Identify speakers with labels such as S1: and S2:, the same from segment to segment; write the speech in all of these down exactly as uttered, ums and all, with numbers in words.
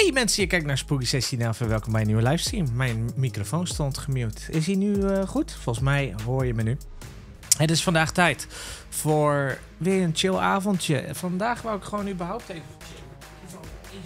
S1: Hey mensen, je kijkt naar Spooky zestien en welkom bij een nieuwe livestream. Mijn microfoon stond gemute. Is hij nu uh, goed? Volgens mij hoor je me nu. Het is vandaag tijd voor weer een chill avondje. Vandaag wou ik gewoon überhaupt even chillen.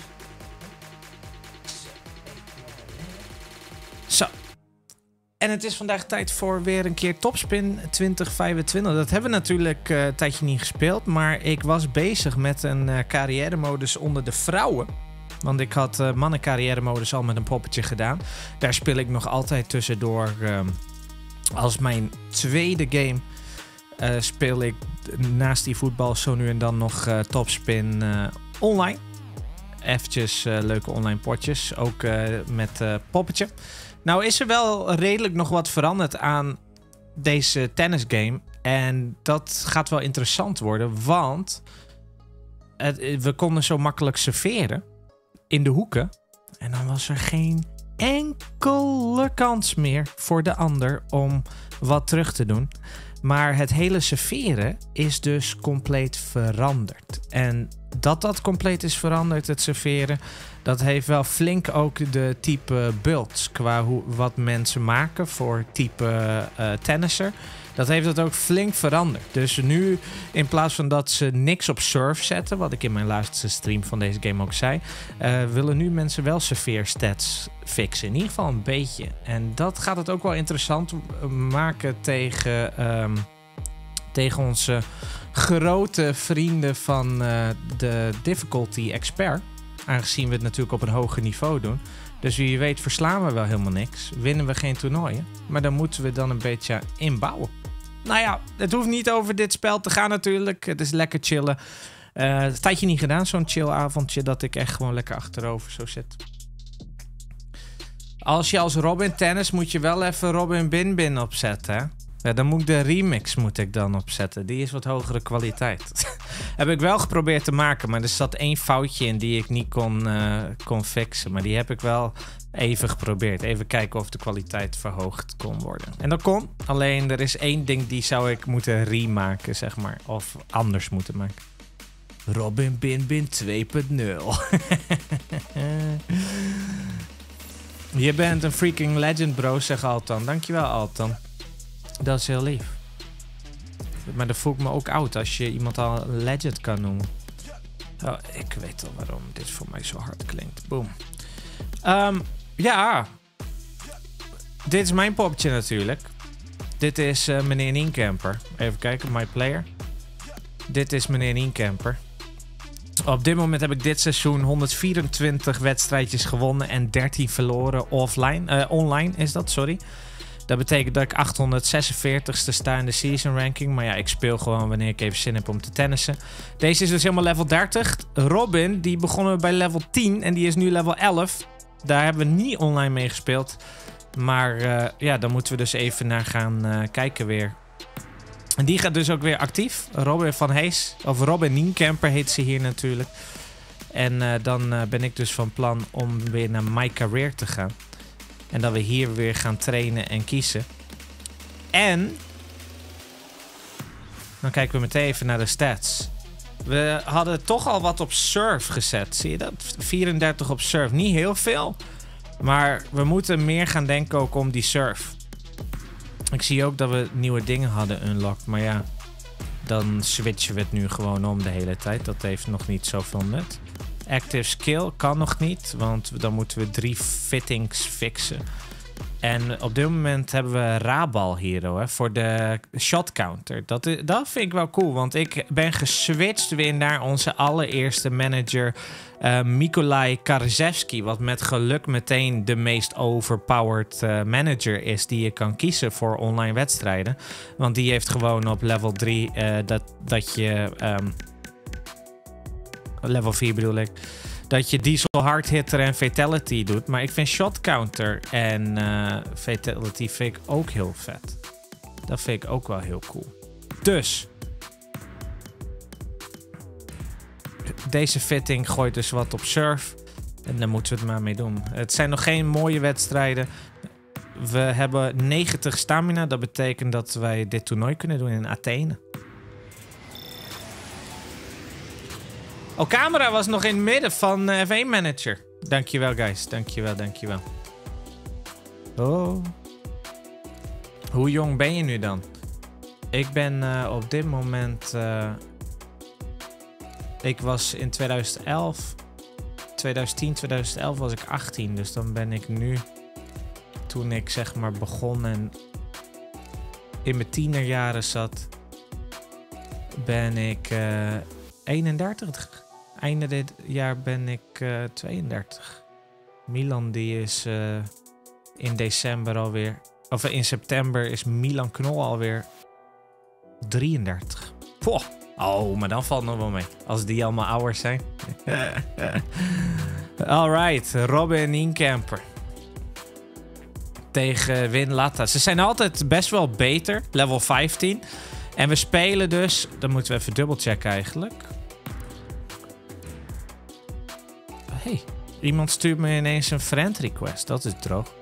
S1: Zo. En het is vandaag tijd voor weer een keer Topspin twintig vijfentwintig. Dat hebben we natuurlijk uh, een tijdje niet gespeeld. Maar ik was bezig met een uh, carrière-modus onder de vrouwen. Want ik had uh, mannen-carrière-modus al met een poppetje gedaan. Daar speel ik nog altijd tussendoor. Uh, als mijn tweede game uh, speel ik naast die voetbal zo nu en dan nog uh, Topspin uh, online. Eventjes uh, leuke online potjes. Ook uh, met uh, poppetje. Nou is er wel redelijk nog wat veranderd aan deze tennisgame. En dat gaat wel interessant worden. Want het, we konden zo makkelijk serveren in de hoeken. En dan was er geen enkele kans meer voor de ander om wat terug te doen. Maar het hele serveren is dus compleet veranderd. En dat dat compleet is veranderd, het serveren, dat heeft wel flink ook de type builds qua hoe, wat mensen maken voor type uh, tennisser. Dat heeft het ook flink veranderd. Dus nu, in plaats van dat ze niks op serve zetten, wat ik in mijn laatste stream van deze game ook zei, uh, willen nu mensen wel serveerstats fixen. In ieder geval een beetje. En dat gaat het ook wel interessant maken tegen, um, tegen onze grote vrienden van uh, de difficulty expert. Aangezien we het natuurlijk op een hoger niveau doen. Dus wie weet verslaan we wel helemaal niks. Winnen we geen toernooien. Maar dan moeten we dan een beetje inbouwen. Nou ja, het hoeft niet over dit spel te gaan natuurlijk. Het is lekker chillen. Uh, het tijdje niet gedaan, zo'n chill avondje. Dat ik echt gewoon lekker achterover zo zit. Als je als Robin tennis moet je wel even Robin Bin Bin opzetten. Hè? Ja, dan moet ik de remix moet ik dan opzetten. Die is wat hogere kwaliteit. Heb ik wel geprobeerd te maken, maar er zat één foutje in die ik niet kon, uh, kon fixen. Maar die heb ik wel even geprobeerd. Even kijken of de kwaliteit verhoogd kon worden. En dat kon. Alleen er is één ding die zou ik moeten remaken, zeg maar. Of anders moeten maken. Robin Bin Bin twee punt nul. Je bent een freaking legend, bro, zegt Altan. Dankjewel, Altan. Dat is heel lief. Maar dan voel ik me ook oud als je iemand al een legend kan noemen. Oh, ik weet al waarom dit voor mij zo hard klinkt. Boom. Um, ja. Dit is mijn poppetje natuurlijk. Dit is uh, meneer Nienkamper. Even kijken, my player. Dit is meneer Nienkamper. Op dit moment heb ik dit seizoen honderdvierentwintig wedstrijdjes gewonnen en dertien verloren offline. Uh, online is dat, sorry. Dat betekent dat ik achthonderdzesenveertigste sta in de season ranking. Maar ja, ik speel gewoon wanneer ik even zin heb om te tennissen. Deze is dus helemaal level dertig. Robin, die begonnen bij level tien en die is nu level elf. Daar hebben we niet online mee gespeeld. Maar uh, ja, dan moeten we dus even naar gaan uh, kijken weer. En die gaat dus ook weer actief. Robin van Hees, of Robin Nienkamper heet ze hier natuurlijk. En uh, dan uh, ben ik dus van plan om weer naar My Career te gaan. En dat we hier weer gaan trainen en kiezen. En dan kijken we meteen even naar de stats. We hadden toch al wat op serve gezet. Zie je dat? vierendertig op serve. Niet heel veel. Maar we moeten meer gaan denken ook om die serve. Ik zie ook dat we nieuwe dingen hadden unlocked. Maar ja, dan switchen we het nu gewoon om de hele tijd. Dat heeft nog niet zoveel nut. Active skill kan nog niet, want dan moeten we drie fittings fixen. En op dit moment hebben we Rabal Hero hè, voor de shot counter. Dat, is, dat vind ik wel cool, want ik ben geswitcht weer naar onze allereerste manager uh, Mikolaj Karzewski. Wat met geluk meteen de meest overpowered uh, manager is die je kan kiezen voor online wedstrijden. Want die heeft gewoon op level drie uh, dat, dat je... Um, level vier bedoel ik. Dat je diesel hard hitter en fatality doet. Maar ik vind shot counter en uh, fatality vind ik ook heel vet. Dat vind ik ook wel heel cool. Dus. Deze fitting gooit dus wat op serve. En daar moeten we het maar mee doen. Het zijn nog geen mooie wedstrijden. We hebben negentig stamina. Dat betekent dat wij dit toernooi kunnen doen in Athene. Oh, camera was nog in het midden van uh, F één Manager. Dankjewel, guys. Dankjewel, dankjewel. Oh. Hoe jong ben je nu dan? Ik ben uh, op dit moment... Uh, ik was in twintig elf... twintig tien, twintig elf was ik achttien. Dus dan ben ik nu... Toen ik zeg maar begon en... in mijn tienerjaren zat... ben ik uh, eenendertig. Einde dit jaar ben ik uh, tweeëndertig. Milan die is uh, in december alweer... Of in september is Milan Knol alweer drieëndertig. Poh. Oh, maar dan valt nog wel mee. Als die allemaal ouder zijn. Alright, Robin Inkamper. Tegen Win Latta. Ze zijn altijd best wel beter. Level vijftien. En we spelen dus... Dan moeten we even dubbelchecken eigenlijk. Hey, iemand stuurt me ineens een friend request. Dat is droog.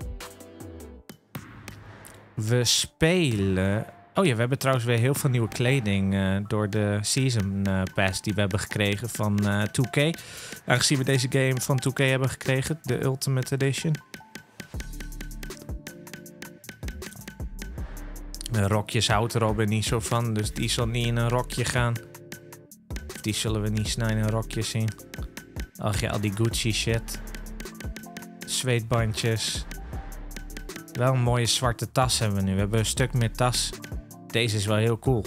S1: We spelen... Oh ja, we hebben trouwens weer heel veel nieuwe kleding uh, door de Season uh, Pass die we hebben gekregen van uh, twee K. Aangezien we deze game van twee K hebben gekregen, de Ultimate Edition. De rokjes houdt Robin niet zo van, dus die zal niet in een rokje gaan. Die zullen we niet snel in een rokje zien. Ach ja, al die Gucci shit. Zweetbandjes. Wel een mooie zwarte tas hebben we nu. We hebben een stuk meer tas. Deze is wel heel cool.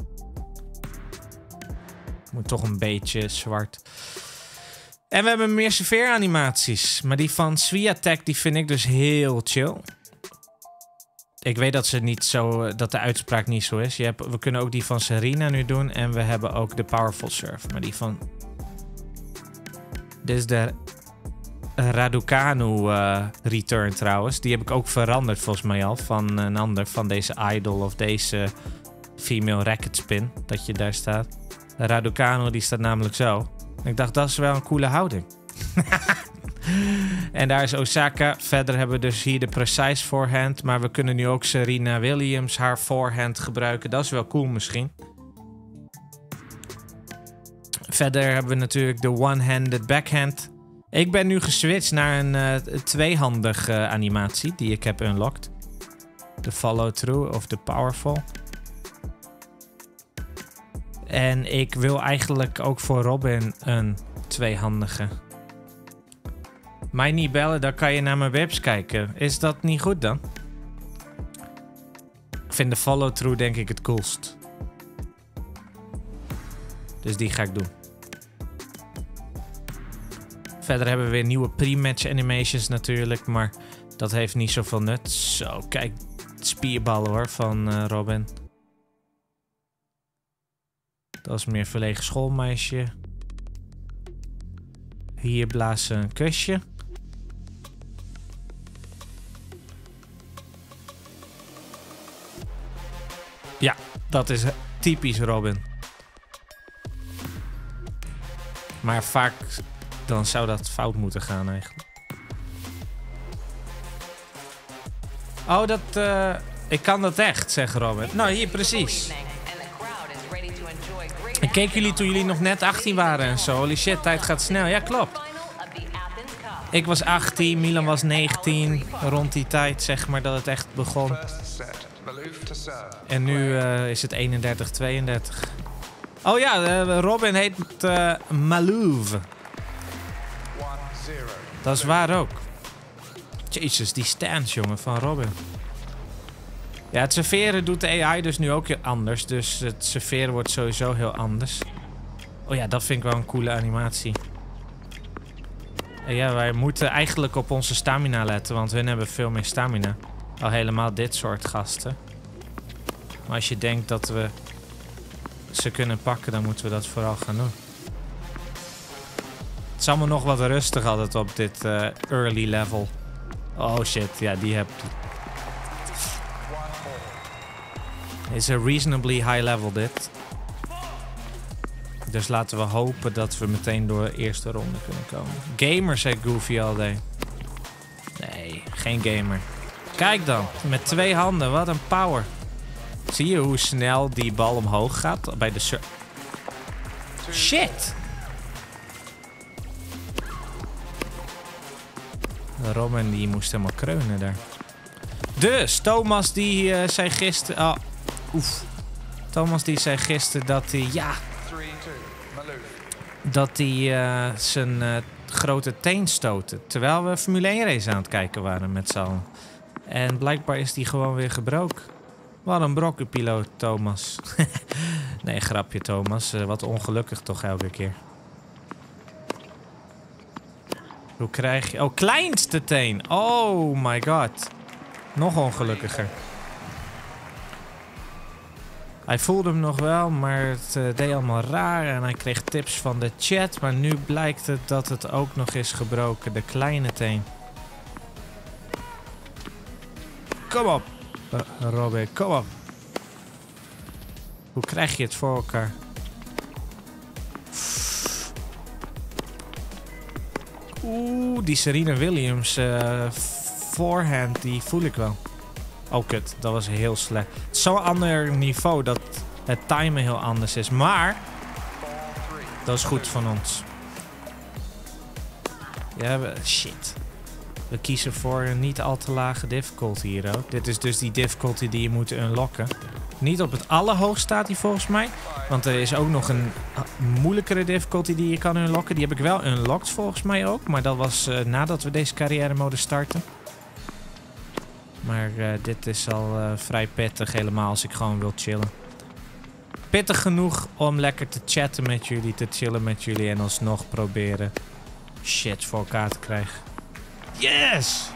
S1: Moet toch een beetje zwart. En we hebben meer serveeranimaties. Maar die van Swiatek die vind ik dus heel chill. Ik weet dat, ze niet zo, dat de uitspraak niet zo is. Je hebt, we kunnen ook die van Serena nu doen. En we hebben ook de Powerful Surf. Maar die van... Dit is de Raducanu uh, return trouwens. Die heb ik ook veranderd volgens mij al. Van een ander. Van deze Idol of deze Female Racket Spin. Dat je daar staat. De Raducanu die staat namelijk zo. En ik dacht dat is wel een coole houding. En daar is Osaka. Verder hebben we dus hier de Precise Forehand. Maar we kunnen nu ook Serena Williams haar forehand gebruiken. Dat is wel cool misschien. Verder hebben we natuurlijk de one-handed backhand. Ik ben nu geswitcht naar een uh, tweehandige uh, animatie die ik heb unlocked. De follow-through of de powerful. En ik wil eigenlijk ook voor Robin een tweehandige. Mij niet bellen, dan kan je naar mijn webs kijken. Is dat niet goed dan? Ik vind de follow-through denk ik het coolst. Dus die ga ik doen. Verder hebben we weer nieuwe pre-match animations natuurlijk. Maar dat heeft niet zoveel nut. Zo, kijk. Spierballen hoor van uh, Robin. Dat is meer verlegen schoolmeisje. Hier blazen een kusje. Ja, dat is typisch Robin. Maar vaak dan zou dat fout moeten gaan eigenlijk. Oh, dat... Uh, ik kan dat echt, zegt Robin. Nou, hier precies. Ik keek jullie toen jullie nog net achttien waren en zo. Holy shit, tijd gaat snel. Ja, klopt. Ik was achttien, Milan was negentien. Rond die tijd, zeg maar, dat het echt begon. En nu uh, is het eenendertig, tweeëndertig. Oh ja, uh, Robin heet uh, Malouf. Dat is waar ook. Jezus, die stance, jongen, van Robin. Ja, het serveren doet de A I dus nu ook anders. Dus het serveren wordt sowieso heel anders. Oh ja, dat vind ik wel een coole animatie. En ja, wij moeten eigenlijk op onze stamina letten. Want hun hebben veel meer stamina. Al helemaal dit soort gasten. Maar als je denkt dat we ze kunnen pakken, dan moeten we dat vooral gaan doen. Het is allemaal nog wat rustig altijd op dit uh, early level. Oh shit, ja, die heb... Het is een reasonably high level dit. Dus laten we hopen dat we meteen door de eerste ronde kunnen komen. Gamer, zegt Goofy al day. Nee, geen gamer. Kijk dan, met twee handen, wat een power. Zie je hoe snel die bal omhoog gaat bij de sur... Robin die moest helemaal kreunen daar. Dus, Thomas die uh, zei gisteren... Oh, oef. Thomas die zei gisteren dat hij... Ja... Dat hij uh, zijn uh, grote teen stootte. Terwijl we Formule één race aan het kijken waren met z'n allen. En blijkbaar is die gewoon weer gebroken. Wat een brokkenpiloot, Thomas. Nee, grapje, Thomas. Uh, wat ongelukkig toch elke keer. Hoe krijg je... Oh, kleinste teen. Oh my god. Nog ongelukkiger. Hij voelde hem nog wel, maar het uh, deed allemaal raar. En hij kreeg tips van de chat. Maar nu blijkt het dat het ook nog is gebroken. De kleine teen. Kom op. Uh, Robin, kom op. Hoe krijg je het voor elkaar? Oeh, die Serena Williams uh, voorhand, die voel ik wel. Oh kut, dat was heel slecht. Het is zo'n ander niveau dat het timen heel anders is. Maar dat is goed van ons. Ja, we, shit. We kiezen voor een niet al te lage difficulty hier ook. Dit is dus die difficulty die je moet unlocken. Niet op het allerhoogst staat die volgens mij. Want er is ook nog een moeilijkere difficulty die je kan unlocken. Die heb ik wel unlocked volgens mij ook. Maar dat was uh, nadat we deze carrière mode starten. Maar uh, dit is al uh, vrij pittig helemaal als ik gewoon wil chillen. Pittig genoeg om lekker te chatten met jullie, te chillen met jullie en alsnog proberen shit voor elkaar te krijgen. Yes!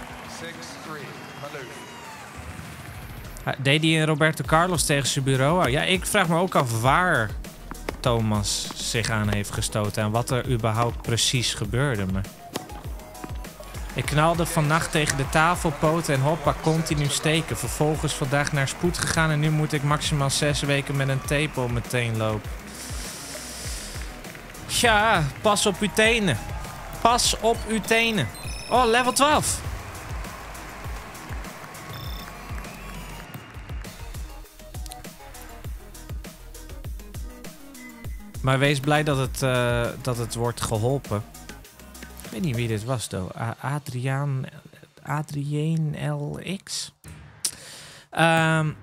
S1: Deed hij een Roberto Carlos tegen zijn bureau? Ja, ik vraag me ook af waar Thomas zich aan heeft gestoten en wat er überhaupt precies gebeurde. Maar ik knalde vannacht tegen de tafelpoot en hoppa, continu steken. Vervolgens vandaag naar spoed gegaan en nu moet ik maximaal zes weken met een tape op mijn teen lopen. Ja, pas op uw tenen. Pas op uw tenen. Oh, level twaalf. Maar wees blij dat het, uh, dat het wordt geholpen. Ik weet niet wie dit was, though. Adriaan... Adrien L X? Um,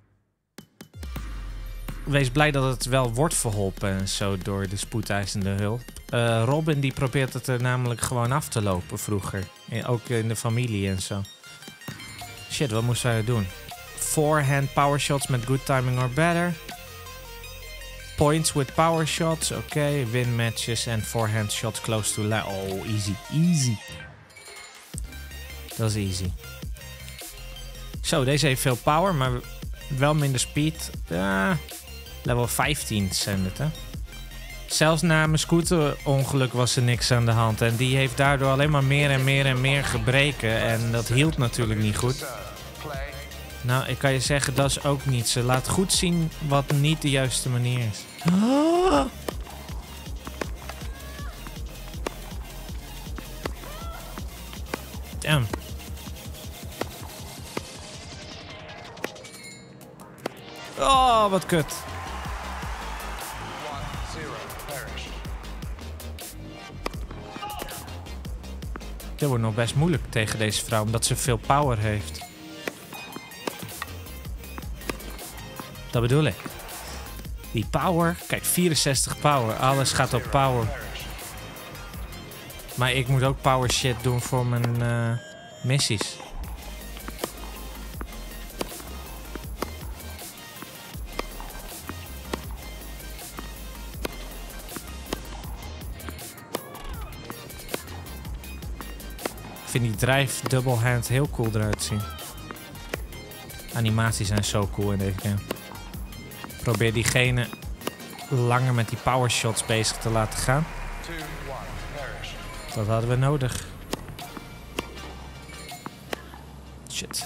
S1: wees blij dat het wel wordt verholpen en zo door de spoedeisende hulp. Uh, Robin die probeert het er namelijk gewoon af te lopen vroeger. En ook in de familie en zo. Shit, wat moesten wij doen? Forehand power shots met good timing or better. Points with power shots, oké. Okay. Win matches en forehand shots close to line. Oh, easy, easy. Dat is easy. Zo, deze heeft veel power, maar wel minder speed. Uh, level vijftien zijn het, hè. Zelfs na mijn scooterongeluk was er niks aan de hand. En die heeft daardoor alleen maar meer en meer en meer gebreken. En dat hield natuurlijk niet goed. Nou, ik kan je zeggen, dat is ook niet. Ze laat goed zien wat niet de juiste manier is. Oh. Damn. Oh, wat kut. Dit wordt nog best moeilijk tegen deze vrouw, omdat ze veel power heeft. Dat bedoel ik. Die power. Kijk, vierenzestig power. Alles gaat op power. Maar ik moet ook power shit doen voor mijn uh, missies. Ik vind die drijf double hand heel cool eruit zien. Animaties zijn zo cool in deze game. Probeer diegene langer met die power shots bezig te laten gaan. Dat hadden we nodig. Shit.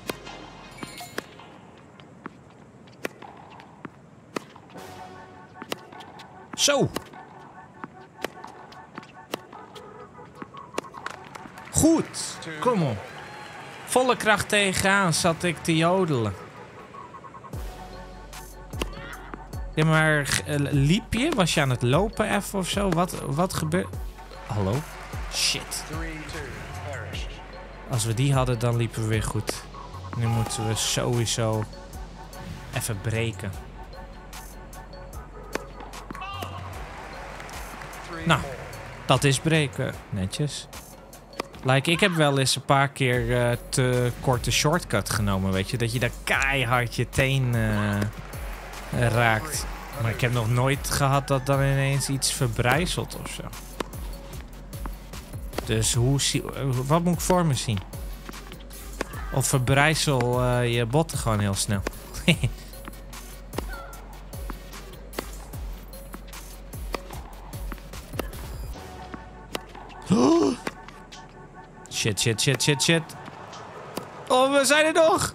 S1: Zo. Goed. Kom op. Volle kracht tegenaan zat ik te jodelen. Ja, maar uh, liep je? Was je aan het lopen even of zo? Wat, wat gebeurt? Hallo? Shit. Als we die hadden, dan liepen we weer goed. Nu moeten we sowieso even breken. Nou, dat is breken. Netjes. Like, ik heb wel eens een paar keer uh, te korte shortcut genomen, weet je. Dat je daar keihard je teen uh, raakt. Maar ik heb nog nooit gehad dat dan ineens iets verbrijzelt of zo. Dus hoe zie, wat moet ik voor me zien? Of verbrijzel uh, je botten gewoon heel snel. Oh. Shit, shit, shit, shit, shit. Oh, we zijn er nog.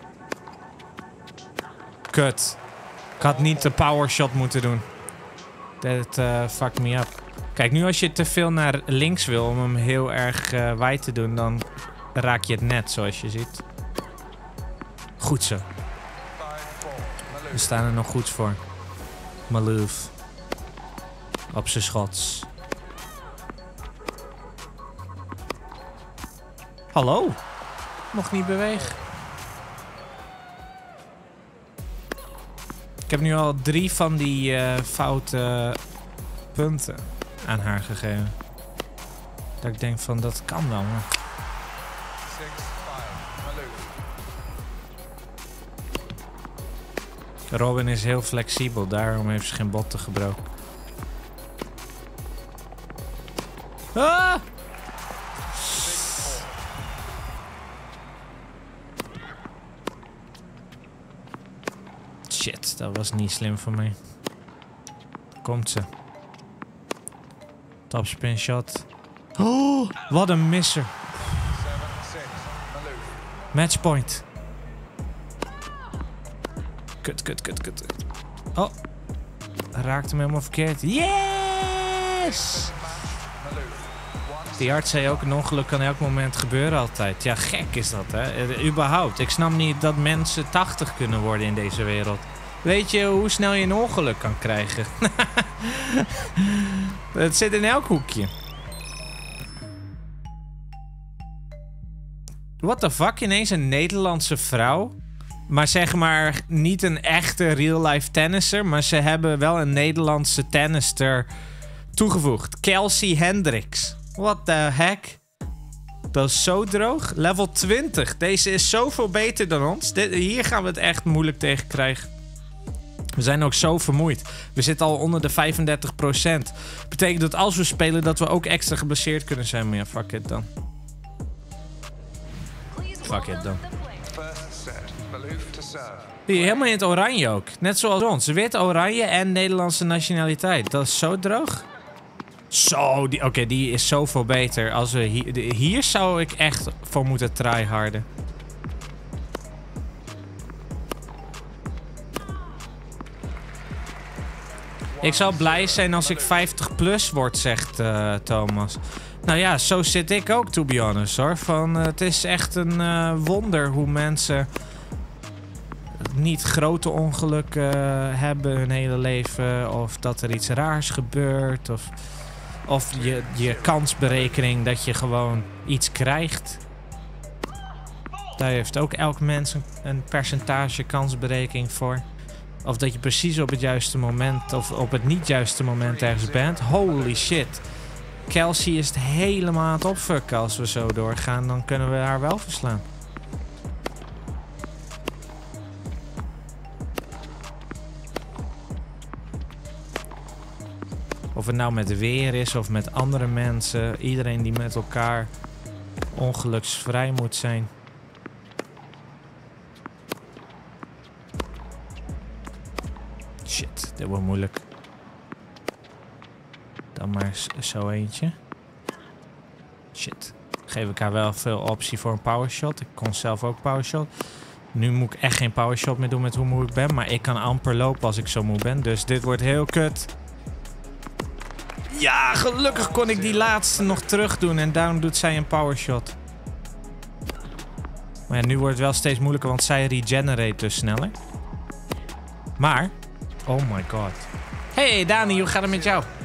S1: Kut. Ik had niet de power shot moeten doen. Dat uh, fucked me up. Kijk, nu als je te veel naar links wil om hem heel erg uh, wijd te doen, dan raak je het net, zoals je ziet. Goed zo. We staan er nog goed voor. Maloof. Op zijn schots. Hallo? Nog niet bewegen. Ik heb nu al drie van die uh, foute punten aan haar gegeven. Dat ik denk van, dat kan wel. Maar... Robin is heel flexibel, daarom heeft ze geen botten gebroken. Ah! Shit, dat was niet slim van mij. Komt ze. Topspin shot. Oh, wat een misser. Matchpoint. Kut, kut, kut, kut. Oh. Raakte hem helemaal verkeerd. Yes! Die arts zei ook, een ongeluk kan elk moment gebeuren altijd. Ja, gek is dat, hè. Uh, überhaupt. Ik snap niet dat mensen tachtig kunnen worden in deze wereld. Weet je hoe snel je een ongeluk kan krijgen? Het zit in elk hoekje. What the fuck? Ineens een Nederlandse vrouw. Maar zeg maar niet een echte real-life tennisser. Maar ze hebben wel een Nederlandse tennister toegevoegd. Kelsey Hendricks. What the heck? Dat is zo droog. Level twintig. Deze is zoveel beter dan ons. Dit, hier gaan we het echt moeilijk tegen krijgen. We zijn ook zo vermoeid. We zitten al onder de vijfendertig procent. Betekent dat als we spelen dat we ook extra geblesseerd kunnen zijn. Maar ja, fuck it dan. Fuck it dan. Hier, helemaal in het oranje ook. Net zoals ons. Wit, oranje en Nederlandse nationaliteit. Dat is zo droog. Zo, oké, okay, die is zoveel beter. Als we hier, hier zou ik echt voor moeten tryharden. Ik zou blij zijn als ik vijftig plus word, zegt uh, Thomas. Nou ja, zo zit ik ook, to be honest, hoor. Van, uh, het is echt een uh, wonder hoe mensen niet grote ongelukken uh, hebben hun hele leven. Of dat er iets raars gebeurt. Of, of je, je kansberekening dat je gewoon iets krijgt. Daar heeft ook elk mens een, een percentage kansberekening voor. Of dat je precies op het juiste moment of op het niet juiste moment ergens bent. Holy shit. Kelsey is het helemaal aan het opfucken. Als we zo doorgaan, dan kunnen we haar wel verslaan. Of het nou met weer is of met andere mensen. Iedereen die met elkaar ongeluksvrij moet zijn. Shit, dit wordt moeilijk. Dan maar zo eentje. Shit. Geef ik haar wel veel optie voor een powershot. Ik kon zelf ook powershot. Nu moet ik echt geen powershot meer doen met hoe moe ik ben. Maar ik kan amper lopen als ik zo moe ben. Dus dit wordt heel kut. Ja, gelukkig kon ik die laatste nog terug doen. En daarom doet zij een powershot. Maar ja, nu wordt het wel steeds moeilijker. Want zij regenerate dus sneller. Maar... Oh my god. Hey Dani, hoe gaat het met jou?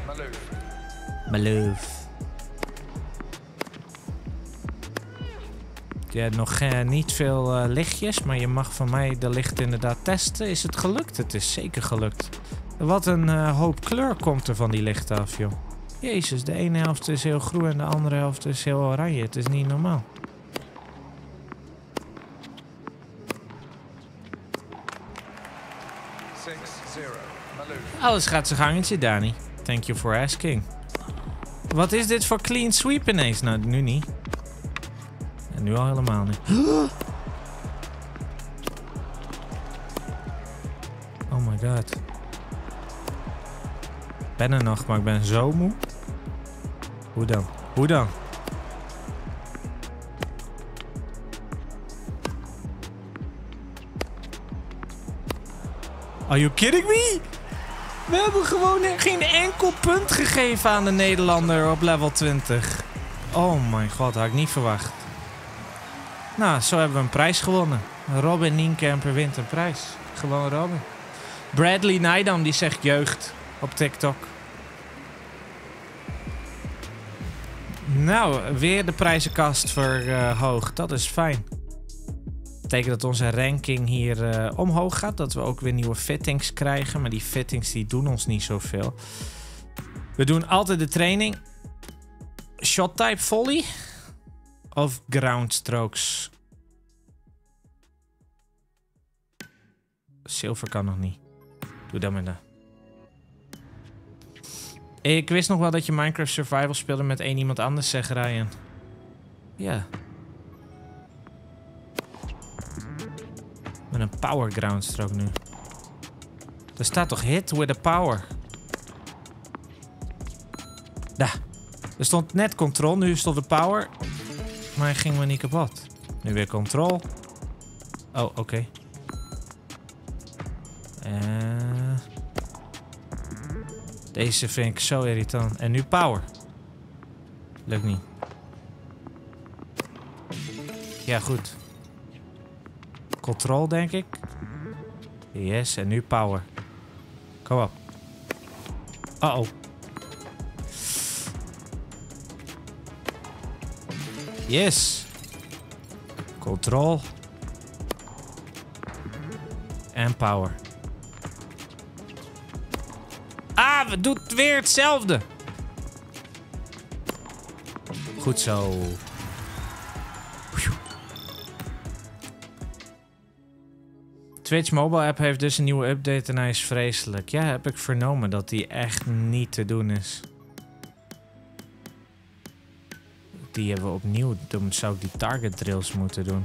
S1: Maloof. Je hebt nog uh, niet veel uh, lichtjes, maar je mag van mij de licht inderdaad testen. Is het gelukt? Het is zeker gelukt. Wat een uh, hoop kleur komt er van die lichten af, joh. Jezus, de ene helft is heel groen en de andere helft is heel oranje. Het is niet normaal. Alles gaat zijn gangetje, Dani. Thank you for asking. Wat is dit voor clean sweep ineens? Nou, nu niet. En nu al helemaal niet. Oh my god. Ik ben er nog, maar ik ben zo moe. Hoe dan? Hoe dan? Are you kidding me? We hebben gewoon geen enkel punt gegeven aan de Nederlander op level twintig. Oh mijn god, had ik niet verwacht. Nou, zo hebben we een prijs gewonnen. Robin Nienkamper wint een prijs. Gewoon Robin. Bradley Nijdam die zegt jeugd op TikTok. Nou, weer de prijzenkast verhoogd. Dat is fijn. Dat betekent dat onze ranking hier uh, omhoog gaat. Dat we ook weer nieuwe fittings krijgen. Maar die fittings die doen ons niet zoveel. We doen altijd de training. Shot type volley. Of ground strokes. Zilver kan nog niet. Doe dat maar dan. Ik wist nog wel dat je Minecraft Survival speelde met één iemand anders, zegt Ryan. Ja. Met een power ground stroke nu. Er staat toch hit with a power? Daar. Er stond net control, nu stond de power. Maar hij ging me niet kapot. Nu weer control. Oh, oké. Okay. Uh, deze vind ik zo irritant. En nu power. Lukt niet. Ja, goed. Control, denk ik. Yes, en nu power. Kom op. Uh-oh. Yes. Control. En power. Ah, we doen weer hetzelfde. Goed zo. Twitch mobile app heeft dus een nieuwe update en hij is vreselijk. Ja, heb ik vernomen dat die echt niet te doen is. Die hebben we opnieuw. Dan zou ik die target drills moeten doen.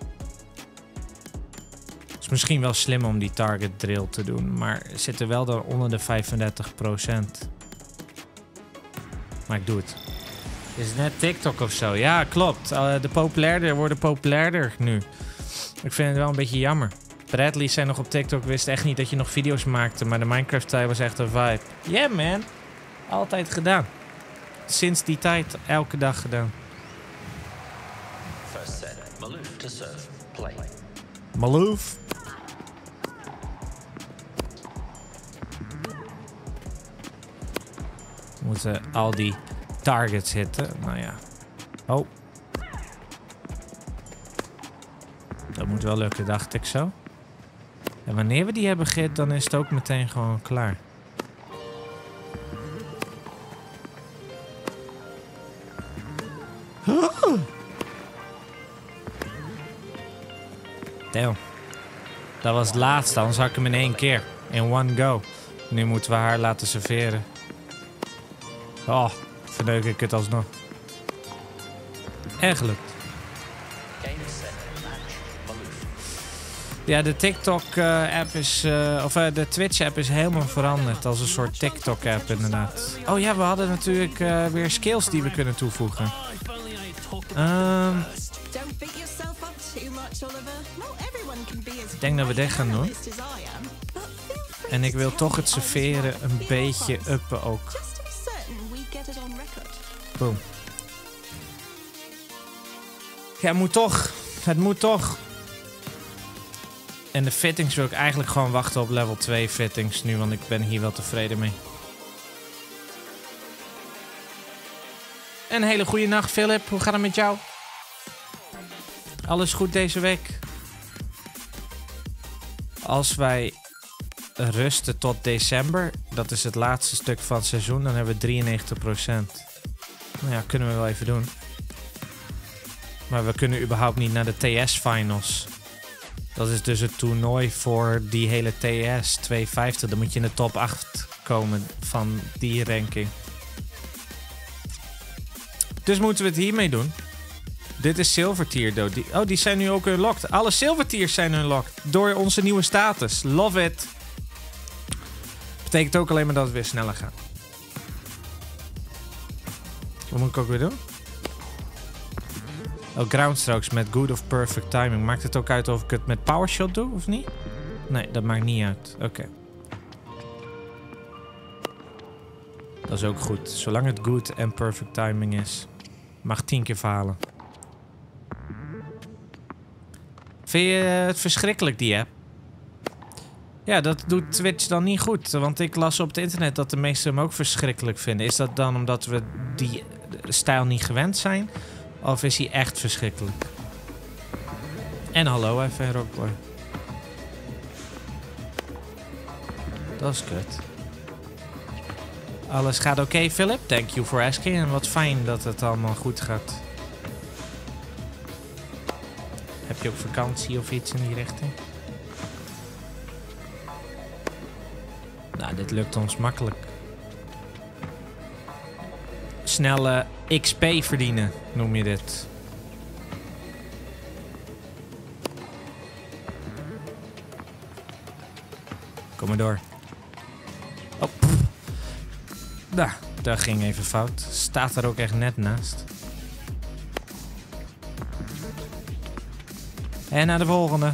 S1: Het is misschien wel slim om die target drill te doen. Maar zit er wel dan onder de vijfendertig procent. Maar ik doe het. Is het net TikTok of zo? Ja, klopt. De populairder worden populairder nu. Ik vind het wel een beetje jammer. Bradley zei nog op TikTok, wist echt niet dat je nog video's maakte. Maar de Minecraft-tijd was echt een vibe. Yeah man. Altijd gedaan. Sinds die tijd elke dag gedaan. First set. Maloof to serve. Play. Maloof. We moeten al die targets hitten. Nou ja. Oh. Dat moet wel lukken, dacht ik zo. En wanneer we die hebben gehit, dan is het ook meteen gewoon klaar. Damn. Dat was het laatste, anders had ik hem in één keer. In one go. Nu moeten we haar laten serveren. Oh, verneuk ik het alsnog. En gelukt. Ja, de TikTok-app uh, is... Uh, of uh, de Twitch-app is helemaal veranderd. Als een soort TikTok-app, inderdaad. Oh ja, we hadden natuurlijk uh, weer skills die we kunnen toevoegen. Um, ik denk dat we dit gaan doen. En ik wil toch het serveren een beetje uppen ook. Boom. Ja, het moet toch. Het moet toch. En de fittings wil ik eigenlijk gewoon wachten op level twee fittings nu, want ik ben hier wel tevreden mee. Een hele goede nacht, Philip. Hoe gaat het met jou? Alles goed deze week? Als wij rusten tot december, dat is het laatste stuk van het seizoen, dan hebben we drieënnegentig procent. Nou ja, kunnen we wel even doen. Maar we kunnen überhaupt niet naar de T S-finals. Dat is dus het toernooi voor die hele T S tweehonderdvijftig. Dan moet je in de top acht komen van die ranking. Dus moeten we het hiermee doen. Dit is Silver Tier, though. Die, oh, die zijn nu ook unlocked. Alle Silver Tiers zijn unlocked door onze nieuwe status. Love it. Betekent ook alleen maar dat het weer sneller gaat. Wat moet ik ook weer doen? Oh, groundstrokes met good of perfect timing. Maakt het ook uit of ik het met powershot doe of niet? Nee, dat maakt niet uit. Oké. Okay. Dat is ook goed. Zolang het good en perfect timing is. Mag tien keer falen. Vind je het verschrikkelijk, die app? Ja, dat doet Twitch dan niet goed. Want ik las op het internet dat de meesten hem ook verschrikkelijk vinden. Is dat dan omdat we die stijl niet gewend zijn? Of is hij echt verschrikkelijk? En hallo even, Rockboy. Dat is kut. Alles gaat oké, okay, Philip? Thank you for asking. En wat fijn dat het allemaal goed gaat. Heb je ook vakantie of iets in die richting? Nou, dit lukt ons makkelijk. Snelle X P verdienen, noem je dit. Kom maar door. Oh, nou, dat ging even fout. Staat er ook echt net naast. En naar de volgende.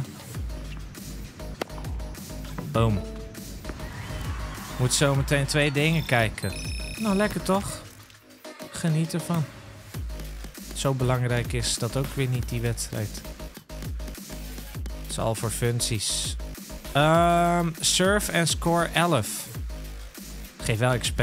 S1: Boom. Moet zo meteen twee dingen kijken. Nou, lekker toch? Geniet ervan. Zo belangrijk is dat ook weer niet, die wedstrijd. Het is al voor functies. Um, surf en score elf. Geef wel X P.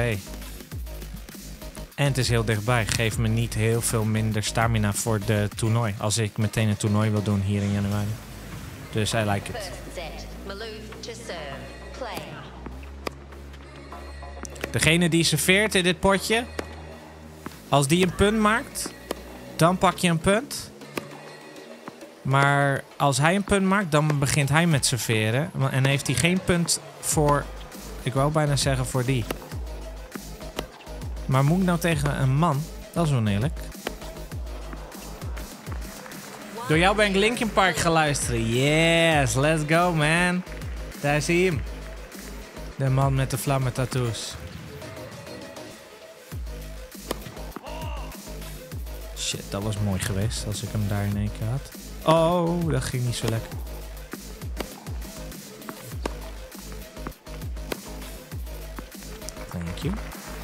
S1: En het is heel dichtbij. Geef me niet heel veel minder stamina voor de toernooi. Als ik meteen een toernooi wil doen hier in januari. Dus I like it. Degene die serveert in dit potje. Als die een punt maakt. Dan pak je een punt. Maar als hij een punt maakt. Dan begint hij met serveren. En heeft hij geen punt voor. Ik wou bijna zeggen voor die. Maar moet ik nou tegen een man? Dat is oneerlijk. Door jou ben ik Linkin Park gaan luisteren. Yes, let's go man. Daar zie je hem. De man met de vlammen tattoos. Shit, dat was mooi geweest als ik hem daar in één keer had. Oh, dat ging niet zo lekker. Thank you.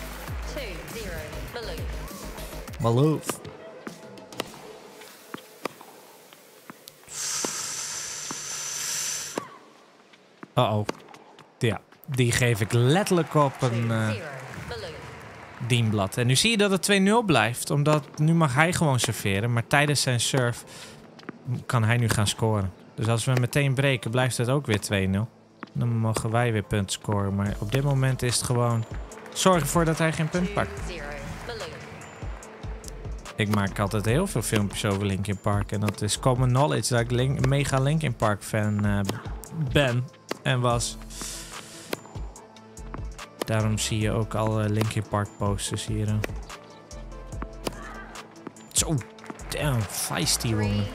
S1: Maloof. Uh-oh. Ja, die geef ik letterlijk op een uh, dienblad. En nu zie je dat het twee nul blijft. Omdat nu mag hij gewoon serveren. Maar tijdens zijn serve kan hij nu gaan scoren. Dus als we hem meteen breken, blijft het ook weer twee nul. Dan mogen wij weer punten scoren. Maar op dit moment is het gewoon zorg ervoor dat hij geen punt pakt. Ik maak altijd heel veel filmpjes over Linkin Park. En dat is common knowledge dat ik link, een mega Linkin Park fan uh, ben en was. Daarom zie je ook alle Linkin Park posters hier. Uh. Zo, damn, feisty woman.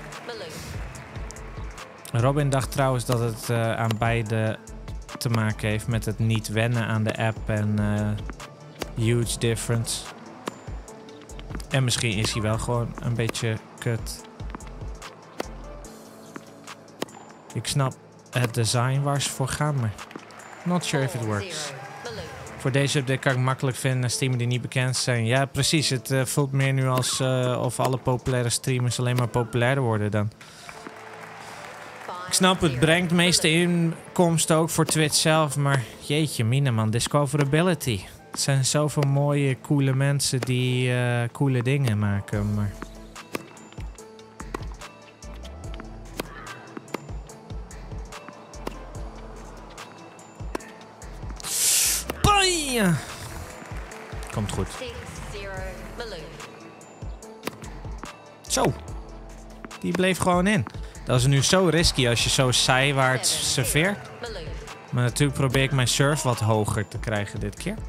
S1: Robin dacht trouwens dat het uh, aan beide te maken heeft met het niet wennen aan de app en uh, huge difference. En misschien is hij wel gewoon een beetje kut. Ik snap het design waar ze voor gaan, maar not sure if it works. Voor deze update kan ik makkelijk vinden streamers die niet bekend zijn. Ja, precies. Het uh, voelt meer nu als uh, of alle populaire streamers alleen maar populairder worden dan. Ik snap, het brengt de meeste inkomsten ook voor Twitch zelf, maar jeetje mina man, discoverability. Er zijn zoveel mooie, coole mensen die uh, coole dingen maken, maar Komt goed. Zo. Die bleef gewoon in. Dat is nu zo risky als je zo zijwaarts serveert. Maar natuurlijk probeer ik mijn serve wat hoger te krijgen dit keer.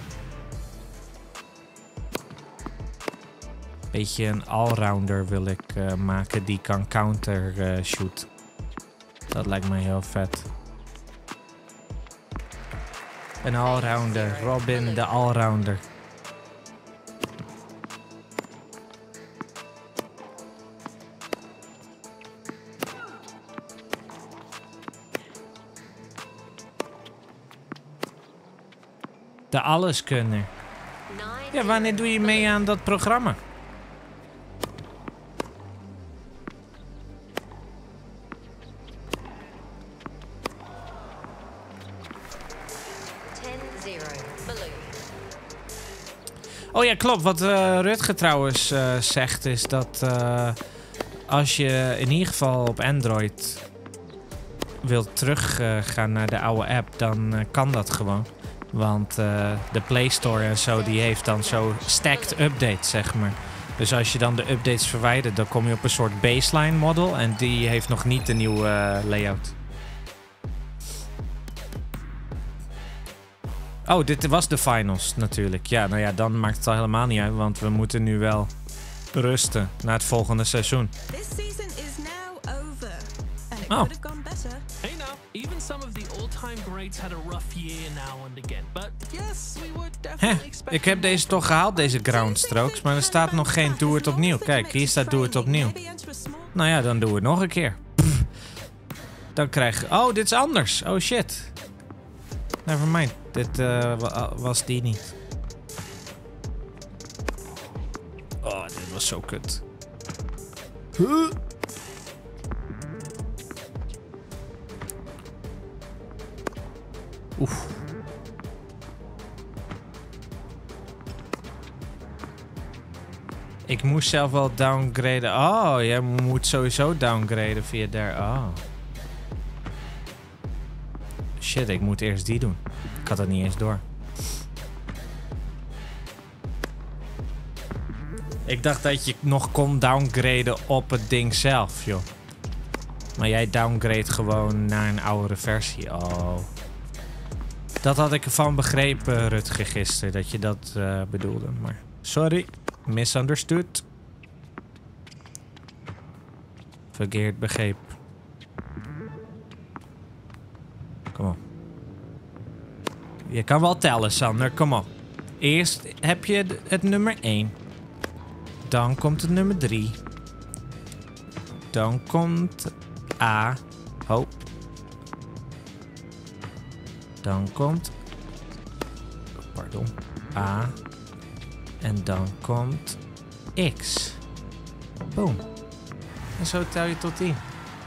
S1: Beetje een allrounder wil ik uh, maken die kan counter uh, shoot. Dat lijkt me heel vet. Een allrounder. Robin de allrounder. De alleskunner. Ja, wanneer doe je mee aan dat programma? Oh ja, klopt. Wat uh, Rutger trouwens uh, zegt is dat uh, als je in ieder geval op Android wilt teruggaan uh, naar de oude app, dan uh, kan dat gewoon. Want uh, de Play Store en zo, die heeft dan zo stacked updates, zeg maar. Dus als je dan de updates verwijdert, dan kom je op een soort baseline model. En die heeft nog niet de nieuwe uh, layout. Oh, dit was de finals natuurlijk. Ja, nou ja, dan maakt het al helemaal niet uit. Want we moeten nu wel rusten naar het volgende seizoen. Oh.
S2: Hey now, even some of the all-time greats had a rough year now and again, but yes, we would definitely expect.
S1: Ik heb deze toch gehaald, deze ground strokes, maar er staat nog geen doe het opnieuw. Kijk, hier staat doe het opnieuw. Nou ja, dan doen we het nog een keer. Pff. Dan krijg je... Oh, dit is anders. Oh shit. Nevermind. Dit uh, was die niet. Oh, dit was zo kut. Huh? Oef. Ik moest zelf wel downgraden. Oh, jij moet sowieso downgraden via daar. Oh. Shit, ik moet eerst die doen. Ik had dat niet eens door. Ik dacht dat je nog kon downgraden op het ding zelf, joh. Maar jij downgrade gewoon naar een oudere versie. Oh. Dat had ik ervan begrepen, Rutger, gisteren. Dat je dat uh, bedoelde. Maar sorry. Misunderstood. Verkeerd begreep. Kom op. Je kan wel tellen, Sander. Kom op. Eerst heb je het nummer één. Dan komt het nummer drie. Dan komt A. Ho. Dan komt... Pardon. A. En dan komt X. Boom. En zo tel je tot tien.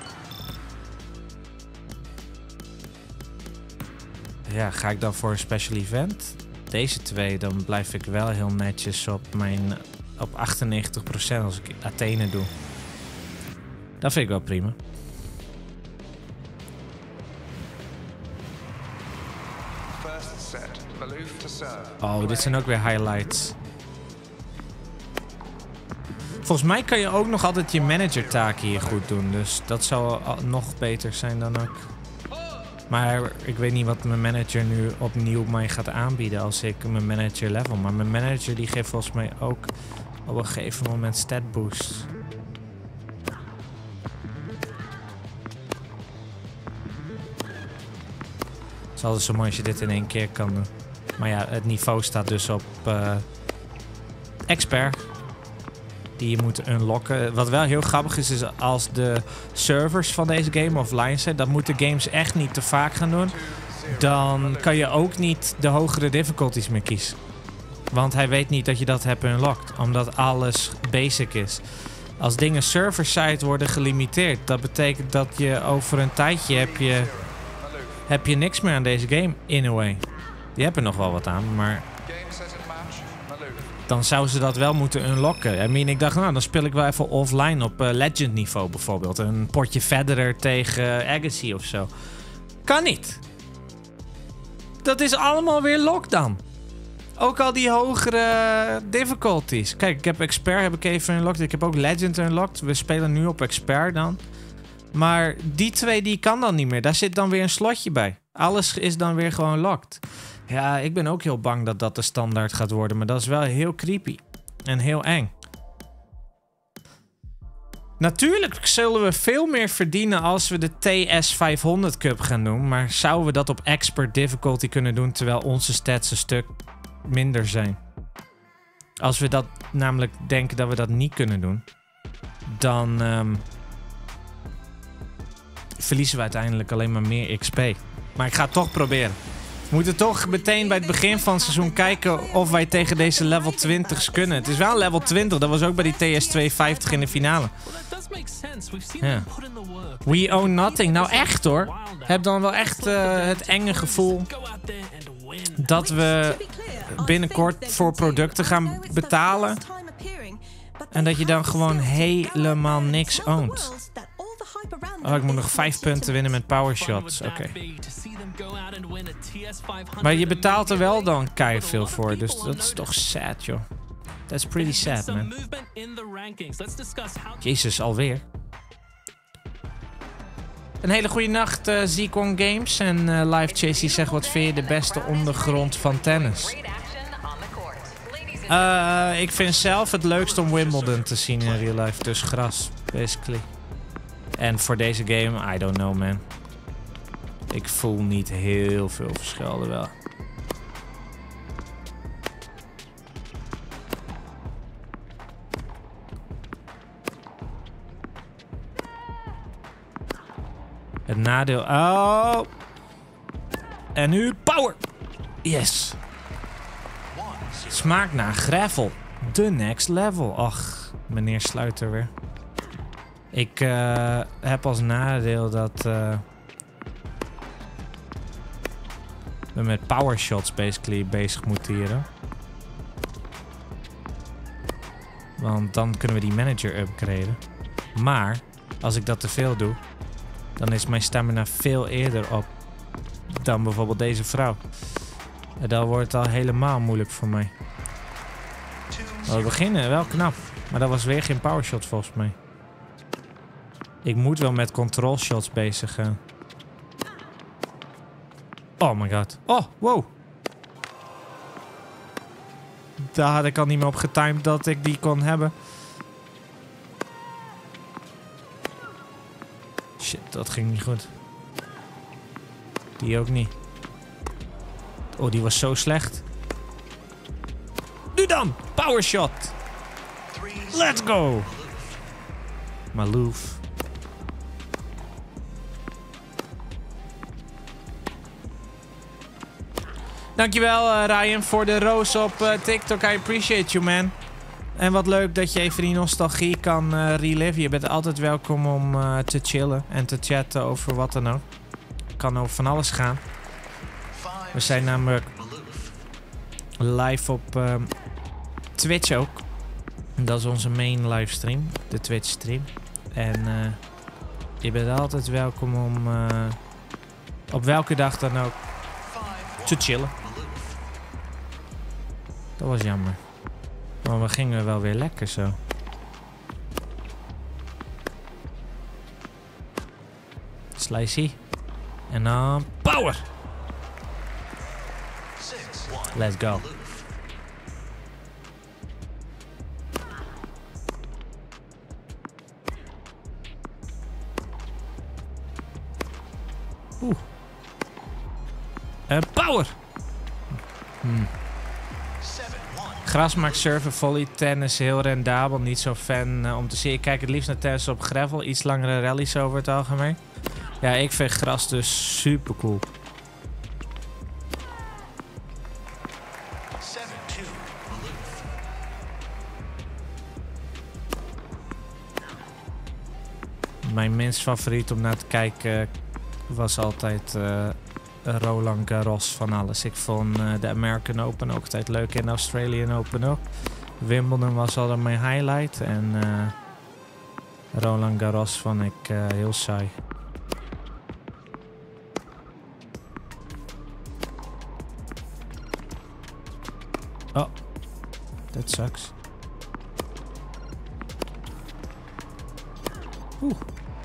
S1: Ja, ga ik dan voor een special event? Deze twee, dan blijf ik wel heel netjes op mijn... op achtennegentig procent als ik Athene doe. Dat vind ik wel prima. Oh, dit zijn ook weer highlights. Volgens mij kan je ook nog altijd je manager-taken hier goed doen. Dus dat zou nog beter zijn dan ook. Maar ik weet niet wat mijn manager nu opnieuw mij gaat aanbieden als ik mijn manager level. Maar mijn manager die geeft volgens mij ook op een gegeven moment stat boost. Het is altijd zo mooi als je dit in één keer kan doen. Maar ja, het niveau staat dus op uh, expert. Die je moet unlocken. Wat wel heel grappig is, is als de servers van deze game offline zijn, dat moeten games echt niet te vaak gaan doen. Dan kan je ook niet de hogere difficulties meer kiezen. Want hij weet niet dat je dat hebt unlocked. Omdat alles basic is. Als dingen server-side worden gelimiteerd, dat betekent dat je over een tijdje heb je, heb je niks meer aan deze game, in a way. Die hebben er nog wel wat aan, maar... Dan zouden ze dat wel moeten unlocken. I mean, ik dacht, nou, dan speel ik wel even offline op uh, legend niveau bijvoorbeeld. Een potje Federer tegen uh, Agassi of zo. Kan niet. Dat is allemaal weer lockdown. Ook al die hogere difficulties. Kijk, ik heb expert heb ik even unlocked. Ik heb ook legend unlocked. We spelen nu op expert dan. Maar die twee die kan dan niet meer. Daar zit dan weer een slotje bij. Alles is dan weer gewoon locked. Ja, ik ben ook heel bang dat dat de standaard gaat worden. Maar dat is wel heel creepy. En heel eng. Natuurlijk zullen we veel meer verdienen als we de T S vijfhonderd Cup gaan doen. Maar zouden we dat op expert difficulty kunnen doen terwijl onze stats een stuk minder zijn? Als we dat namelijk denken dat we dat niet kunnen doen, dan um, verliezen we uiteindelijk alleen maar meer X P. Maar ik ga het toch proberen. We moeten toch meteen bij het begin van het seizoen kijken of wij tegen deze level twintig's kunnen. Het is wel level twintig, dat was ook bij die T S tweehonderdvijftig in de finale. Ja. We own nothing. Nou echt hoor. Heb dan wel echt uh, het enge gevoel dat we binnenkort voor producten gaan betalen. En dat je dan gewoon helemaal niks oont. Oh, ik moet nog vijf punten winnen met power shots. Oké. Okay. Maar je betaalt er wel dan keihard veel voor. Dus dat is toch sad, joh. That's pretty sad, man. Jezus, alweer. Een hele goede nacht, uh, Zcon Games. En uh, Live Chasey zegt, wat vind je de beste ondergrond van tennis? Uh, ik vind zelf het leukst om Wimbledon te zien in real life. Dus gras, basically. En voor deze game, I don't know, man. Ik voel niet heel veel verschil er wel. Het nadeel... Oh! En nu power! Yes! Smaakt naar gravel. The next level. Ach, meneer Sluiter weer. Ik uh, heb als nadeel dat... Uh, we met power shots basically bezig moeten hier. Hè? Want dan kunnen we die manager upgraden. Maar, als ik dat te veel doe... dan is mijn stamina veel eerder op dan bijvoorbeeld deze vrouw. En dan wordt het al helemaal moeilijk voor mij. Oh, we beginnen wel knap. Maar dat was weer geen power shot volgens mij. Ik moet wel met control shots bezig gaan. Oh my god. Oh, wow. Daar had ik al niet meer op getimed dat ik die kon hebben. Shit, dat ging niet goed. Die ook niet. Oh, die was zo slecht. Nu dan! Power shot! Let's go! Maloof. Dankjewel uh, Ryan voor de roos op uh, TikTok. I appreciate you, man. En wat leuk dat je even die nostalgie kan uh, reliven. Je bent altijd welkom om uh, te chillen en te chatten over wat dan ook. Kan over van alles gaan. We zijn namelijk live op uh, Twitch ook. Dat is onze main livestream. De Twitch stream. En uh, je bent altijd welkom om uh, op welke dag dan ook te chillen. Dat was jammer. Maar we gingen wel weer lekker zo. Slicey. En dan power! Let's go. Oeh. En power! Hmm. Gras maakt surfen, volley, tennis heel rendabel. Niet zo fan uh, om te zien. Ik kijk het liefst naar tennis op gravel. Iets langere rallies over het algemeen. Ja, ik vind gras dus super cool. Mijn minst favoriet om naar te kijken was altijd uh, Roland Garros van alles. Ik vond uh, de American Open ook altijd leuk en de Australian Open ook. Wimbledon was altijd mijn highlight en uh, Roland Garros vond ik uh, heel saai. that sucks. Oeh.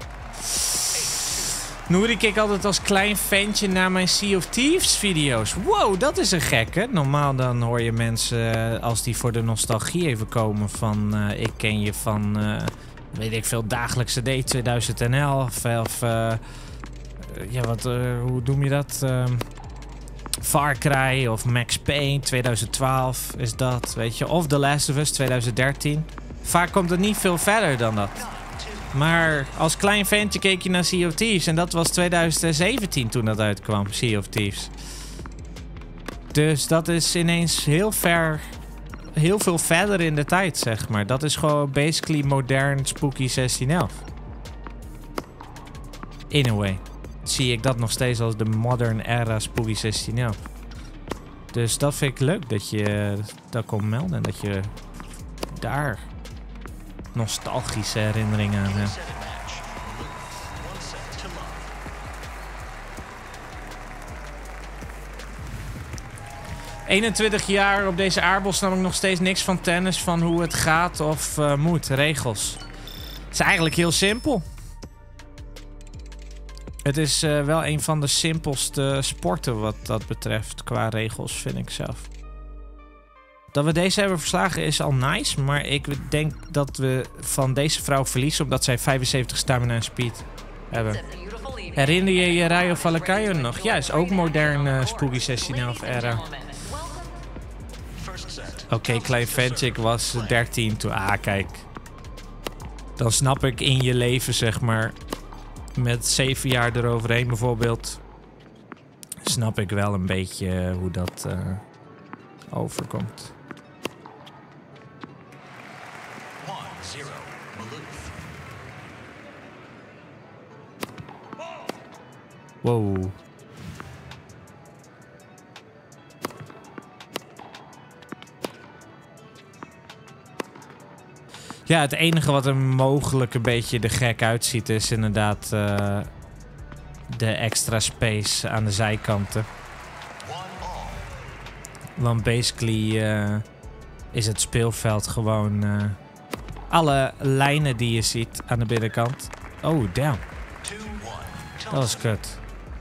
S1: Nouri keek altijd als klein ventje naar mijn Sea of Thieves video's. Wow, dat is een gekke. Normaal dan hoor je mensen als die voor de nostalgie even komen van... Uh, ik ken je van, uh, weet ik veel, Dagelijkse D twintig elf. Of, uh, ja, wat, uh, hoe noem je dat? Uh, Far Cry of Max Payne twintig twaalf is dat, weet je. Of The Last of Us twintig dertien. Vaak komt het niet veel verder dan dat. Maar als klein ventje keek je naar Sea of Thieves. En dat was twintig zeventien toen dat uitkwam, Sea of Thieves. Dus dat is ineens heel ver... Heel veel verder in de tijd, zeg maar. Dat is gewoon basically modern Spooky zestien elf. In a way. Zie ik dat nog steeds als de modern era Spooky zestien elf. Dus dat vind ik leuk dat je dat kon melden. En dat je daar... nostalgische herinneringen aan. Ja. eenentwintig jaar op deze aardbol snap ik nog steeds niks van tennis, van hoe het gaat of uh, moet, regels. Het is eigenlijk heel simpel. Het is uh, wel een van de simpelste sporten wat dat betreft qua regels, vind ik zelf. Dat we deze hebben verslagen is al nice, maar ik denk dat we van deze vrouw verliezen omdat zij vijfenzeventig stamina en speed hebben. Herinner je je Rayo Vallecano nog? Ja, is ook modern uh, Spooky zestien elf era. Oké, okay, klein ventje, ik was dertien toen. Ah, kijk. Dan snap ik in je leven, zeg maar, met zeven jaar eroverheen bijvoorbeeld, snap ik wel een beetje hoe dat uh, overkomt. Wow. Ja, het enige wat er mogelijk een beetje de gek uitziet is inderdaad uh, de extra space aan de zijkanten. Want basically uh, is het speelveld gewoon uh, alle lijnen die je ziet aan de binnenkant. Oh, damn. Dat is kut.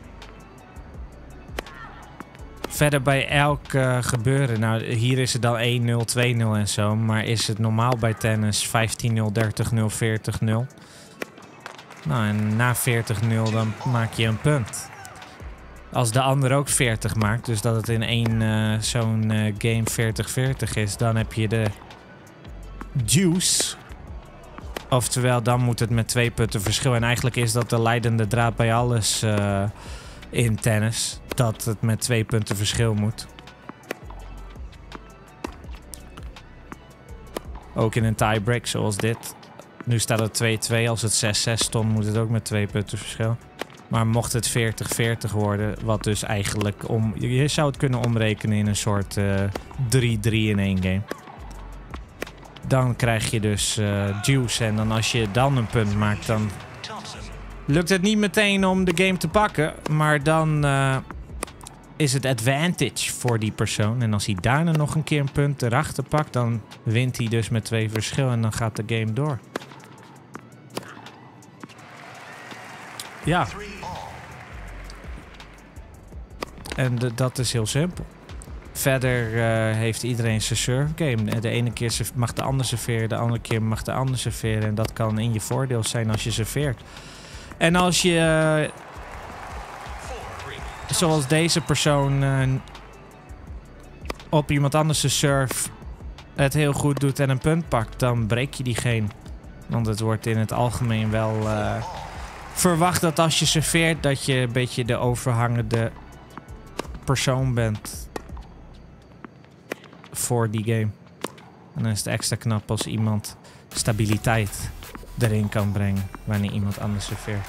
S1: Verder bij elk uh, gebeuren. Nou, hier is het dan één nul, twee nul en zo. Maar is het normaal bij tennis vijftien nul, dertig nul, veertig nul. Nou, en na veertig nul dan maak je een punt. Als de ander ook veertig maakt, dus dat het in één uh, zo'n uh, game veertig veertig is, dan heb je de juice. Oftewel, dan moet het met twee punten verschil. En eigenlijk is dat de leidende draad bij alles uh, in tennis. Dat het met twee punten verschil moet. Ook in een tiebreak zoals dit. Nu staat het twee twee. Als het zes zes stond, moet het ook met twee punten verschil. Maar mocht het veertig veertig worden, wat dus eigenlijk om... Je zou het kunnen omrekenen in een soort uh, drie drie in één game. Dan krijg je dus uh, juice. En dan als je dan een punt maakt, dan lukt het niet meteen om de game te pakken. Maar dan uh, is het advantage voor die persoon. En als hij daarna nog een keer een punt erachter pakt, dan wint hij dus met twee verschil. En dan gaat de game door. Ja. En de, dat is heel simpel. Verder uh, heeft iedereen zijn serve game. De ene keer mag de ander serveren, de andere keer mag de ander serveren. En dat kan in je voordeel zijn als je serveert. En als je, uh, zoals deze persoon, uh, op iemand anders zijn serve het heel goed doet en een punt pakt, dan breek je diegene. Want het wordt in het algemeen wel uh, verwacht dat als je serveert, dat je een beetje de overhangende persoon bent voor die game. En dan is het extra knap als iemand stabiliteit erin kan brengen wanneer iemand anders serveert.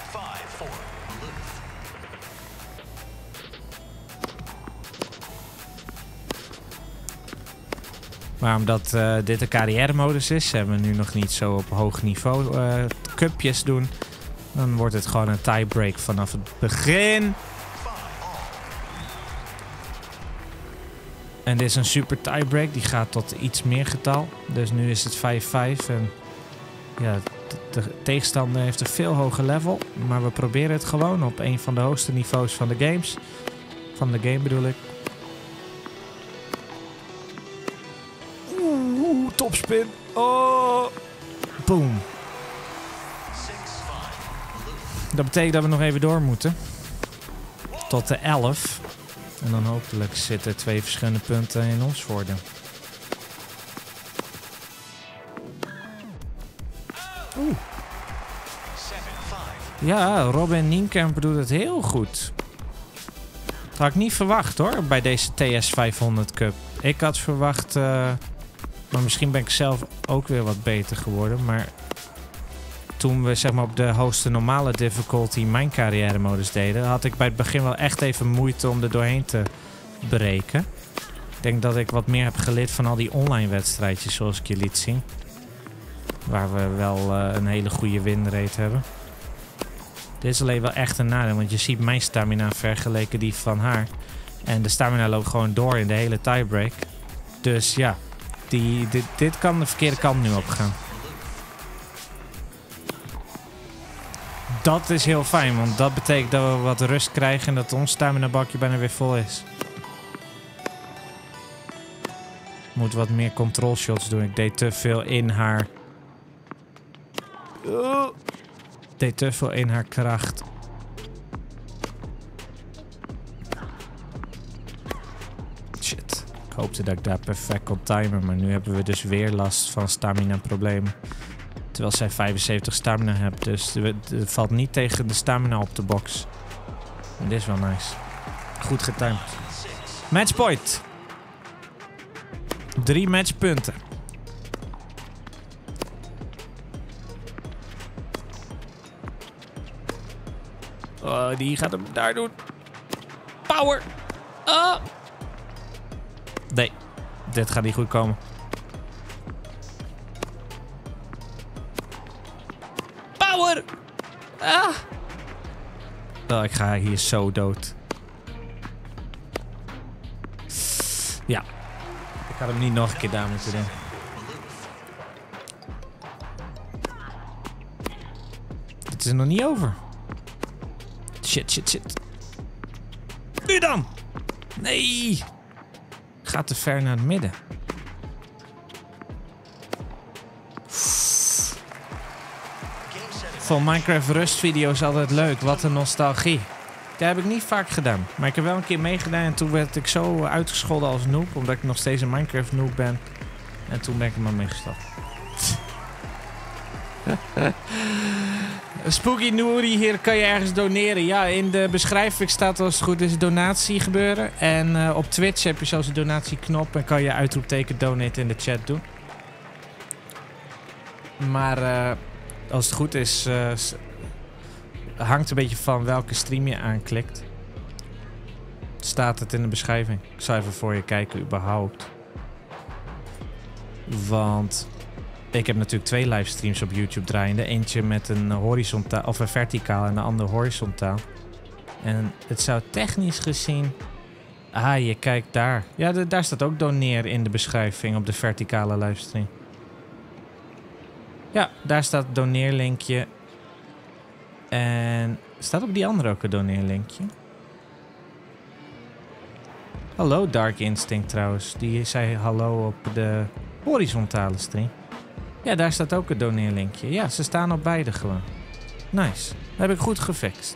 S1: Maar omdat uh, dit een carrière-modus is en we nu nog niet zo op hoog niveau uh, cupjes doen, dan wordt het gewoon een tiebreak vanaf het begin. En dit is een super tiebreak. Die gaat tot iets meer getal. Dus nu is het vijf vijf. En ja, de, de tegenstander heeft een veel hoger level. Maar we proberen het gewoon op een van de hoogste niveaus van de games. Van de game bedoel ik. Oeh, topspin. Oh. Boom. Dat betekent dat we nog even door moeten. Tot de elf. En dan hopelijk zitten twee verschillende punten in ons voordeel. Oeh. Ja, Robin Nienkamp doet het heel goed. Dat had ik niet verwacht hoor, bij deze T S vijfhonderd Cup. Ik had verwacht, uh, maar misschien ben ik zelf ook weer wat beter geworden. Maar toen we zeg maar op de hoogste normale difficulty mijn carrière modus deden, had ik bij het begin wel echt even moeite om er doorheen te breken. Ik denk dat ik wat meer heb geleerd van al die online wedstrijdjes zoals ik je liet zien. Waar we wel uh, een hele goede winrate hebben. Dit is alleen wel echt een nadeel, want je ziet mijn stamina vergeleken die van haar. En de stamina loopt gewoon door in de hele tiebreak. Dus ja, die, dit, dit kan de verkeerde kant nu op gaan. Dat is heel fijn, want dat betekent dat we wat rust krijgen en dat ons stamina bakje bijna weer vol is. Ik moet wat meer control shots doen. Ik deed te veel in haar... Uh. deed te veel in haar kracht. Shit. Ik hoopte dat ik daar perfect kon timen, maar nu hebben we dus weer last van stamina problemen. Terwijl zij vijfenzeventig stamina hebt, dus het valt niet tegen de stamina op de box. En dit is wel nice. Goed getimed. Matchpoint. Drie matchpunten. Oh, die gaat hem daar doen. Power. Oh. Nee, dit gaat niet goed komen. Power. Ah. Oh, ik ga hier zo dood. Ja. Ik had hem niet nog een keer daar moeten doen. Het is er nog niet over. Shit, shit, shit. Nu dan! Nee! Gaat te ver naar het midden. Van Minecraft Rust video's altijd leuk. Wat een nostalgie. Dat heb ik niet vaak gedaan. Maar ik heb wel een keer meegedaan en toen werd ik zo uitgescholden als noob. Omdat ik nog steeds een Minecraft noob ben. En toen ben ik er maar mee gestopt. Spooky Nouri, hier kan je ergens doneren. Ja, in de beschrijving staat als het goed is donatie gebeuren. En uh, op Twitch heb je zelfs een donatieknop en kan je uitroepteken donate in de chat doen. Maar uh, als het goed is, uh, hangt een beetje van welke stream je aanklikt. Staat het in de beschrijving. Ik zal even voor je kijken überhaupt. Want... ik heb natuurlijk twee livestreams op YouTube draaiende. Eentje met een horizontaal of een verticaal en de andere horizontaal. En het zou technisch gezien... ah, je kijkt daar. Ja, de, daar staat ook doneer in de beschrijving op de verticale livestream. Ja, daar staat het doneerlinkje. En staat op die andere ook een doneerlinkje? Hallo Dark Instinct trouwens. Die zei hallo op de horizontale stream. Ja, daar staat ook een doneerlinkje. Ja, ze staan op beide gewoon. Nice. Dat heb ik goed gefixt.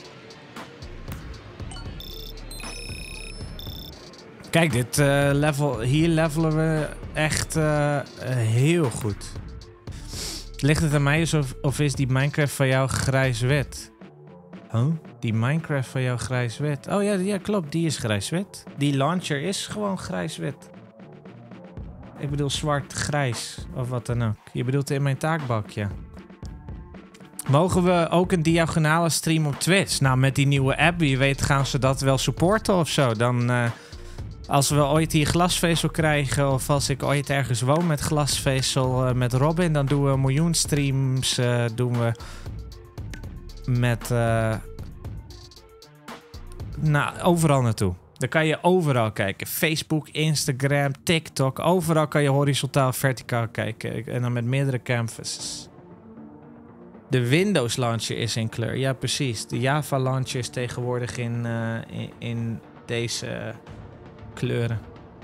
S1: Kijk, dit uh, level, hier levelen we echt uh, heel goed. Ligt het aan mij of, of is die Minecraft van jou grijs-wit? Huh? Die Minecraft van jou grijs-wit? Oh ja, ja, klopt. Die is grijs-wit. Die launcher is gewoon grijs-wit. Ik bedoel zwart-grijs of wat dan ook. Je bedoelt in mijn taakbakje. Mogen we ook een diagonale stream op Twitch? Nou, met die nieuwe app, wie weet gaan ze dat wel supporten of zo. Dan, uh, als we ooit hier glasvezel krijgen of als ik ooit ergens woon met glasvezel uh, met Robin, dan doen we een miljoen streams. Uh, doen we met... Uh, nou, overal naartoe. Dan kan je overal kijken. Facebook, Instagram, TikTok. Overal kan je horizontaal, verticaal kijken. En dan met meerdere canvases. De Windows launcher is in kleur. Ja, precies. De Java launcher is tegenwoordig in, uh, in, in deze uh, kleuren.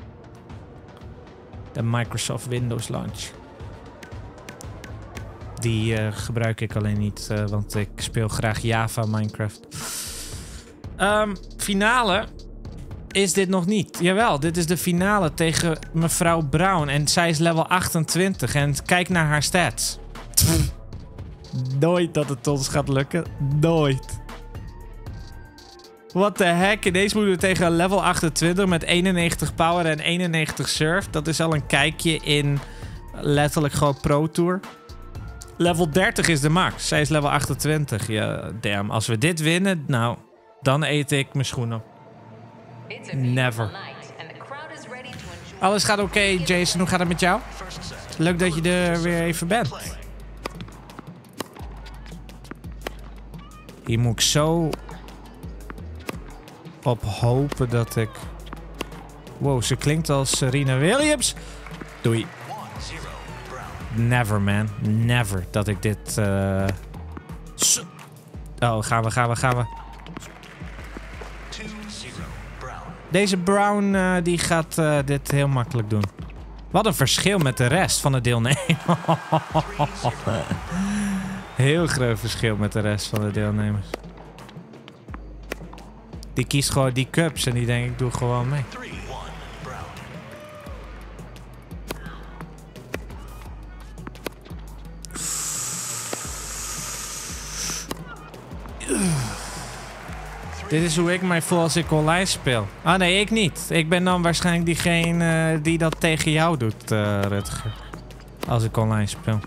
S1: De Microsoft Windows launcher. Die uh, gebruik ik alleen niet, uh, want ik speel graag Java Minecraft. Um, finale is dit nog niet. Jawel, dit is de finale tegen mevrouw Brown. En zij is level achtentwintig. En kijk naar haar stats. Pff. Nooit dat het ons gaat lukken. Nooit. What the heck? Ineens moeten we tegen level achtentwintig met eenennegentig power en eenennegentig surf. Dat is al een kijkje in letterlijk gewoon Pro Tour. Level dertig is de max. Zij is level achtentwintig. Ja, damn. Als we dit winnen, nou, dan eet ik mijn schoenen op. Never. Alles gaat oké, okay, Jason. Hoe gaat het met jou? Leuk dat je er weer even bent. Hier moet ik zo op hopen dat ik... Wow, ze klinkt als Serena Williams. Doei. Never, man. Never dat ik dit... Uh... Oh, gaan we, gaan we, gaan we. Deze Brown uh, die gaat uh, dit heel makkelijk doen. Wat een verschil met de rest van de deelnemers. Heel groot verschil met de rest van de deelnemers. Die kiest gewoon die cups en die denkt ik doe gewoon mee. Dit is hoe ik mij voel als ik online speel. Ah nee, ik niet. Ik ben dan waarschijnlijk diegene uh, die dat tegen jou doet, uh, Rutger. Als ik online speel.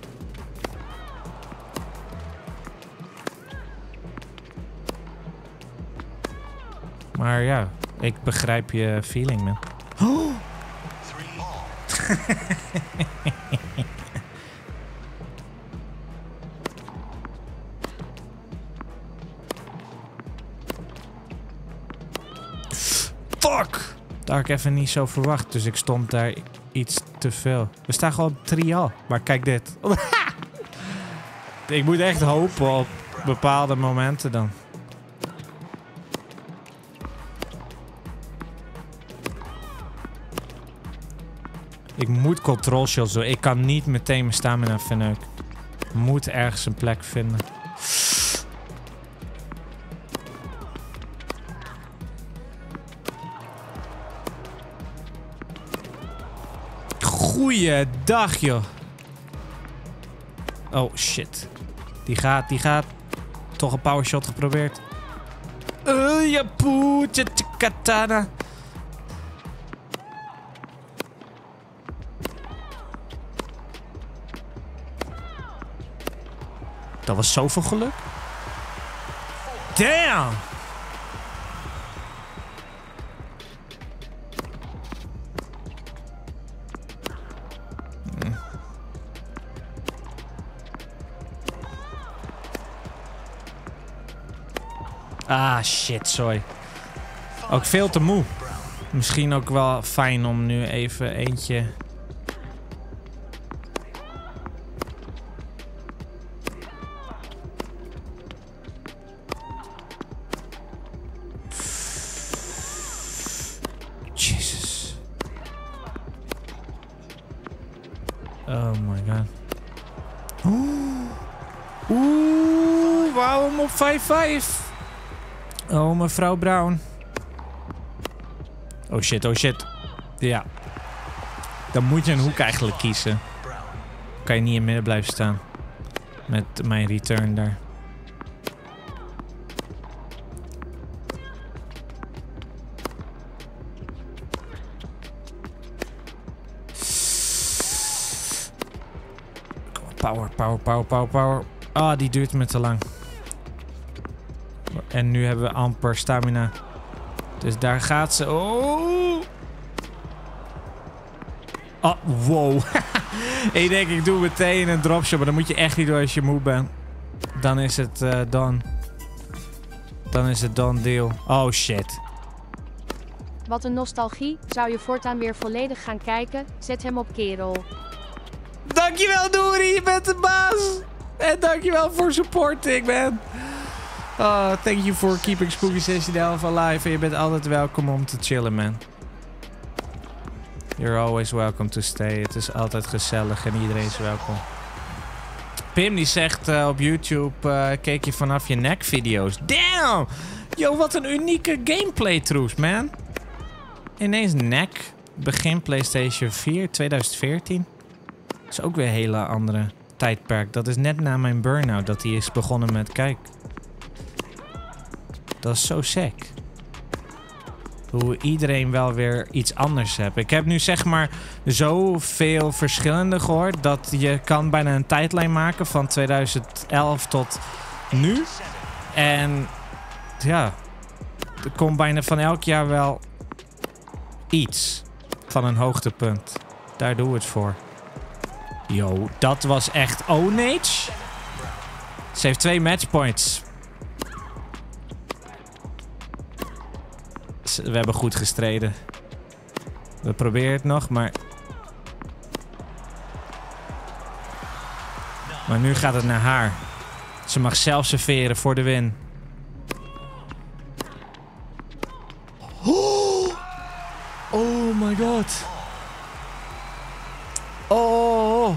S1: Maar ja, ik begrijp je feeling, man. Oh. Fuck! Dat had ik even niet zo verwacht, dus ik stond daar iets te veel. We staan gewoon trial, maar kijk dit. Ik moet echt hopen op bepaalde momenten dan. Ik moet control shots doen. Ik kan niet meteen mijn stamina verneuken. Ik moet ergens een plek vinden. Goeiedag, joh. Oh, shit. Die gaat, die gaat. Toch een power shot geprobeerd. Uh, ja, poetje, katana. Dat was zoveel geluk. Damn! Ah, shit, sorry. Ook veel te moe. Misschien ook wel fijn om nu even eentje... Jesus. Oh my god. Oeh. Oeh, waarom op vijf vijf? Oh, mevrouw Brown. Oh shit, oh shit. Ja. Dan moet je een hoek eigenlijk kiezen. Kan je niet in het midden blijven staan. Met mijn return daar. Power, power, power, power, power. Ah, oh, die duurt me te lang. En nu hebben we amper stamina. Dus daar gaat ze. Oh! Oh, wow. Ik denk, ik doe meteen een dropshot. Maar dan moet je echt niet doen als je moe bent. Dan is het uh, done. Dan is het done deal. Oh, shit.
S3: wat een nostalgie. Zou je voortaan weer volledig gaan kijken? Zet hem op kerel.
S1: Dankjewel, Doeri. Je bent de baas. En dankjewel voor supporting, man. Oh, thank you for keeping Spooky Session Alpha alive. En je bent altijd welkom om te chillen, man. You're always welcome to stay. Het is altijd gezellig en iedereen is welkom. Pim die zegt uh, op YouTube, uh, keek je vanaf je nek video's. Damn! Yo, wat een unieke gameplay truth, man. Ineens nek. Begin PlayStation vier, twintig veertien. Dat is ook weer een hele andere tijdperk. Dat is net na mijn burn-out dat hij is begonnen met kijk. Dat is zo sick. Hoe iedereen wel weer iets anders heeft. Ik heb nu zeg maar zoveel verschillende gehoord dat je kan bijna een tijdlijn maken van tweeduizend elf tot nu. En ja, er komt bijna van elk jaar wel iets van een hoogtepunt. Daar doen we het voor. Yo, dat was echt Onage. Ze heeft twee matchpoints. We hebben goed gestreden. We proberen het nog, maar... Maar nu gaat het naar haar. Ze mag zelf serveren voor de win. Oh, oh my god. Oh.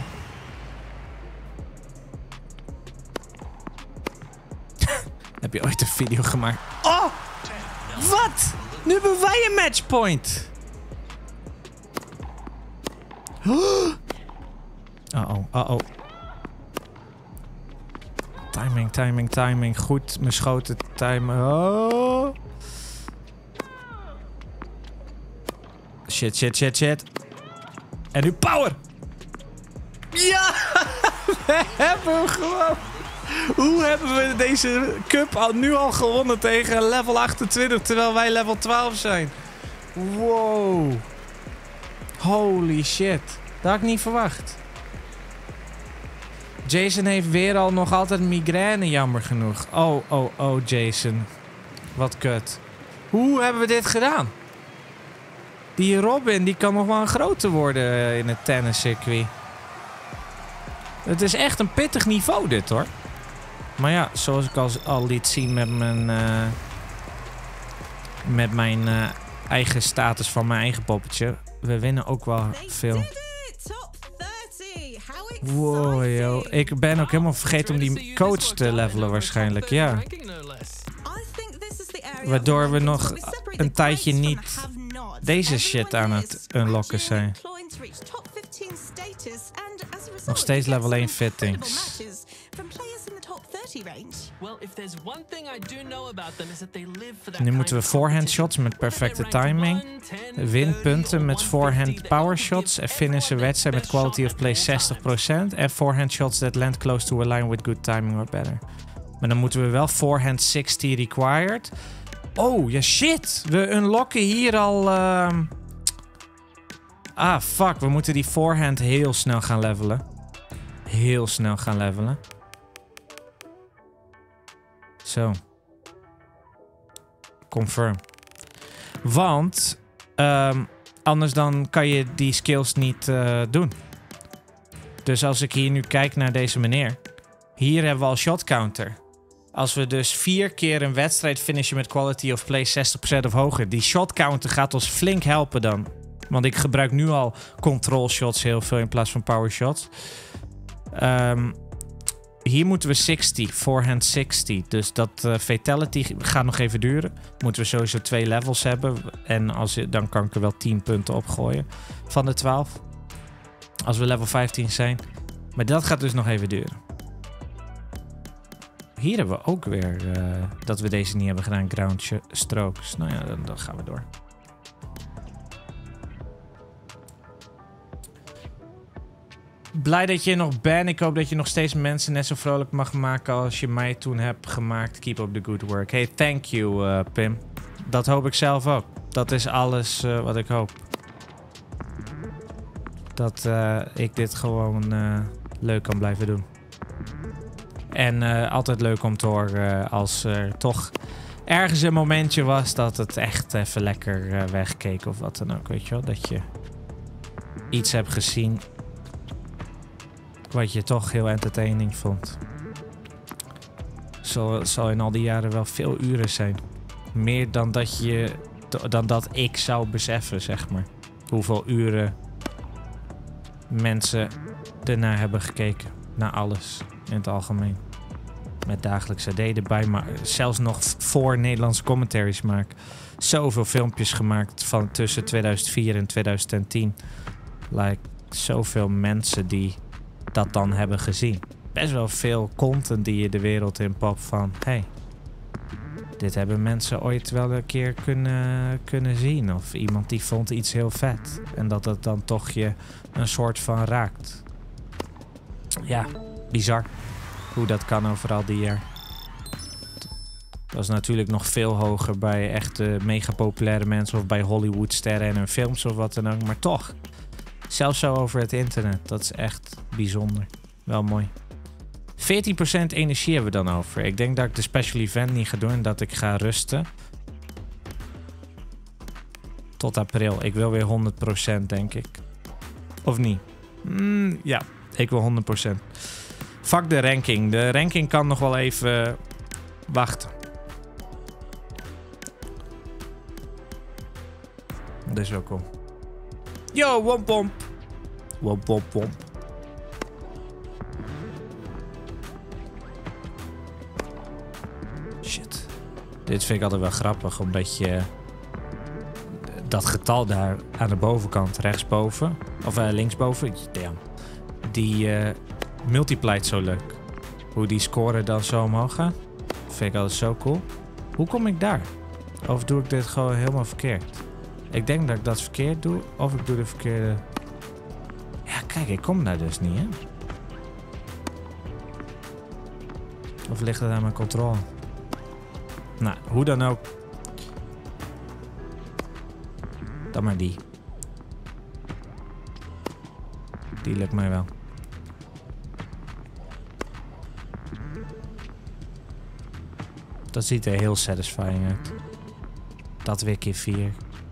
S1: Heb je ooit een video gemaakt? Oh! Wat? Nu hebben wij een matchpoint. Uh-oh, uh-oh. Timing, timing, timing. Goed, mijn schoten timen. Oh. Shit, shit, shit, shit. En nu power. Ja, we hebben hem gewoon. Hoe hebben we deze cup al, nu al gewonnen tegen level achtentwintig, terwijl wij level twaalf zijn? Wow. Holy shit. Dat had ik niet verwacht. Jason heeft weer al nog altijd migraine, jammer genoeg. Oh, oh, oh, Jason. Wat kut. Hoe hebben we dit gedaan? Die Robin, die kan nog wel een groter worden in het tenniscircuit. Het is echt een pittig niveau dit, hoor. Maar ja, zoals ik al, al liet zien met mijn, uh, met mijn uh, eigen status van mijn eigen poppetje. We winnen ook wel veel. Wow, yo. Ik ben ook helemaal vergeten om die coach te levelen waarschijnlijk, ja. Waardoor we nog een tijdje niet deze shit aan het unlocken zijn. Nog steeds level één fittings. Nu moeten we forehand shots met perfecte timing. Win punten met forehand power shots. En finishen wedstrijd met quality of play zestig procent. En forehand shots that land close to a line with good timing or better. Maar dan moeten we wel forehand zestig required. Oh, ja shit. We unlocken hier al... Uh... Ah, fuck. We moeten die forehand heel snel gaan levelen. Heel snel gaan levelen. Zo. Confirm. Want... Um, anders dan kan je die skills niet uh, doen. Dus als ik hier nu kijk naar deze meneer. Hier hebben we al shot counter. Als we dus vier keer een wedstrijd finishen met quality of play zestig procent of hoger. Die shot counter gaat ons flink helpen dan. Want ik gebruik nu al control shots heel veel in plaats van power shots. Um, hier moeten we zestig, forehand zestig. Dus dat uh, fatality gaat nog even duren. Moeten we sowieso twee levels hebben. En als je, dan kan ik er wel tien punten opgooien van de twaalf. Als we level vijftien zijn. Maar dat gaat dus nog even duren. Hier hebben we ook weer uh, dat we deze niet hebben gedaan. Ground strokes. Nou ja, dan, dan gaan we door. Blij dat je er nog bent. Ik hoop dat je nog steeds mensen net zo vrolijk mag maken als je mij toen hebt gemaakt. Keep up the good work. Hey, thank you, uh, Pim. Dat hoop ik zelf ook. Dat is alles uh, wat ik hoop. Dat uh, ik dit gewoon uh, leuk kan blijven doen. En uh, altijd leuk om te horen uh, als er toch ergens een momentje was dat het echt even lekker uh, wegkeek of wat dan ook, weet je wel. Dat je iets hebt gezien wat je toch heel entertaining vond. Zal, zal in al die jaren wel veel uren zijn. Meer dan dat je, dan dat ik zou beseffen, zeg maar. Hoeveel uren mensen ernaar hebben gekeken. Naar alles in het algemeen. Met dagelijkse D erbij, maar zelfs nog voor Nederlandse commentaries maak. Zoveel filmpjes gemaakt van tussen tweeduizend vier en tweeduizend tien. Like, zoveel mensen die dat dan hebben gezien. Best wel veel content die je de wereld in popt van... Hey, dit hebben mensen ooit wel een keer kunnen, kunnen zien. Of iemand die vond iets heel vet. En dat het dan toch je een soort van raakt. Ja, bizar. Hoe dat kan over al die jaar. Dat is natuurlijk nog veel hoger bij echte mega populaire mensen. Of bij Hollywoodsterren en hun films of wat dan ook. Maar toch, zelfs zo over het internet. Dat is echt bijzonder. Wel mooi. veertien procent energie hebben we dan over. Ik denk dat ik de special event niet ga doen en dat ik ga rusten. Tot april. Ik wil weer honderd procent, denk ik. Of niet? Mm, ja, ik wil honderd procent. Fuck de ranking. De ranking kan nog wel even wachten. Dat is wel cool. Yo, womp womp. Womp womp womp. Shit. Dit vind ik altijd wel grappig, omdat je dat getal daar aan de bovenkant, rechtsboven, of uh, linksboven, damn, die uh, multiplied zo leuk. Hoe die score dan zo omhoog gaat, vind ik altijd zo cool. Hoe kom ik daar? Of doe ik dit gewoon helemaal verkeerd? Ik denk dat ik dat verkeerd doe, of ik doe de verkeerde... Ja, kijk, ik kom daar dus niet, hè? Of ligt het aan mijn controle? Nou, hoe dan ook. Dan maar die. Die lukt mij wel. Dat ziet er heel satisfying uit. Dat weer keer vier.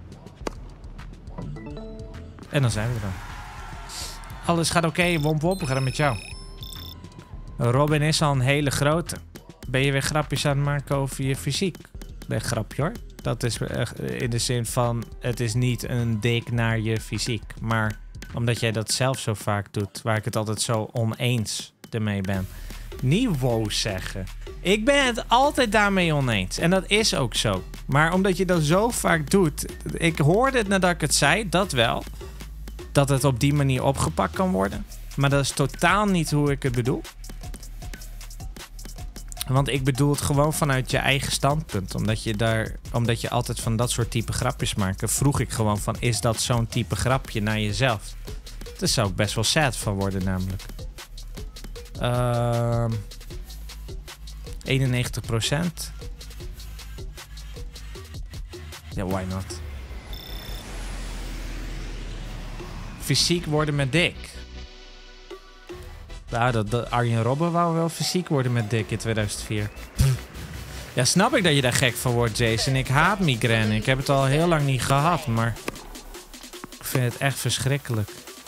S1: En dan zijn we er dan. Alles gaat oké, okay. Womp womp, we gaan met jou. Robin is al een hele grote. Ben je weer grapjes aan het maken over je fysiek? Nee, grapje hoor. Dat is in de zin van, het is niet een dik naar je fysiek. Maar omdat jij dat zelf zo vaak doet, waar ik het altijd zo oneens ermee ben. Niet wow zeggen. Ik ben het altijd daarmee oneens. En dat is ook zo. Maar omdat je dat zo vaak doet, ik hoorde het nadat ik het zei, dat wel. Dat het op die manier opgepakt kan worden. Maar dat is totaal niet hoe ik het bedoel. Want ik bedoel het gewoon vanuit je eigen standpunt. Omdat je daar, omdat je altijd van dat soort type grapjes maakt. Vroeg ik gewoon van, is dat zo'n type grapje naar jezelf? Daar zou ik best wel sad van worden namelijk. Uh, eenennegentig procent. Ja, why not? Fysiek worden met dik. Ja, dat, dat Arjen Robben wou wel fysiek worden met dik in tweeduizend vier. Ja, snap ik dat je daar gek van wordt, Jason. Ik haat migraine. Ik heb het al heel lang niet gehad, maar ik vind het echt verschrikkelijk.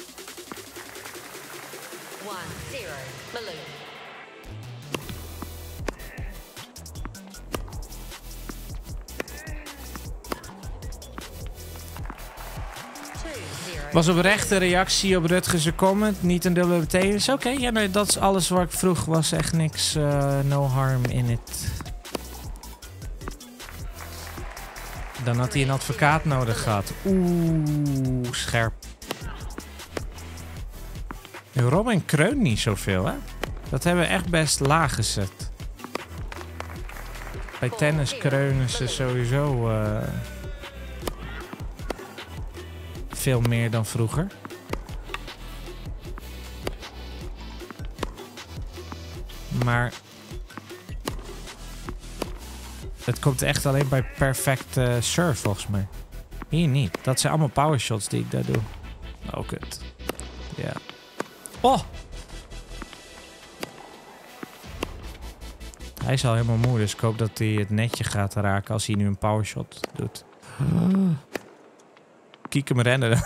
S1: Was oprechte reactie op Rutgers' comment. Niet een dubbele betekenis. Oké, okay, ja, nee, dat is alles wat ik vroeg. Was echt niks. Uh, no harm in it. Dan had hij een advocaat nodig gehad. Oeh, scherp. Robin kreunt niet zoveel, hè? Dat hebben we echt best laag gezet. Bij tennis kreunen ze sowieso... Uh, veel meer dan vroeger. Maar het komt echt alleen bij perfect uh, serve volgens mij. Hier niet. Dat zijn allemaal power shots die ik daar doe. Oh, kut. Ja. Oh! Hij is al helemaal moe, dus ik hoop dat hij het netje gaat raken als hij nu een powershot doet. Kijk hem rennen.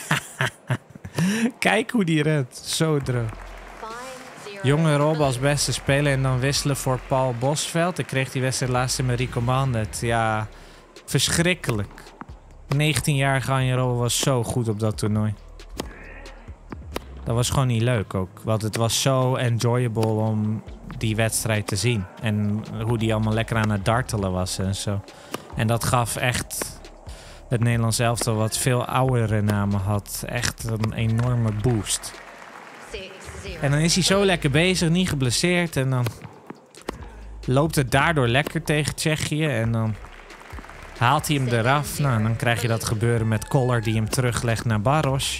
S1: Kijk hoe die rent. Zo droog. Jonge Rob als beste speler en dan wisselen voor Paul Bosveld. Ik kreeg die wedstrijd laatst in mijn recommanded. Ja, verschrikkelijk. negentienjarige Anje Rob was zo goed op dat toernooi. Dat was gewoon niet leuk ook. Want het was zo enjoyable om die wedstrijd te zien. En hoe die allemaal lekker aan het dartelen was en zo. En dat gaf echt het Nederlands elftal, wat veel oudere namen had, echt een enorme boost. En dan is hij zo lekker bezig, niet geblesseerd. En dan loopt het daardoor lekker tegen Tsjechië. En dan haalt hij hem eraf. Nou, en dan krijg je dat gebeuren met Koller die hem teruglegt naar Barros.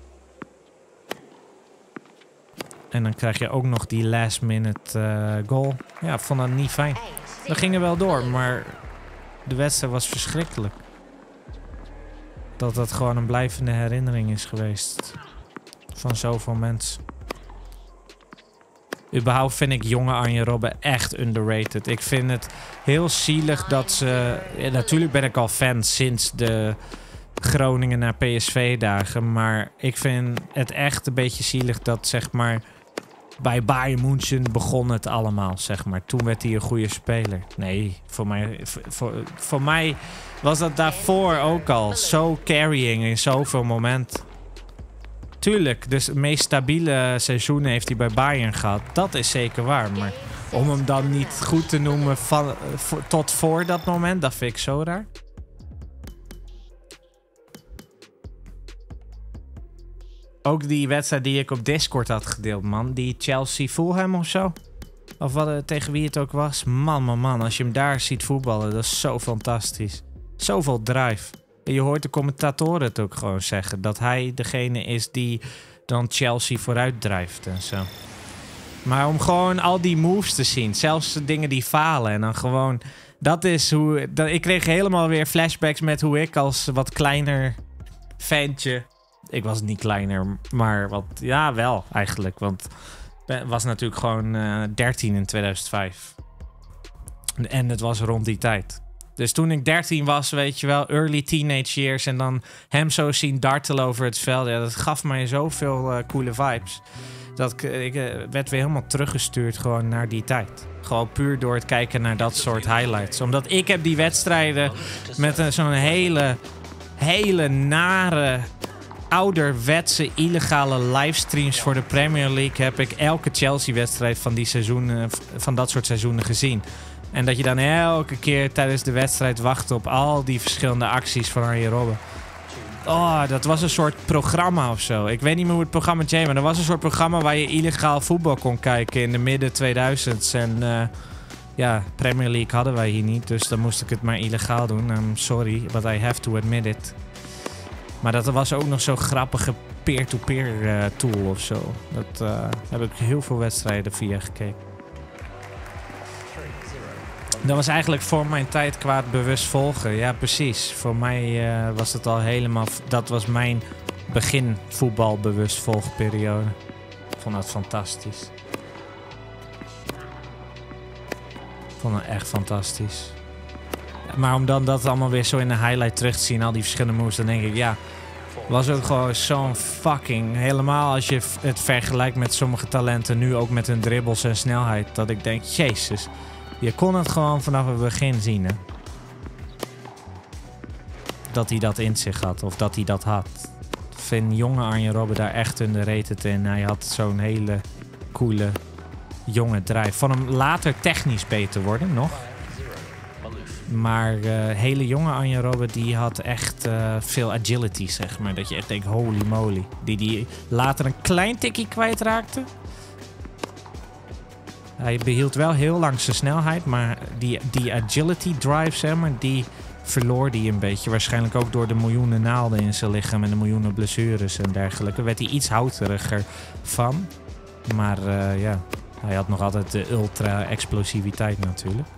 S1: En dan krijg je ook nog die last minute uh, goal. Ja, ik vond dat niet fijn. We gingen wel door, maar de wedstrijd was verschrikkelijk. Dat dat gewoon een blijvende herinnering is geweest. Van zoveel mensen. Überhaupt vind ik jonge Arjen Robben echt underrated. Ik vind het heel zielig dat ze... Ja, natuurlijk ben ik al fan sinds de Groningen naar P S V-dagen. Maar ik vind het echt een beetje zielig dat, zeg maar... Bij Bayern München begon het allemaal, zeg maar. Toen werd hij een goede speler. Nee, voor mij, voor, voor mij was dat daarvoor ook al. Zo carrying in zoveel momenten. Tuurlijk, dus de meest stabiele seizoenen heeft hij bij Bayern gehad. Dat is zeker waar. Maar om hem dan niet goed te noemen van, voor, tot voor dat moment, dat vind ik zo raar. Ook die wedstrijd die ik op Discord had gedeeld, man. Die Chelsea-Fulham of zo. Of wat, tegen wie het ook was. Man, man, man. Als je hem daar ziet voetballen, dat is zo fantastisch. Zoveel drive. En je hoort de commentatoren het ook gewoon zeggen. Dat hij degene is die dan Chelsea vooruit drijft en zo. Maar om gewoon al die moves te zien. Zelfs de dingen die falen. En dan gewoon... Dat is hoe... Dat, ik kreeg helemaal weer flashbacks met hoe ik als wat kleiner ventje... Ik was niet kleiner, maar wat... Ja, wel eigenlijk. Want ik was natuurlijk gewoon uh, dertien in tweeduizend vijf. En het was rond die tijd. Dus toen ik dertien was, weet je wel, early teenage years... en dan hem zo zien dartelen over het veld... Ja, dat gaf mij zoveel uh, coole vibes. Dat ik, ik uh, werd weer helemaal teruggestuurd gewoon naar die tijd. Gewoon puur door het kijken naar dat soort highlights. Omdat ik heb die wedstrijden met uh, zo'n hele, hele nare... ouderwetse, illegale livestreams voor de Premier League... heb ik elke Chelsea-wedstrijd van die seizoenen, van dat soort seizoenen gezien. En dat je dan elke keer tijdens de wedstrijd wacht op al die verschillende acties van Arjen Robben. Oh, dat was een soort programma of zo. Ik weet niet meer hoe het programma heet, maar dat was een soort programma waar je illegaal voetbal kon kijken in de midden tweeduizends. En uh, ja, Premier League hadden wij hier niet, dus dan moest ik het maar illegaal doen. I'm sorry, but I have to admit it. Maar dat was ook nog zo'n grappige peer-to-peer uh, tool of zo. Dat uh, heb ik heel veel wedstrijden via gekeken. Dat was eigenlijk voor mijn tijd qua het bewust volgen. Ja, precies. Voor mij uh, was het al helemaal... Dat was mijn begin voetbalbewust volgperiode. Ik vond dat fantastisch. Ik vond het echt fantastisch. Maar om dan dat allemaal weer zo in de highlight terug te zien, al die verschillende moves, dan denk ik, ja, was ook gewoon zo'n fucking, helemaal als je het vergelijkt met sommige talenten, nu ook met hun dribbles en snelheid, dat ik denk, jezus, je kon het gewoon vanaf het begin zien, hè. Dat hij dat in zich had, of dat hij dat had. Ik vind jonge Arjen Robben daar echt underrated in. Hij had zo'n hele coole, jonge drive. Van hem later technisch beter worden, nog. Maar uh, hele jonge Arjen Robben, die had echt uh, veel agility, zeg maar. Dat je echt denkt, holy moly. Die die later een klein tikkie kwijtraakte. Hij behield wel heel lang zijn snelheid, maar die, die agility drive, zeg maar, die verloor hij een beetje. Waarschijnlijk ook door de miljoenen naalden in zijn lichaam en de miljoenen blessures en dergelijke. Werd hij iets houteriger van. Maar uh, ja, hij had nog altijd de ultra-explosiviteit natuurlijk.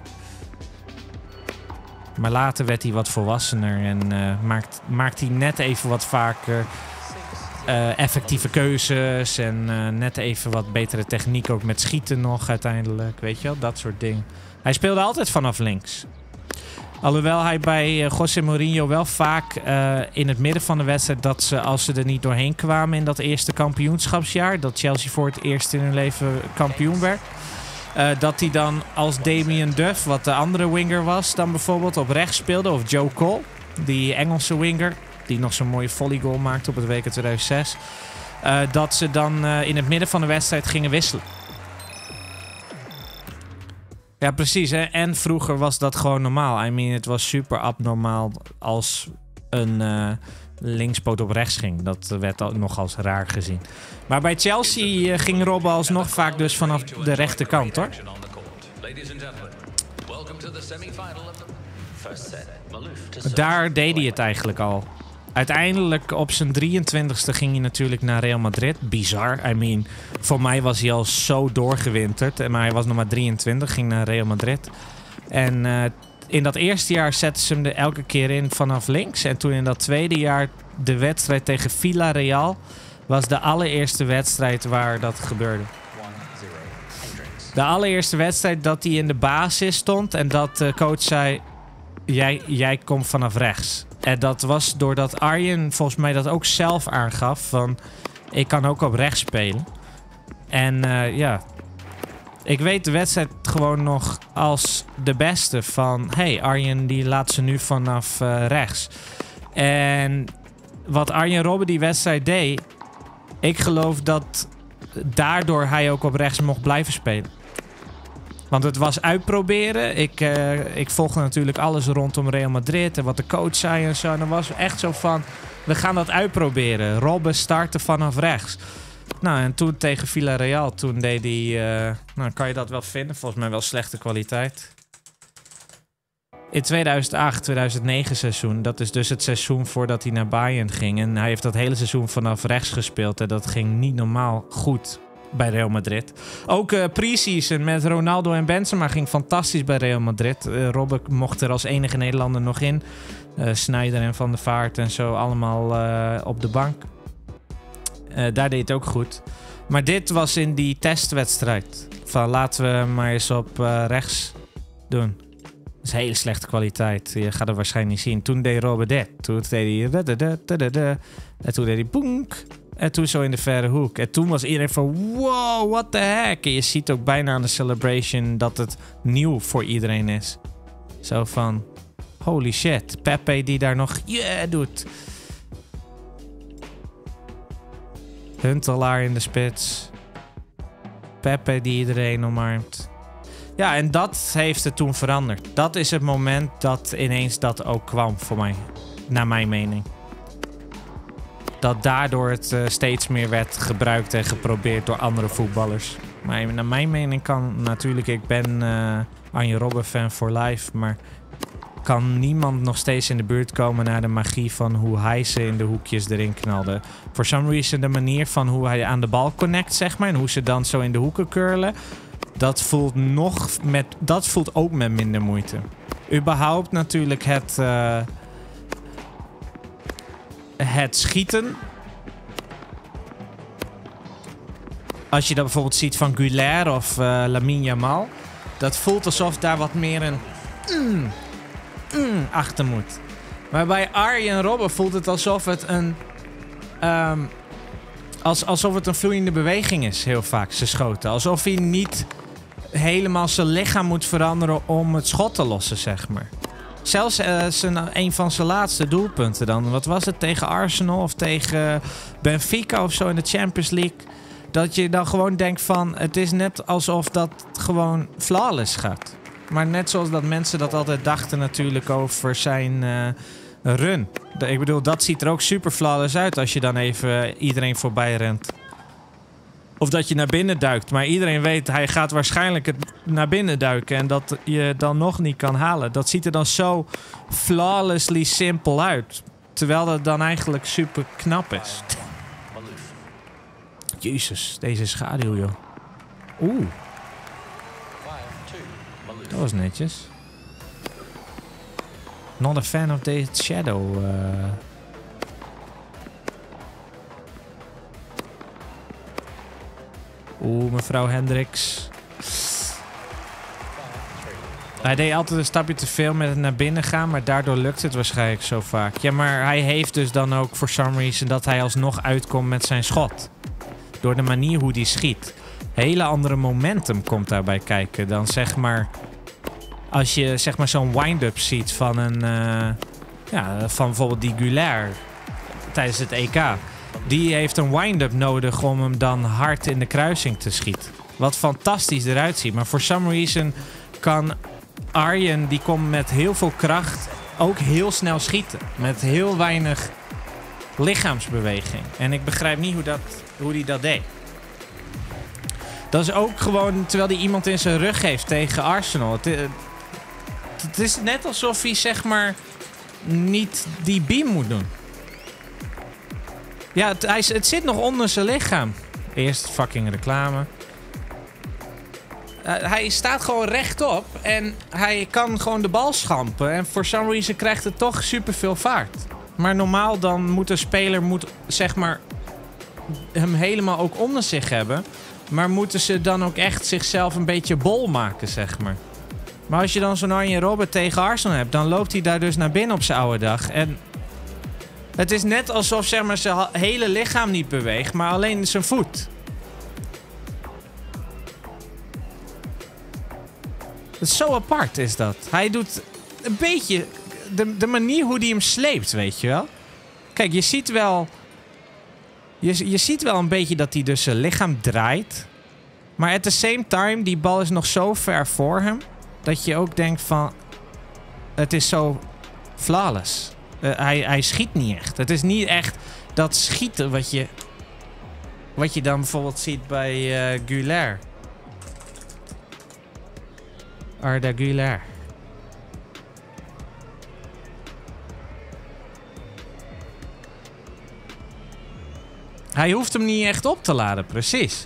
S1: Maar later werd hij wat volwassener en uh, maakt, maakt hij net even wat vaker uh, effectieve keuzes en uh, net even wat betere techniek ook met schieten nog uiteindelijk. Weet je wel, dat soort dingen. Hij speelde altijd vanaf links. Alhoewel hij bij uh, José Mourinho wel vaak uh, in het midden van de wedstrijd... dat ze, als ze er niet doorheen kwamen in dat eerste kampioenschapsjaar... dat Chelsea voor het eerst in hun leven kampioen werd... Uh, dat hij dan als Damien Duff, wat de andere winger was... dan bijvoorbeeld op rechts speelde. Of Joe Cole, die Engelse winger... die nog zo'n mooie volleygoal maakte op het W K tweeduizend zes... Uh, dat ze dan uh, in het midden van de wedstrijd gingen wisselen. Ja, precies. Hè? En vroeger was dat gewoon normaal. I mean, het was super abnormaal als een uh, linkspoot op rechts ging. Dat werd al, nog als raar gezien. Maar bij Chelsea uh, ging Robben alsnog vaak dus vanaf de rechterkant, hoor. Daar deed hij het eigenlijk al. Uiteindelijk op zijn drieëntwintigste ging hij natuurlijk naar Real Madrid. Bizar. I mean, voor mij was hij al zo doorgewinterd. Maar hij was nog maar drieëntwintig, ging naar Real Madrid. En uh, in dat eerste jaar zetten ze hem er elke keer in vanaf links. En toen in dat tweede jaar de wedstrijd tegen Villarreal... was de allereerste wedstrijd waar dat gebeurde. De allereerste wedstrijd dat hij in de basis stond... en dat de coach zei... Jij, jij komt vanaf rechts. En dat was doordat Arjen volgens mij dat ook zelf aangaf. Van, ik kan ook op rechts spelen. En uh, ja... Ik weet de wedstrijd gewoon nog als de beste van... hey, Arjen die laat ze nu vanaf uh, rechts. En wat Arjen Robben die wedstrijd deed... Ik geloof dat daardoor hij ook op rechts mocht blijven spelen. Want het was uitproberen. Ik, uh, ik volgde natuurlijk alles rondom Real Madrid en wat de coach zei en zo. En dan was echt zo van, we gaan dat uitproberen. Robben startte vanaf rechts. Nou, en toen tegen Villarreal, toen deed hij... Uh, nou, kan je dat wel vinden? Volgens mij wel slechte kwaliteit. In tweeduizend acht, tweeduizend negen seizoen. Dat is dus het seizoen voordat hij naar Bayern ging. En hij heeft dat hele seizoen vanaf rechts gespeeld. En dat ging niet normaal goed bij Real Madrid. Ook uh, pre-season met Ronaldo en Benzema ging fantastisch bij Real Madrid. Uh, Robben mocht er als enige Nederlander nog in. Uh, Sneijder en Van der Vaart en zo allemaal uh, op de bank. Uh, daar deed het ook goed. Maar dit was in die testwedstrijd. Van laten we maar eens op uh, rechts doen. Dat is hele slechte kwaliteit. Je gaat het waarschijnlijk niet zien. Toen deed Robben dit. Toen deed hij... En toen deed hij boenk. En toen zo in de verre hoek. En toen was iedereen van... Wow, what the heck? En je ziet ook bijna aan de celebration... dat het nieuw voor iedereen is. Zo van... Holy shit. Pepe die daar nog... Yeah, doet. Huntelaar in de spits. Pepe die iedereen omarmt. Ja, en dat heeft het toen veranderd. Dat is het moment dat ineens dat ook kwam voor mij. Naar mijn mening. Dat daardoor het uh, steeds meer werd gebruikt en geprobeerd door andere voetballers. Maar naar mijn mening kan natuurlijk... Ik ben uh, Arjen Robben fan for life. Maar kan niemand nog steeds in de buurt komen naar de magie van hoe hij ze in de hoekjes erin knalde. For some reason de manier van hoe hij aan de bal connect, zeg maar. En hoe ze dan zo in de hoeken curlen. Dat voelt, nog met, dat voelt ook met minder moeite. Überhaupt natuurlijk het... Uh, het schieten. Als je dat bijvoorbeeld ziet van Güler of uh, Lamine Yamal. Dat voelt alsof daar wat meer een... Mm, mm, achter moet. Maar bij Arjen Robben voelt het alsof het een... Um, als, alsof het een vloeiende beweging is, heel vaak, zijn schoten. Alsof hij niet helemaal zijn lichaam moet veranderen om het schot te lossen, zeg maar. Zelfs uh, zijn, een van zijn laatste doelpunten dan. Wat was het? Tegen Arsenal of tegen Benfica of zo in de Champions League. Dat je dan gewoon denkt van... Het is net alsof dat gewoon flawless gaat. Maar net zoals dat mensen dat altijd dachten natuurlijk over zijn uh, run. De, ik bedoel, dat ziet er ook super flawless uit als je dan even iedereen voorbij rent. Of dat je naar binnen duikt. Maar iedereen weet, hij gaat waarschijnlijk het naar binnen duiken. En dat je dan nog niet kan halen. Dat ziet er dan zo flawlessly simpel uit. Terwijl dat dan eigenlijk super knap is. Jezus, deze schaduw, joh. Oeh. Dat was netjes. Not a fan of the shadow. Uh... Oeh, mevrouw Hendricks. Hij deed altijd een stapje te veel met het naar binnen gaan, maar daardoor lukt het waarschijnlijk zo vaak. Ja, maar hij heeft dus dan ook for some reason dat hij alsnog uitkomt met zijn schot. Door de manier hoe hij schiet. Hele andere momentum komt daarbij kijken dan zeg maar... Als je zeg maar zo'n wind-up ziet van een... Uh, ja, van bijvoorbeeld die Gulair tijdens het E K. Die heeft een wind-up nodig om hem dan hard in de kruising te schieten. Wat fantastisch eruit ziet. Maar for some reason kan Arjen, die komt met heel veel kracht, ook heel snel schieten. Met heel weinig lichaamsbeweging. En ik begrijp niet hoe dat, hoe die dat deed. Dat is ook gewoon terwijl hij iemand in zijn rug heeft tegen Arsenal. Het, het, het is net alsof hij zeg maar niet die beam moet doen. Ja, het, hij, het zit nog onder zijn lichaam. Eerst fucking reclame. Uh, hij staat gewoon rechtop en hij kan gewoon de bal schampen. En for some reason krijgt het toch superveel vaart. Maar normaal dan moet een speler moet, zeg maar, hem helemaal ook onder zich hebben. Maar moeten ze dan ook echt zichzelf een beetje bol maken, zeg maar. Maar als je dan zo'n Arjen Robben tegen Arsenal hebt, dan loopt hij daar dus naar binnen op zijn oude dag. En het is net alsof zeg maar, zijn hele lichaam niet beweegt, maar alleen zijn voet. Het is zo apart is dat. Hij doet een beetje de, de manier hoe hij hem sleept, weet je wel. Kijk, je ziet wel... Je, je ziet wel een beetje dat hij dus zijn lichaam draait. Maar at the same time, die bal is nog zo ver voor hem, dat je ook denkt van... Het is zo flawless. Uh, hij, hij schiet niet echt. Het is niet echt dat schieten wat je... Wat je dan bijvoorbeeld ziet bij uh, Gulair. Arda Güler. Hij hoeft hem niet echt op te laden, precies.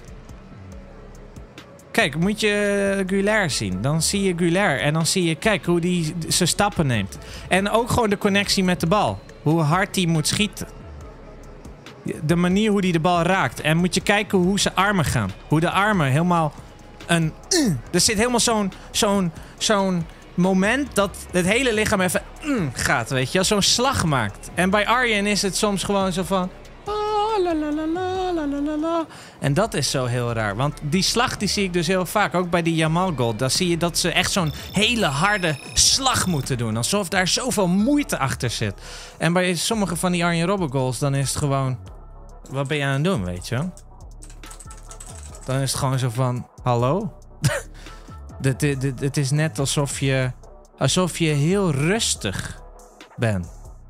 S1: Kijk, moet je Güler zien. Dan zie je Güler en dan zie je, kijk, hoe hij zijn stappen neemt. En ook gewoon de connectie met de bal. Hoe hard hij moet schieten. De manier hoe hij de bal raakt. En moet je kijken hoe zijn armen gaan. Hoe de armen helemaal... Een, uh, er zit helemaal zo'n zo'n zo'n moment dat het hele lichaam even uh, gaat, weet je. Zo'n slag maakt. En bij Arjen is het soms gewoon zo van... Oh, la, la, la, la, la, la, la. En dat is zo heel raar. Want die slag die zie ik dus heel vaak. Ook bij die Jamal goal. Daar zie je dat ze echt zo'n hele harde slag moeten doen. Alsof daar zoveel moeite achter zit. En bij sommige van die Arjen Robben goals dan is het gewoon... Wat ben je aan het doen, weet je wel? Dan is het gewoon zo van... Hallo? Het is net alsof je... Alsof je heel rustig bent.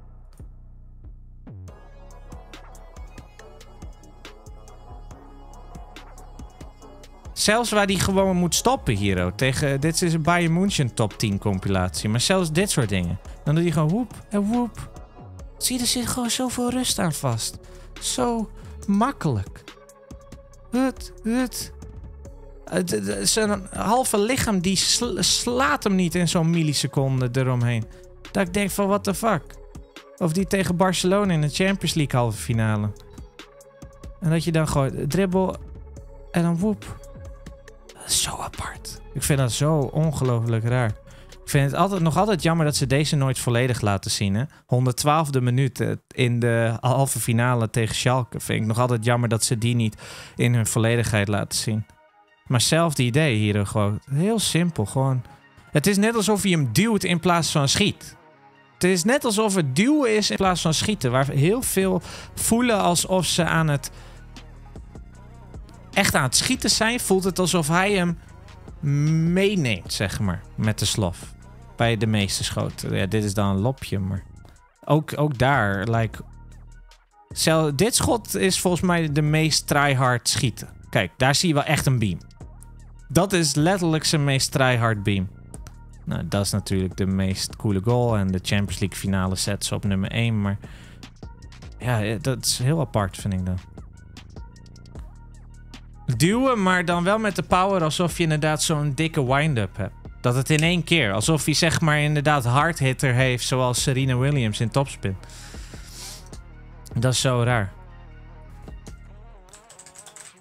S1: Zelfs waar die gewoon moet stoppen hier ook. Tegen, dit is een Bayern München top tien compilatie. Maar zelfs dit soort dingen. Dan doet hij gewoon woep en woep. Zie je, er zit gewoon zoveel rust aan vast. Zo makkelijk. Hut, hut. Zijn halve lichaam die sl slaat hem niet in zo'n milliseconde eromheen. Dat ik denk van what the fuck. Of die tegen Barcelona in de Champions League halve finale. En dat je dan gewoon dribbel en dan woep. Dat is zo apart. Ik vind dat zo ongelooflijk raar. Ik vind het altijd, nog altijd jammer dat ze deze nooit volledig laten zien. Hè? honderdtwaalfde minuut in de halve finale tegen Schalke. Vind ik nog altijd jammer dat ze die niet in hun volledigheid laten zien. Maar hetzelfde idee hier gewoon. Heel simpel. Gewoon. Het is net alsof je hem duwt in plaats van schiet. Het is net alsof het duwen is in plaats van schieten. Waar heel veel voelen alsof ze aan het... echt aan het schieten zijn. Voelt het alsof hij hem meeneemt, zeg maar. Met de slof. Bij de meeste schoten. Ja, dit is dan een lopje, maar... Ook, ook daar, like... Zelf, dit schot is volgens mij de meest tryhard schieten. Kijk, daar zie je wel echt een beam. Dat is letterlijk zijn meest tryhard beam. Nou, dat is natuurlijk de meest coole goal. En de Champions League finale zet ze op nummer één. Maar ja, dat is heel apart, vind ik dan. Duwen, maar dan wel met de power alsof je inderdaad zo'n dikke wind-up hebt. Dat het in één keer, alsof hij zeg maar inderdaad hardhitter heeft, zoals Serena Williams in topspin. Dat is zo raar.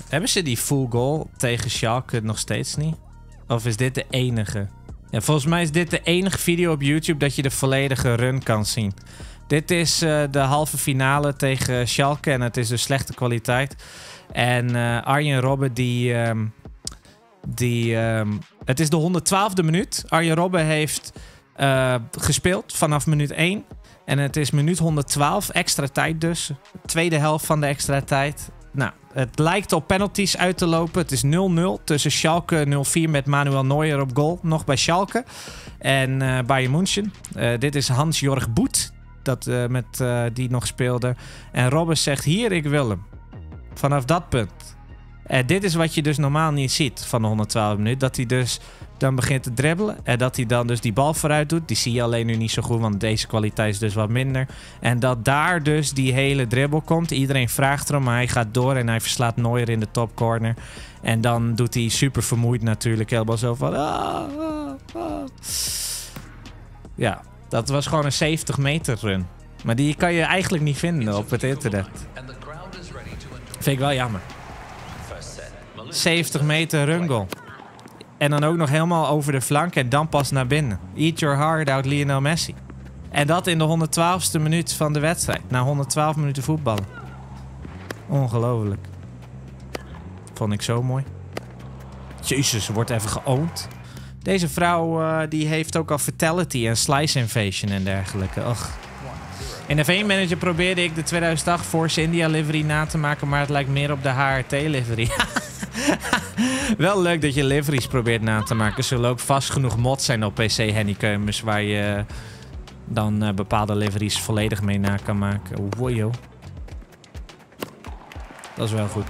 S1: Hebben ze die full goal tegen Schalke nog steeds niet? Of is dit de enige? Ja, volgens mij is dit de enige video op YouTube dat je de volledige run kan zien. Dit is uh, de halve finale tegen Schalke en het is dus slechte kwaliteit. En uh, Arjen Robben die... Um, die um, het is de honderdtwaalfde minuut. Arjen Robben heeft uh, gespeeld vanaf minuut één. En het is minuut honderdtwaalf, extra tijd dus. Tweede helft van de extra tijd. Nou, het lijkt op penalties uit te lopen. Het is nul nul tussen Schalke nul vier met Manuel Neuer op goal. Nog bij Schalke. En uh, Bayern München. Uh, dit is Hans-Jorg Boet. Dat, uh, met, uh, die nog speelde. En Robben zegt hier, ik wil hem. Vanaf dat punt. En dit is wat je dus normaal niet ziet van de honderdtwaalf minuten. Dat hij dus dan begint te dribbelen. En dat hij dan dus die bal vooruit doet. Die zie je alleen nu niet zo goed, want deze kwaliteit is dus wat minder. En dat daar dus die hele dribbel komt. Iedereen vraagt erom, maar hij gaat door en hij verslaat Neuer in de topcorner. En dan doet hij super vermoeid natuurlijk. Helemaal zo van... Ah, ah, ah. Ja, dat was gewoon een zeventig meter run. Maar die kan je eigenlijk niet vinden op het internet. Vind ik wel jammer. zeventig meter run goal. En dan ook nog helemaal over de flank en dan pas naar binnen. Eat your heart out, Lionel Messi. En dat in de honderdtwaalfste minuut van de wedstrijd. Na honderdtwaalf minuten voetballen. Ongelooflijk. Vond ik zo mooi. Jezus, ze wordt even geoond. Deze vrouw uh, die heeft ook al Fatality en Slice Invasion en dergelijke. Och. In F één Manager probeerde ik de tweeduizend acht Force India livery na te maken, maar het lijkt meer op de H R T livery. Wel leuk dat je liveries probeert na te maken. Er zullen ook vast genoeg mods zijn op P C Honeycombers waar je dan uh, bepaalde liveries volledig mee na kan maken. Wow, joh. Dat is wel goed.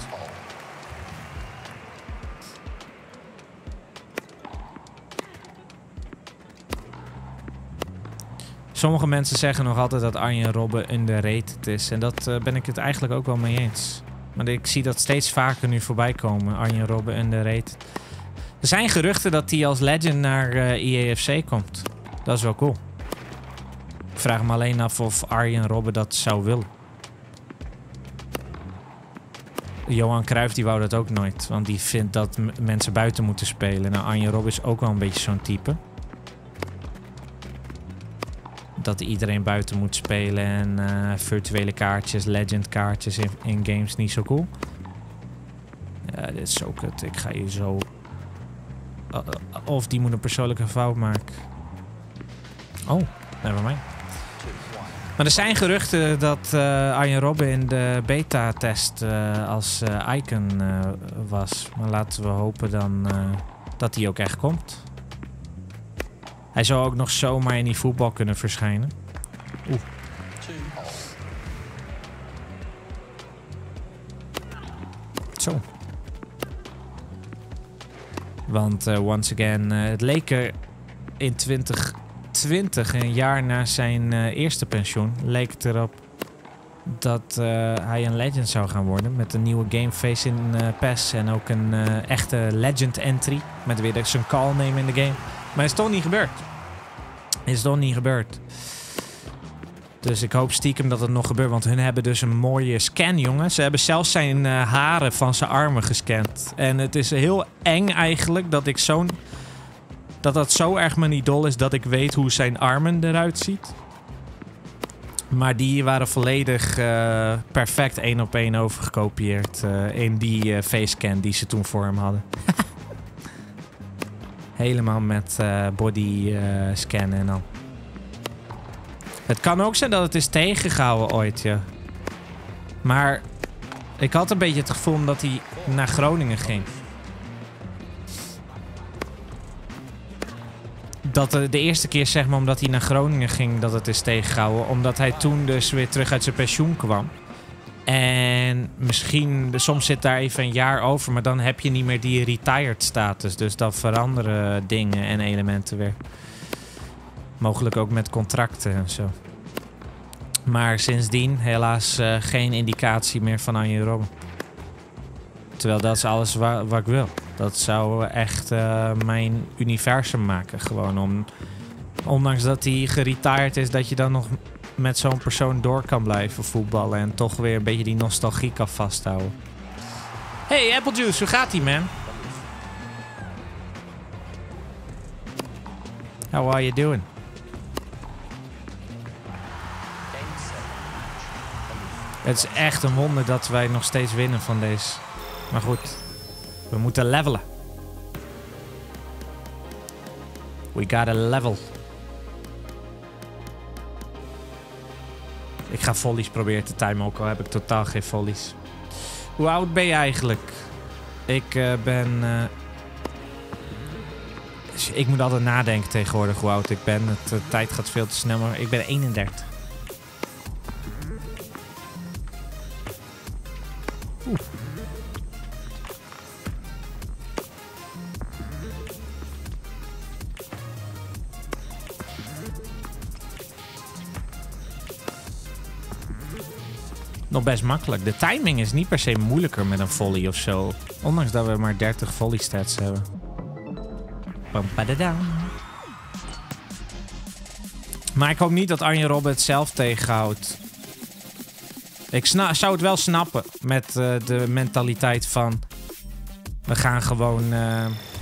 S1: Sommige mensen zeggen nog altijd dat Arjen Robben underrated is. En dat uh, ben ik het eigenlijk ook wel mee eens. Maar ik zie dat steeds vaker nu voorbij komen. Arjen Robben underrated. Er zijn geruchten dat hij als legend naar uh, E A F C komt. Dat is wel cool. Ik vraag me alleen af of Arjen Robben dat zou willen. Johan Cruijff die wou dat ook nooit. Want die vindt dat m- mensen buiten moeten spelen. Nou, Arjen Robben is ook wel een beetje zo'n type. Dat iedereen buiten moet spelen en uh, virtuele kaartjes, legend kaartjes in, in games niet zo cool. Ja, dit is zo kut. Ik ga hier zo... Uh, of die moet een persoonlijke fout maken. Oh, nevermind. Maar er zijn geruchten dat uh, Arjen Robben in de beta-test uh, als uh, icon uh, was. Maar laten we hopen dan uh, dat hij ook echt komt. Hij zou ook nog zomaar in die voetbal kunnen verschijnen. Oeh. Zo. Want uh, once again, uh, het leek er in twintig twintig, een jaar na zijn uh, eerste pensioen, leek het erop dat uh, hij een legend zou gaan worden. Met een nieuwe gameface in uh, P E S en ook een uh, echte legend entry. Met weer zijn call name in de game. Maar het is toch niet gebeurd. Het is toch niet gebeurd. Dus ik hoop stiekem dat het nog gebeurt. Want hun hebben dus een mooie scan, jongen. Ze hebben zelfs zijn uh, haren van zijn armen gescand. En het is heel eng eigenlijk dat ik zo'n... Dat dat zo erg mijn idool is dat ik weet hoe zijn armen eruit ziet. Maar die waren volledig uh, perfect één op één overgekopieerd. Uh, in die uh, facescan die ze toen voor hem hadden. Helemaal met uh, body uh, scannen en al. Het kan ook zijn dat het is tegengehouden ooit, ja. Maar ik had een beetje het gevoel dat hij naar Groningen ging. Dat de, de eerste keer, zeg maar, omdat hij naar Groningen ging, dat het is tegengehouden. Omdat hij toen dus weer terug uit zijn pensioen kwam. En misschien, soms zit daar even een jaar over, maar dan heb je niet meer die retired status. Dus dan veranderen dingen en elementen weer. Mogelijk ook met contracten en zo. Maar sindsdien helaas uh, geen indicatie meer van Arjen Robben. Terwijl dat is alles wa- wat ik wil. Dat zou echt uh, mijn universum maken. Gewoon om, ondanks dat hij geretired is, dat je dan nog met zo'n persoon door kan blijven voetballen. En toch weer een beetje die nostalgie kan vasthouden. Hey, Apple Juice, hoe gaat ie, man? How are you doing? Het is echt een wonder dat wij nog steeds winnen van deze. Maar goed, we moeten levelen. We gotta level. Ik ga volleys proberen te timen, ook al heb ik totaal geen volleys. Hoe oud ben je eigenlijk? Ik uh, ben... Uh... Ik moet altijd nadenken tegenwoordig hoe oud ik ben. Het, de tijd gaat veel te snel, maar ik ben eenendertig. Oeh. Nog best makkelijk. De timing is niet per se moeilijker met een volley of zo. Ondanks dat we maar dertig volley stats hebben. Maar ik hoop niet dat Arjen Robben het zelf tegenhoudt. Ik zou het wel snappen met uh, de mentaliteit van... We gaan gewoon uh,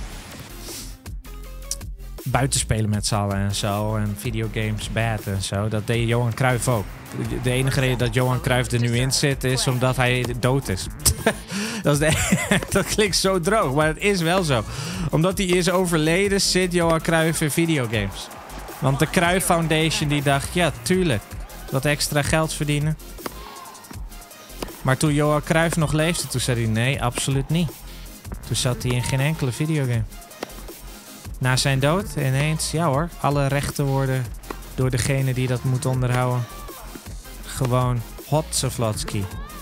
S1: buiten spelen met z'n allen en zo. En videogames bad en zo. Dat deed Johan Cruijff ook. De enige reden dat Johan Cruijff er nu in zit is omdat hij dood is. dat, is de, dat klinkt zo droog, maar het is wel zo. Omdat hij is overleden zit Johan Cruijff in videogames. Want de Cruijff Foundation die dacht, ja tuurlijk, wat extra geld verdienen. Maar toen Johan Cruijff nog leefde, toen zei hij nee, absoluut niet. Toen zat hij in geen enkele videogame. Na zijn dood ineens, ja hoor, alle rechten worden door degene die dat moet onderhouden. Gewoon Hotsevlatski.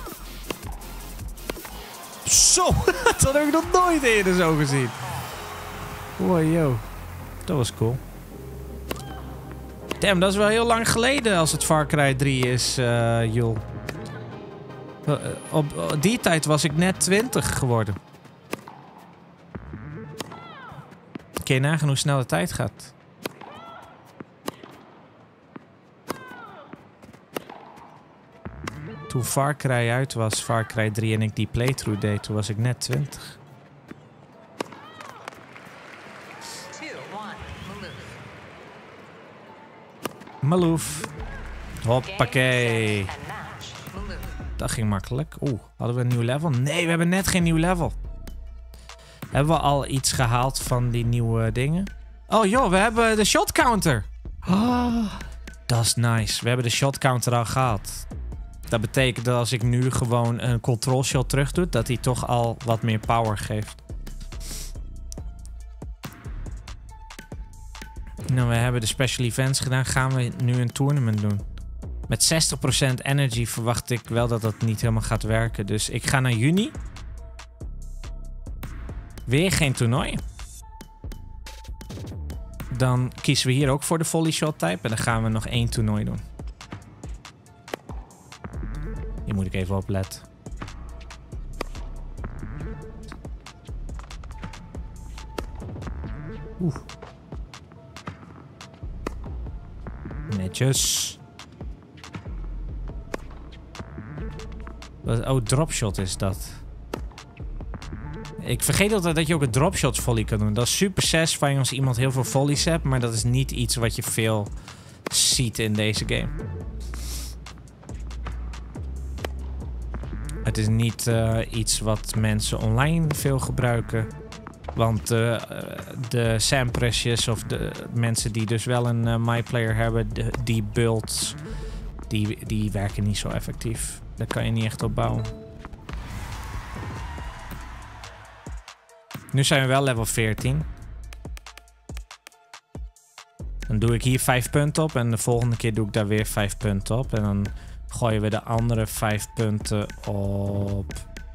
S1: Zo, dat heb ik nog nooit eerder zo gezien. Wow, yo. Dat was cool. Damn, dat is wel heel lang geleden als het Far Cry drie is, uh, joh. Uh, op, op die tijd was ik net twintig geworden. Kun je nagaan hoe snel de tijd gaat. Toen Far Cry uit was, Far Cry drie, en ik die playthrough deed, toen was ik net twintig. Maloof. Hoppakee. Dat ging makkelijk. Oeh, hadden we een nieuw level? Nee, we hebben net geen nieuw level. Hebben we al iets gehaald van die nieuwe dingen? Oh joh, we hebben de shot counter. Oh, dat is nice. We hebben de shot counter al gehaald. Dat betekent dat als ik nu gewoon een control shot terug doe, dat hij toch al wat meer power geeft. Nou, we hebben de special events gedaan. Gaan we nu een tournament doen. Met zestig procent energy verwacht ik wel dat dat niet helemaal gaat werken. Dus ik ga naar juni. Weer geen toernooi. Dan kiezen we hier ook voor de volley shot type. En dan gaan we nog één toernooi doen. Hier moet ik even op letten. Oeh. Netjes. Oh, dropshot is dat. Ik vergeet altijd dat je ook een dropshot volley kan doen. Dat is super satisfying als iemand heel veel volleys hebt. Maar dat is niet iets wat je veel ziet in deze game. Het is niet uh, iets wat mensen online veel gebruiken. Want uh, de Sampressjes of de mensen die dus wel een uh, MyPlayer hebben, de, die builds, die, die werken niet zo effectief. Daar kan je niet echt op bouwen. Nu zijn we wel level veertien. Dan doe ik hier vijf punten op en de volgende keer doe ik daar weer vijf punten op. En dan gooien we de andere vijf punten op.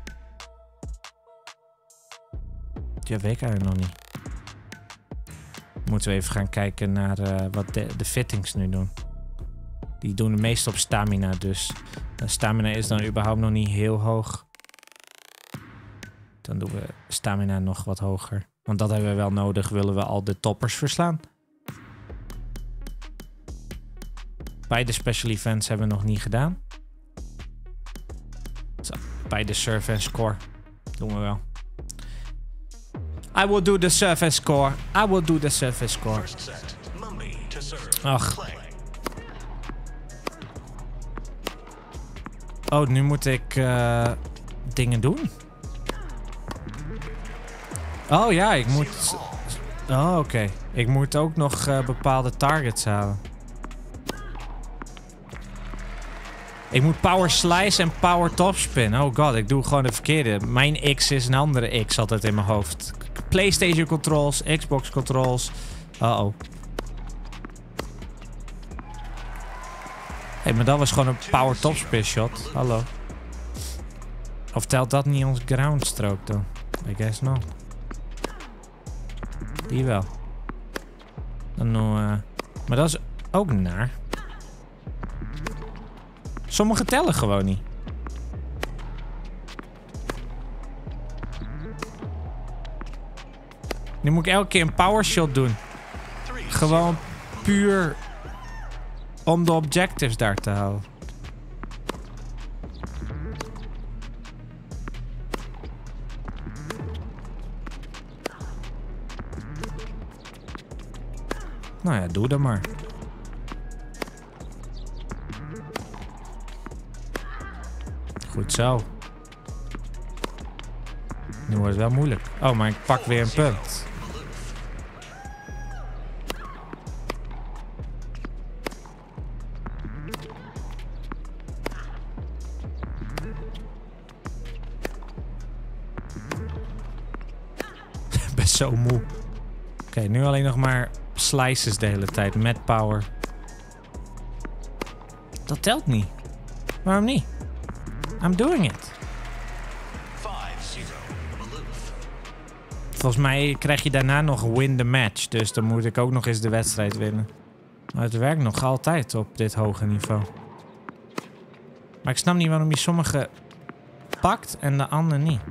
S1: Ja, weet ik eigenlijk nog niet. Moeten we even gaan kijken naar uh, wat de, de fittings nu doen. Die doen het meest op stamina, dus de stamina is dan überhaupt nog niet heel hoog. Dan doen we stamina nog wat hoger. Want dat hebben we wel nodig, willen we al de toppers verslaan. Beide special events hebben we nog niet gedaan. Zo, beide serve en score. doen we wel. I will do the surface score. I will do the surface score. Ach. Oh, nu moet ik uh, dingen doen. Oh ja, ik moet... Oh, oké. Okay. Ik moet ook nog uh, bepaalde targets halen. Ik moet power slice en power topspin. Oh god, ik doe gewoon de verkeerde. Mijn X is een andere X altijd in mijn hoofd. PlayStation controls, Xbox controls. Uh oh. Hé, hey, maar dat was gewoon een power topspin shot. Hallo. Of telt dat niet ons ground stroke dan? I guess not. Die wel. Dan nou, uh... Maar dat is ook naar. Sommige tellen gewoon niet. Nu moet ik elke keer een power shot doen. Gewoon puur om de objectives daar te houden. Nou ja, doe dat maar. Goed zo. Nu wordt het wel moeilijk. Oh, maar ik pak weer een punt. Best zo moe. Oké, okay, nu alleen nog maar slices de hele tijd met power. Dat telt niet. Waarom niet? I'm doing it. Volgens mij krijg je daarna nog win the match. Dus dan moet ik ook nog eens de wedstrijd winnen. Maar het werkt nog altijd op dit hoge niveau. Maar ik snap niet waarom je sommige pakt en de andere niet.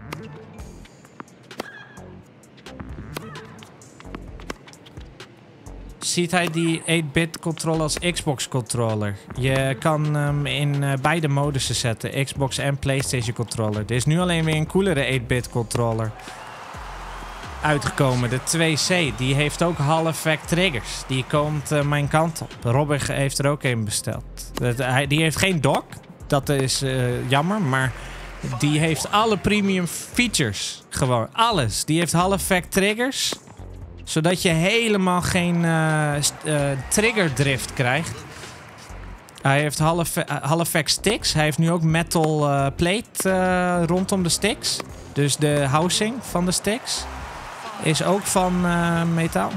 S1: Ziet hij die eight bit controller als Xbox controller? Je kan hem in uh, beide modussen zetten. Xbox en PlayStation controller. Er is nu alleen weer een coolere eight bit controller uitgekomen. De twee C. Die heeft ook Hall-effect triggers. Die komt uh, mijn kant op. Robin heeft er ook een besteld. Dat, hij, die heeft geen dock. Dat is uh, jammer. Maar die heeft alle premium features. Gewoon alles. Die heeft Hall-effect triggers. Zodat je helemaal geen uh, uh, trigger drift krijgt. Hij heeft Hall-effect sticks. Hij heeft nu ook metal uh, plate uh, rondom de sticks. Dus de housing van de sticks is ook van uh, metaal.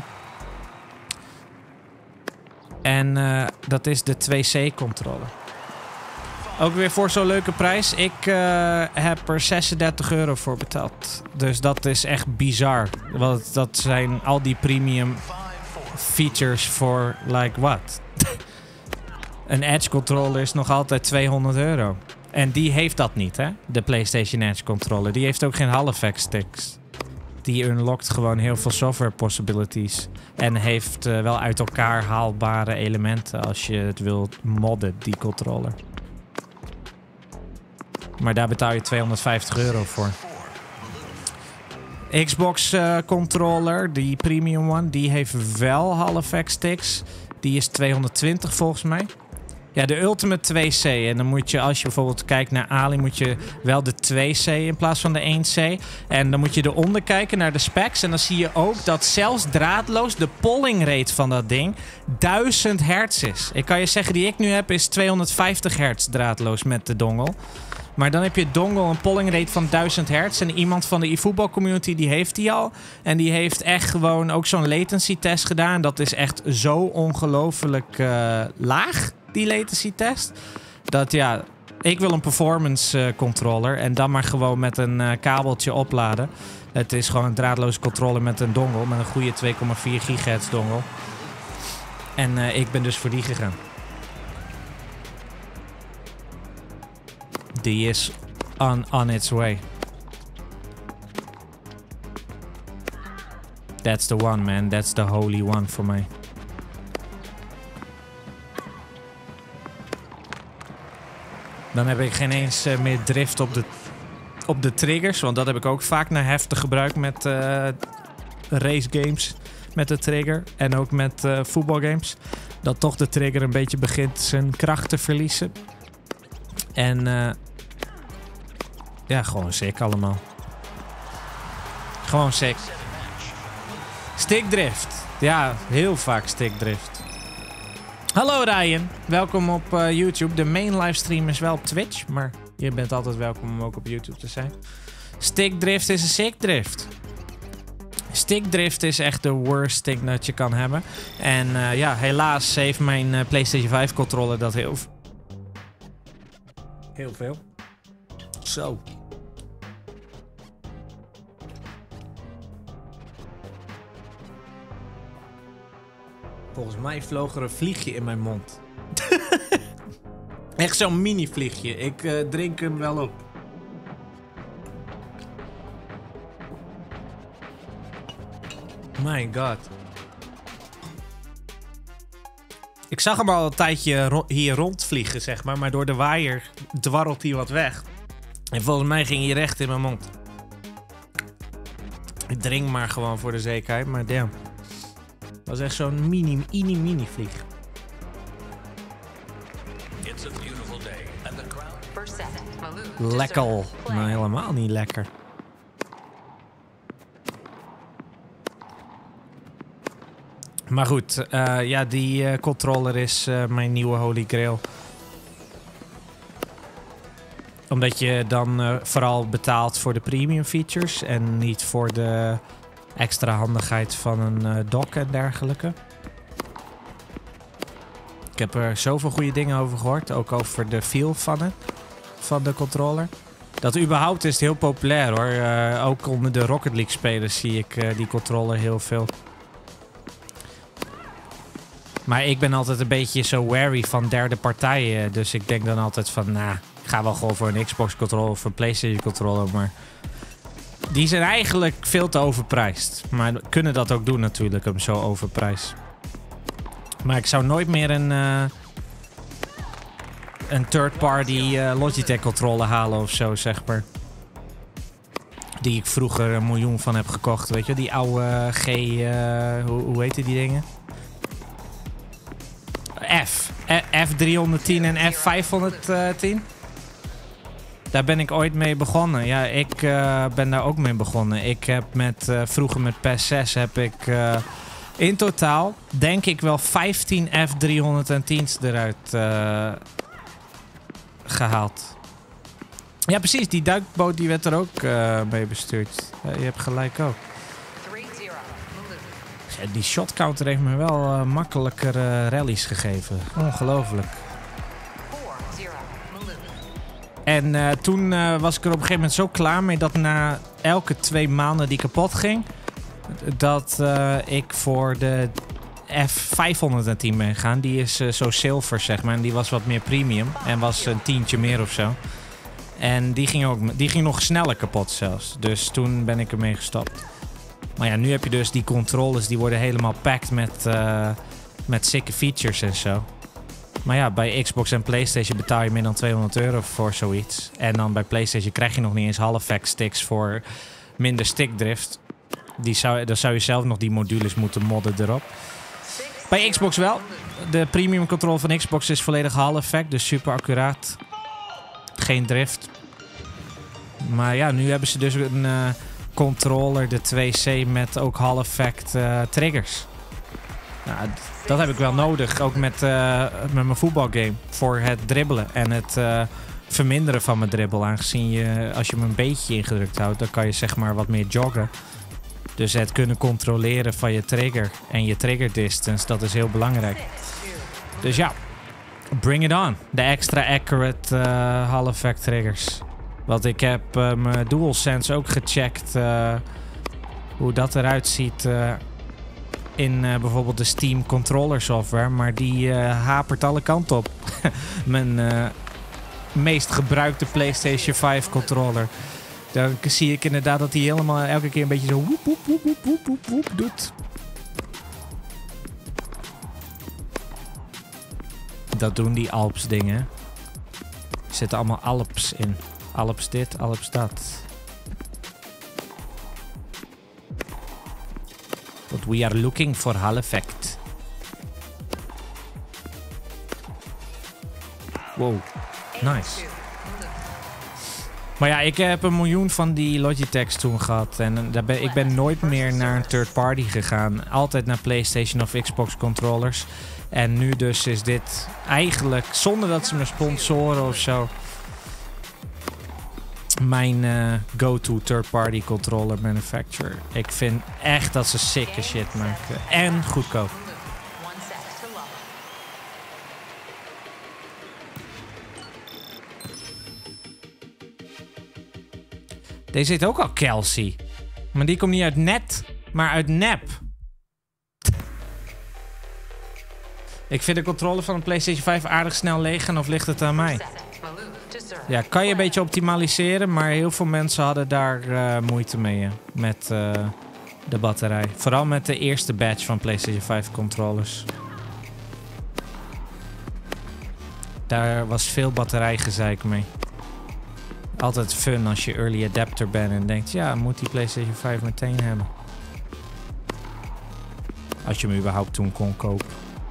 S1: En uh, dat is de twee C controller. Ook weer voor zo'n leuke prijs. Ik uh, heb er zesendertig euro voor betaald. Dus dat is echt bizar. Want dat zijn al die premium features voor like what? Een Edge controller is nog altijd tweehonderd euro. En die heeft dat niet, hè? De PlayStation Edge controller. Die heeft ook geen Hall-effect sticks. Die unlockt gewoon heel veel software possibilities. En heeft uh, wel uit elkaar haalbare elementen als je het wilt modden, die controller. Maar daar betaal je tweehonderdvijftig euro voor. Xbox uh, controller, die premium one, die heeft wel Hall-effect sticks. Die is tweehonderdtwintig volgens mij. Ja, de Ultimate twee C. En dan moet je, als je bijvoorbeeld kijkt naar Ali, moet je wel de twee C in plaats van de één C. En dan moet je eronder kijken naar de specs. En dan zie je ook dat zelfs draadloos de polling rate van dat ding duizend hertz is. Ik kan je zeggen, die ik nu heb is tweehonderdvijftig hertz draadloos met de dongle. Maar dan heb je dongle een polling rate van duizend hertz. En iemand van de e-voetbal community die heeft die al. En die heeft echt gewoon ook zo'n latency test gedaan. Dat is echt zo ongelooflijk uh, laag, die latency test. Dat ja, ik wil een performance uh, controller. En dan maar gewoon met een uh, kabeltje opladen. Het is gewoon een draadloze controller met een dongle. Met een goede twee komma vier gigahertz dongle. En uh, ik ben dus voor die gegaan. Die is on, on its way. That's the one, man. That's the holy one for mij. Dan heb ik geen eens uh, meer drift op de op de triggers. Want dat heb ik ook vaak naar heftig gebruikt met uh, race games met de trigger. En ook met uh, voetbalgames. Dat toch de trigger een beetje begint zijn kracht te verliezen. En uh, ja, gewoon sick allemaal. Gewoon sick. Stickdrift. Ja, heel vaak stickdrift. Hallo Ryan, welkom op uh, YouTube. De main livestream is wel op Twitch, maar je bent altijd welkom om ook op YouTube te zijn. Stickdrift is een sickdrift. Stickdrift is echt de worst stick dat je kan hebben. En uh, ja, helaas heeft mijn uh, PlayStation vijf controller dat heel... Heel veel. Zo. Volgens mij vloog er een vliegje in mijn mond. Echt zo'n mini vliegje. Ik uh, drink hem wel op. My god. Ik zag hem al een tijdje ro hier rondvliegen, zeg maar. Maar door de waaier dwarrelt hij wat weg. En volgens mij ging hij recht in mijn mond. Ik drink maar gewoon voor de zekerheid, maar damn. Dat was echt zo'n mini, mini, mini vlieg. Lekker. Nou, helemaal niet lekker. Maar goed, uh, ja, die uh, controller is uh, mijn nieuwe holy grail. Omdat je dan uh, vooral betaalt voor de premium features en niet voor de extra handigheid van een uh, dock en dergelijke. Ik heb er zoveel goede dingen over gehoord, ook over de feel van het, van de controller. Dat überhaupt is het heel populair hoor. Uh, ook onder de Rocket League spelers zie ik uh, die controller heel veel. Maar ik ben altijd een beetje zo wary van derde partijen. Dus ik denk dan altijd van, nou, ik ga wel gewoon voor een Xbox controller of een PlayStation controller. Maar die zijn eigenlijk veel te overprijsd. Maar kunnen dat ook doen natuurlijk, hem zo overprijs. Maar ik zou nooit meer een, uh, een third-party uh, Logitech controller halen of zo, zeg maar. Die ik vroeger een miljoen van heb gekocht, weet je. Die oude G, uh, hoe, hoe heette die dingen? F. F driehonderdtien en F vijfhonderdtien. Daar ben ik ooit mee begonnen. Ja, ik uh, ben daar ook mee begonnen. Ik heb met, uh, vroeger met P E S zes heb ik uh, in totaal, denk ik wel vijftien F driehonderdtien's eruit uh, gehaald. Ja, precies. Die duikboot die werd er ook uh, mee bestuurd. Uh, je hebt gelijk ook. Die shotcounter heeft me wel uh, makkelijker uh, rallies gegeven. Ongelooflijk. En uh, toen uh, was ik er op een gegeven moment zo klaar mee dat na elke twee maanden die kapot ging, dat uh, ik voor de F vijfhonderdtien ben gegaan. Die is uh, zo zilver, zeg maar. En die was wat meer premium. En was een tientje meer of zo. En die ging, ook, die ging nog sneller kapot zelfs. Dus toen ben ik ermee gestopt. Maar ja, nu heb je dus die controllers, die worden helemaal packed met, uh, met sicke features en zo. Maar ja, bij Xbox en PlayStation betaal je meer dan tweehonderd euro voor zoiets. En dan bij PlayStation krijg je nog niet eens half-effect sticks voor minder stickdrift. Die zou, dan zou je zelf nog die modules moeten modden erop. Bij Xbox wel. De premium control van Xbox is volledig half-effect, dus super accuraat. Geen drift. Maar ja, nu hebben ze dus een uh, controller, de twee C, met ook half-effect uh, triggers. Nou, dat heb ik wel nodig, ook met, uh, met mijn voetbalgame. Voor het dribbelen en het uh, verminderen van mijn dribbel. Aangezien je, als je hem een beetje ingedrukt houdt, dan kan je zeg maar wat meer joggen. Dus het kunnen controleren van je trigger en je trigger distance, dat is heel belangrijk. Dus ja, bring it on. De extra accurate uh, half-effect triggers. Want ik heb uh, mijn DualSense ook gecheckt uh, hoe dat eruit ziet uh, in uh, bijvoorbeeld de Steam controller software. Maar die uh, hapert alle kanten op. Mijn uh, meest gebruikte PlayStation vijf controller. Dan zie ik inderdaad dat hij helemaal elke keer een beetje zo woep woep woep woep woep woep woep doet. Dat doen die Alps dingen. Er zitten allemaal Alps in. Alps dit, Alps dat. But we are looking for Hall effect. Wow, nice. Maar ja, ik heb een miljoen van die Logitechs toen gehad. En daar ben, ik ben nooit meer naar een third party gegaan. Altijd naar PlayStation of Xbox controllers. En nu dus is dit eigenlijk, zonder dat ze me sponsoren of zo, mijn uh, go-to third party controller manufacturer. Ik vind echt dat ze sicke shit maken. En goedkoop. Deze heet ook al Kelsey. Maar die komt niet uit net, maar uit nep. Ik vind de controller van een PlayStation vijf aardig snel leeg gaan, of ligt het aan mij? Ja, kan je een beetje optimaliseren, maar heel veel mensen hadden daar uh, moeite mee. Uh, met uh, de batterij. Vooral met de eerste batch van PlayStation vijf controllers. Daar was veel batterijgezeik mee. Altijd fun als je early adapter bent en denkt, ja, moet die PlayStation vijf meteen hebben. Als je hem überhaupt toen kon kopen.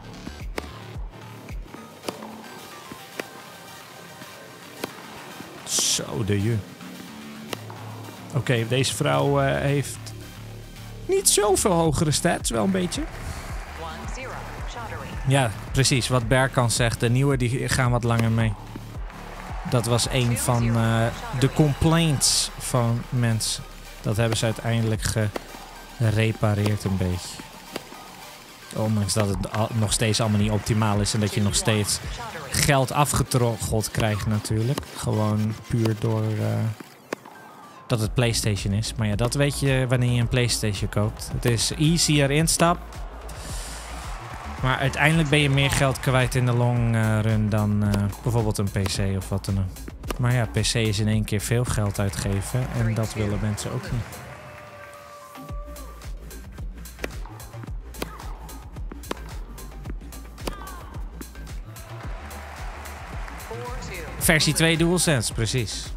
S1: Zo de je. Oké, okay, deze vrouw uh, heeft niet zoveel hogere stats, wel een beetje. Ja, precies. Wat Berkan zegt, de nieuwe die gaan wat langer mee. Dat was een van uh, de complaints van mensen. Dat hebben ze uiteindelijk gerepareerd een beetje. Ondanks dat het al, nog steeds allemaal niet optimaal is. En dat je nog steeds geld afgetroggeld krijgt natuurlijk. Gewoon puur door uh, dat het PlayStation is. Maar ja, dat weet je wanneer je een PlayStation koopt. Het is easier instap. Maar uiteindelijk ben je meer geld kwijt in de long run dan uh, bijvoorbeeld een P C of wat dan ook. Maar ja, P C is in één keer veel geld uitgeven. En dat willen mensen ook niet. Versie twee DualSense, precies.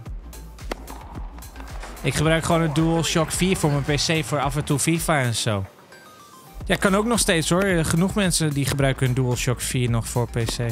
S1: Ik gebruik gewoon een DualShock vier voor mijn P C voor af en toe FIFA en zo. Ja, kan ook nog steeds hoor. Genoeg mensen die gebruiken hun DualShock vier nog voor P C.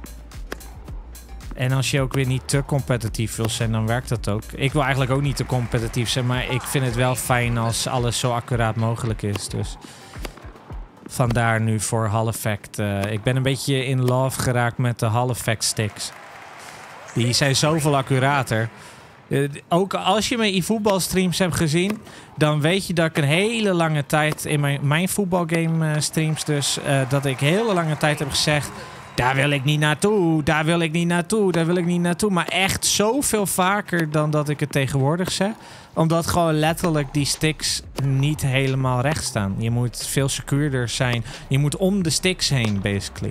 S1: En als je ook weer niet te competitief wil zijn, dan werkt dat ook. Ik wil eigenlijk ook niet te competitief zijn, maar ik vind het wel fijn als alles zo accuraat mogelijk is. Dus vandaar nu voor Hall Effect. Uh, ik ben een beetje in love geraakt met de Hall Effect sticks. Die zijn zoveel accurater. Uh, ook als je mijn e-voetbalstreams hebt gezien, dan weet je dat ik een hele lange tijd in mijn, mijn voetbalgame uh, streams dus, uh, dat ik hele lange tijd heb gezegd, daar wil ik niet naartoe, daar wil ik niet naartoe, daar wil ik niet naartoe. Maar echt zoveel vaker dan dat ik het tegenwoordig zeg. Omdat gewoon letterlijk die sticks niet helemaal recht staan. Je moet veel secuurder zijn. Je moet om de sticks heen, basically.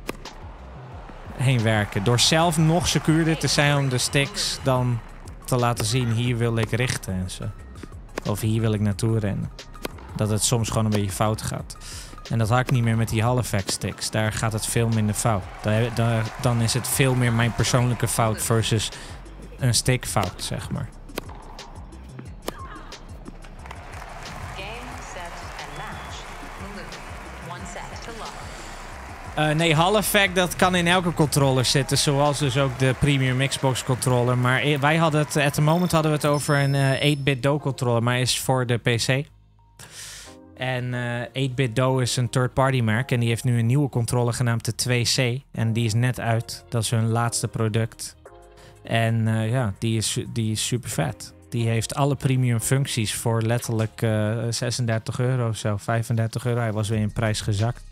S1: Heen werken. Door zelf nog secuurder te zijn om de sticks dan te laten zien, hier wil ik richten en zo. Of hier wil ik naartoe rennen. Dat het soms gewoon een beetje fout gaat. En dat had ik niet meer met die Hall Effect sticks. Daar gaat het veel minder fout. Daar, daar, dan is het veel meer mijn persoonlijke fout versus een stickfout, zeg maar. Uh, nee, Hall Effect dat kan in elke controller zitten, zoals dus ook de Premium Xbox controller. Maar wij hadden het, at the moment hadden we het over een uh, eight bit D O controller, maar is voor de P C. En uh, eight bit D O is een third-party merk en die heeft nu een nieuwe controller genaamd de twee C. En die is net uit, dat is hun laatste product. En uh, ja, die is, die is super vet. Die heeft alle premium functies voor letterlijk uh, zesendertig euro of zo, vijfendertig euro. Hij was weer in prijs gezakt.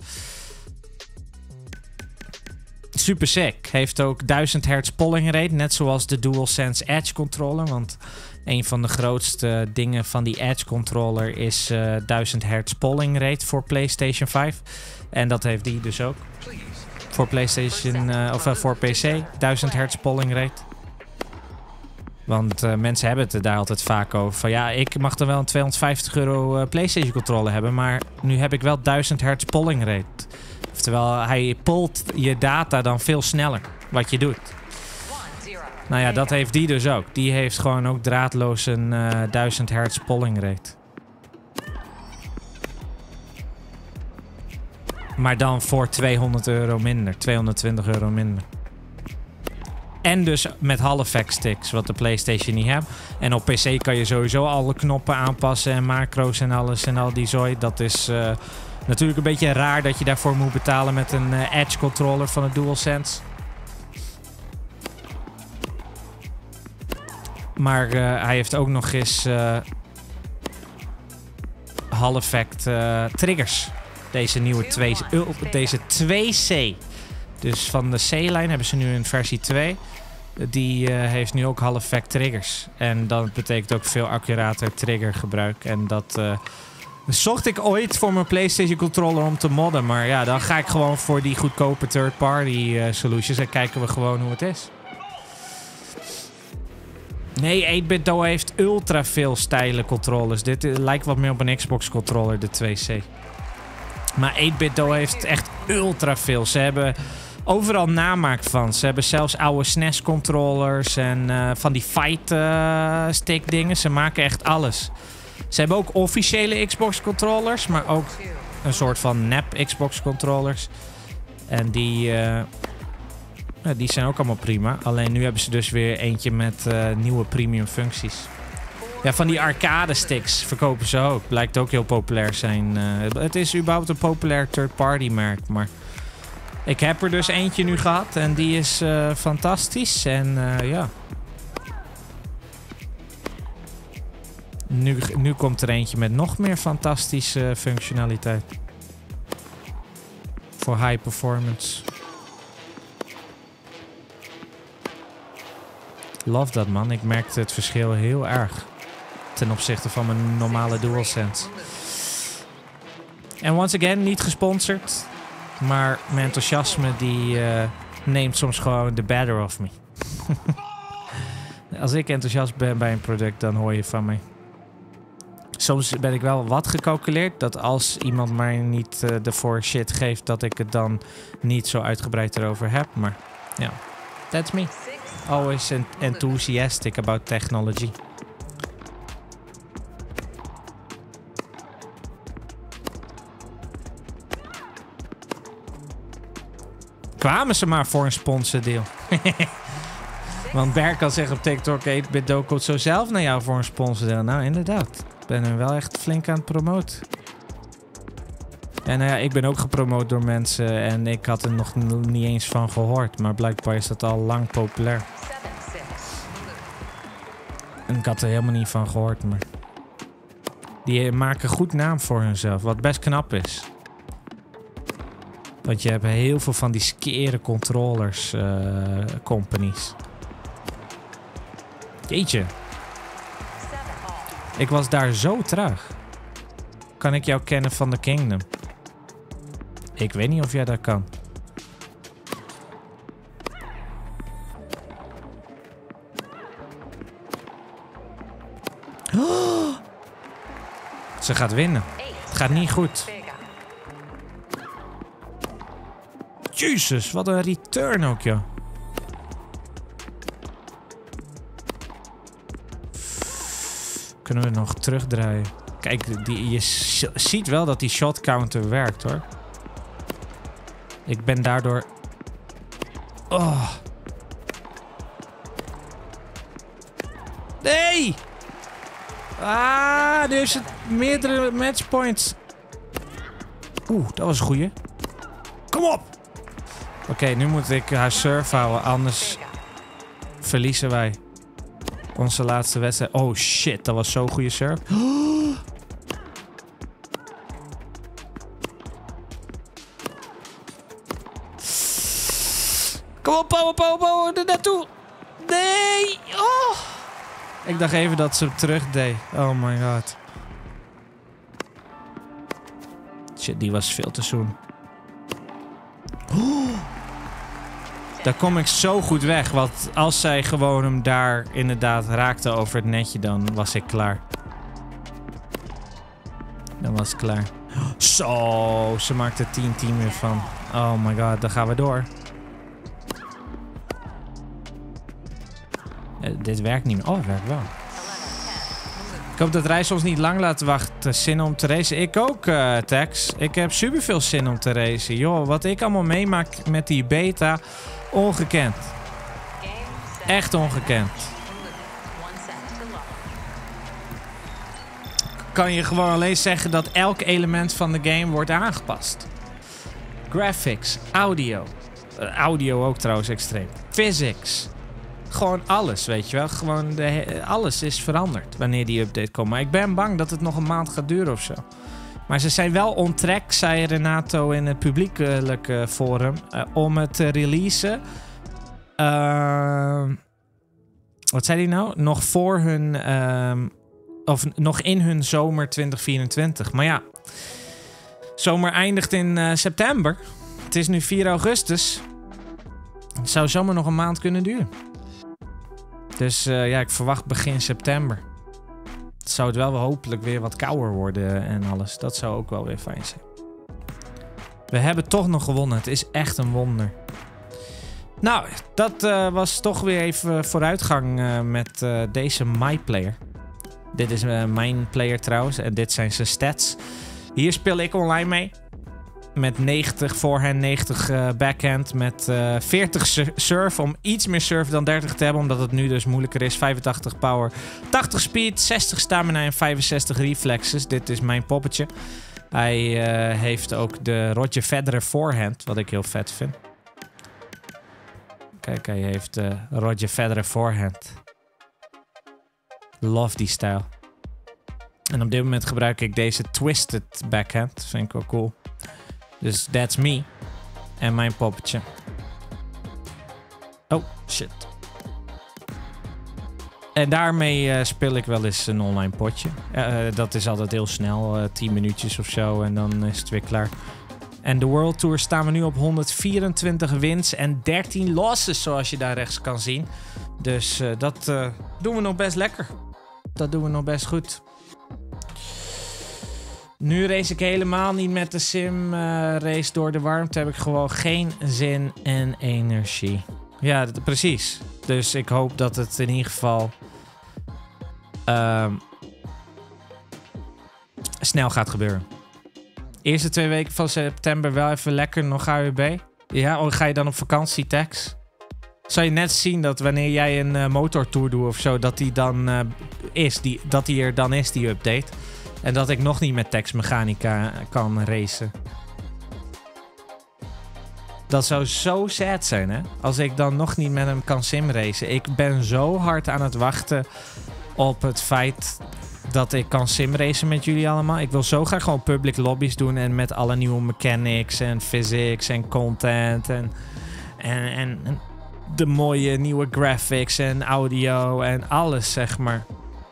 S1: Super sick. Heeft ook duizend hertz polling rate, net zoals de DualSense Edge controller. Want een van de grootste dingen van die Edge controller is uh, duizend hertz polling rate voor PlayStation vijf. En dat heeft die dus ook. Voor PlayStation, uh, of uh, voor P C, duizend hertz polling rate. Want uh, mensen hebben het er daar altijd vaak over. Van ja, ik mag dan wel een tweehonderdvijftig euro uh, PlayStation controller hebben, maar nu heb ik wel duizend hertz polling rate. Oftewel, hij polt je data dan veel sneller, wat je doet. Nou ja, dat heeft die dus ook. Die heeft gewoon ook draadloos een uh, duizend hertz polling rate. Maar dan voor tweehonderd euro minder. tweehonderdtwintig euro minder. En dus met Hall-effect sticks, wat de PlayStation niet heeft. En op P C kan je sowieso alle knoppen aanpassen en macro's en alles en al die zooi. Dat is uh, natuurlijk een beetje raar dat je daarvoor moet betalen met een uh, Edge controller van de DualSense. Maar uh, hij heeft ook nog eens uh, Hall-effect uh, triggers. Deze nieuwe twee, uh, deze twee C. Dus van de C-lijn hebben ze nu een versie twee. Die uh, heeft nu ook Hall-effect triggers. En dat betekent ook veel accurater triggergebruik. En dat uh, zocht ik ooit voor mijn PlayStation controller om te modden. Maar ja, dan ga ik gewoon voor die goedkope third-party uh, solutions. En kijken we gewoon hoe het is. Nee, eight bit Do heeft ultra veel stijle controllers. Dit uh, lijkt wat meer op een Xbox controller, de twee C. Maar eight bit Do heeft echt ultra veel. Ze hebben overal namaak van. Ze hebben zelfs oude S N E S controllers en uh, van die fight uh, stick dingen. Ze maken echt alles. Ze hebben ook officiële Xbox controllers, maar ook een soort van nep Xbox controllers. En die, uh, ja, die zijn ook allemaal prima. Alleen nu hebben ze dus weer eentje met uh, nieuwe premium functies. Ja, van die arcade sticks verkopen ze ook. Blijkt ook heel populair zijn. Uh, het is überhaupt een populair third-party merk. Maar ik heb er dus eentje nu gehad. En die is uh, fantastisch. En uh, ja. Nu, nu komt er eentje met nog meer fantastische functionaliteit. Voor high performance. Love dat, man. Ik merkte het verschil heel erg. Ten opzichte van mijn normale DualSense. En once again, niet gesponsord. Maar mijn enthousiasme die uh, neemt soms gewoon the better of me. Als ik enthousiast ben bij een product, dan hoor je van mij. Soms ben ik wel wat gecalculeerd. Dat als iemand mij niet uh, ervoor shit geeft, dat ik het dan niet zo uitgebreid erover heb. Maar ja, yeah, that's me. Always enthusiastic about technology. Kwamen ze maar voor een sponsordeal. Want Berk kan zeggen op TikTok, eight bit Do komt zo zelf naar jou voor een sponsordeal. Nou, inderdaad. Ik ben hem wel echt flink aan het promoten. En uh, ja, ik ben ook gepromoot door mensen en ik had er nog niet eens van gehoord. Maar blijkbaar is dat al lang populair. En ik had er helemaal niet van gehoord, maar... Die maken goed naam voor hunzelf, wat best knap is. Want je hebt heel veel van die skere controllers uh, companies. Jeetje. Ik was daar zo traag. Kan ik jou kennen van The Kingdom? Ik weet niet of jij dat kan. Oh! Ze gaat winnen. Het gaat niet goed. Jezus, wat een return ook, joh. Kunnen we nog terugdraaien? Kijk, die, je ziet wel dat die shot counter werkt, hoor. Ik ben daardoor... Oh. Nee! Ah, nu heeft het meerdere matchpoints. Oeh, dat was een goeie. Kom op! Oké, okay, nu moet ik haar surf houden, anders verliezen wij onze laatste wedstrijd. Oh shit, dat was zo'n goede surf. Oh. Kom op, Power, Power, Power, er naartoe. Nee! Oh. Ik dacht even dat ze hem terug deed. Oh my god. Shit, die was veel te zoen. Oh. Daar kom ik zo goed weg. Want als zij gewoon hem daar inderdaad raakte over het netje, dan was ik klaar. Dan was het klaar. Zo, ze maakt er tien tien weer van. Oh my god, dan gaan we door. dit werkt niet meer. Oh, het werkt wel. Ik hoop dat Rij ons niet lang laat wachten. Zin om te racen. Ik ook, uh, Tex. Ik heb superveel zin om te racen. Joh, wat ik allemaal meemaak met die beta. Ongekend. Echt ongekend. Kan je gewoon alleen zeggen dat elk element van de game wordt aangepast. Graphics, audio. Uh, audio ook trouwens extreem. Physics. Gewoon alles, weet je wel. Gewoon de, alles is veranderd wanneer die update komt. Maar ik ben bang dat het nog een maand gaat duren of zo. Maar ze zijn wel on track, zei Renato in het publiekelijke forum, uh, om het te releasen. Uh, wat zei hij nou? Nog voor hun... Uh, of nog in hun zomer twintig vierentwintig. Maar ja, zomer eindigt in uh, september. Het is nu vier augustus. Het zou zomaar nog een maand kunnen duren. Dus uh, ja, ik verwacht begin september. Het zou het wel hopelijk weer wat kouder worden en alles. Dat zou ook wel weer fijn zijn. We hebben toch nog gewonnen. Het is echt een wonder. Nou, dat uh, was toch weer even vooruitgang uh, met uh, deze MyPlayer. Dit is uh, mijn player trouwens. En dit zijn zijn stats. Hier speel ik online mee. Met negentig voorhand, negentig uh, backhand. Met uh, veertig serve. Om iets meer serve dan dertig te hebben. Omdat het nu dus moeilijker is. vijfentachtig power. tachtig speed. zestig stamina en vijfenzestig reflexes. Dit is mijn poppetje. Hij uh, heeft ook de Roger Federer voorhand. Wat ik heel vet vind. Kijk, hij heeft de Roger Federer voorhand. Love die stijl. En op dit moment gebruik ik deze twisted backhand. Dat vind ik wel cool. Dus that's me. En mijn poppetje. Oh, shit. En daarmee uh, speel ik wel eens een online potje. Uh, dat is altijd heel snel. Uh, tien minuutjes of zo. En dan is het weer klaar. En de World Tour staan we nu op honderdvierentwintig wins en dertien losses. Zoals je daar rechts kan zien. Dus uh, dat uh, doen we nog best lekker. Dat doen we nog best goed. Nu race ik helemaal niet met de sim uh, race door de warmte. Heb ik gewoon geen zin en energie. Ja, dat, precies. Dus ik hoop dat het in ieder geval uh, snel gaat gebeuren. Eerste twee weken van september wel even lekker nog A U B. Ja, of ga je dan op vakantie, Tex? Zal je net zien dat wanneer jij een uh, motortour doet of zo, dat die dan uh, is, die, dat die er dan is, die update. En dat ik nog niet met Tex Mechanica kan racen. Dat zou zo sad zijn, hè? Als ik dan nog niet met hem kan simracen. Ik ben zo hard aan het wachten op het feit dat ik kan simracen met jullie allemaal. Ik wil zo graag gewoon public lobby's doen en met alle nieuwe mechanics en physics en content en, en, en, en de mooie nieuwe graphics en audio en alles, zeg maar.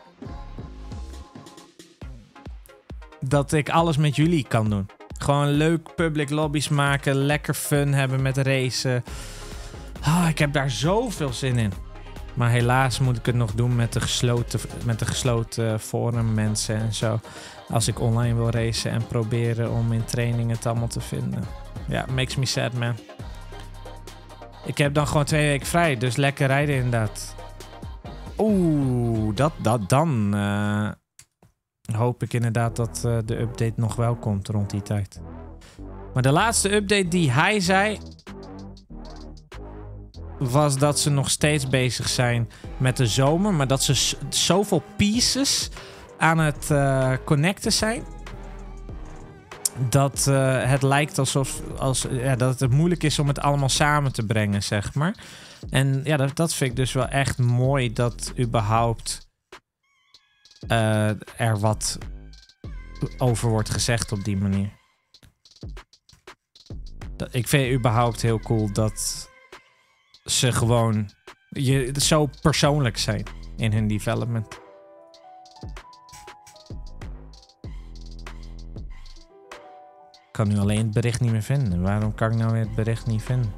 S1: Dat ik alles met jullie kan doen. Gewoon leuk public lobby's maken, lekker fun hebben met racen. Oh, ik heb daar zoveel zin in. Maar helaas moet ik het nog doen met de gesloten, met de gesloten forum mensen en zo. Als ik online wil racen en proberen om in trainingen het allemaal te vinden. Ja, makes me sad, man. Ik heb dan gewoon twee weken vrij, dus lekker rijden inderdaad. Oeh, dat, dat dan... Uh, hoop ik inderdaad dat uh, de update nog wel komt rond die tijd. Maar de laatste update die hij zei... was dat ze nog steeds bezig zijn met de zomer. Maar dat ze zoveel pieces aan het uh, connecten zijn. Dat uh, het lijkt alsof als, ja, dat het moeilijk is om het allemaal samen te brengen, zeg maar. En ja, dat, dat vind ik dus wel echt mooi dat überhaupt uh, er wat over wordt gezegd op die manier. Dat, ik vind het überhaupt heel cool dat ze gewoon je, zo persoonlijk zijn in hun development. Ik kan nu alleen het bericht niet meer vinden. Waarom kan ik nou weer het bericht niet vinden?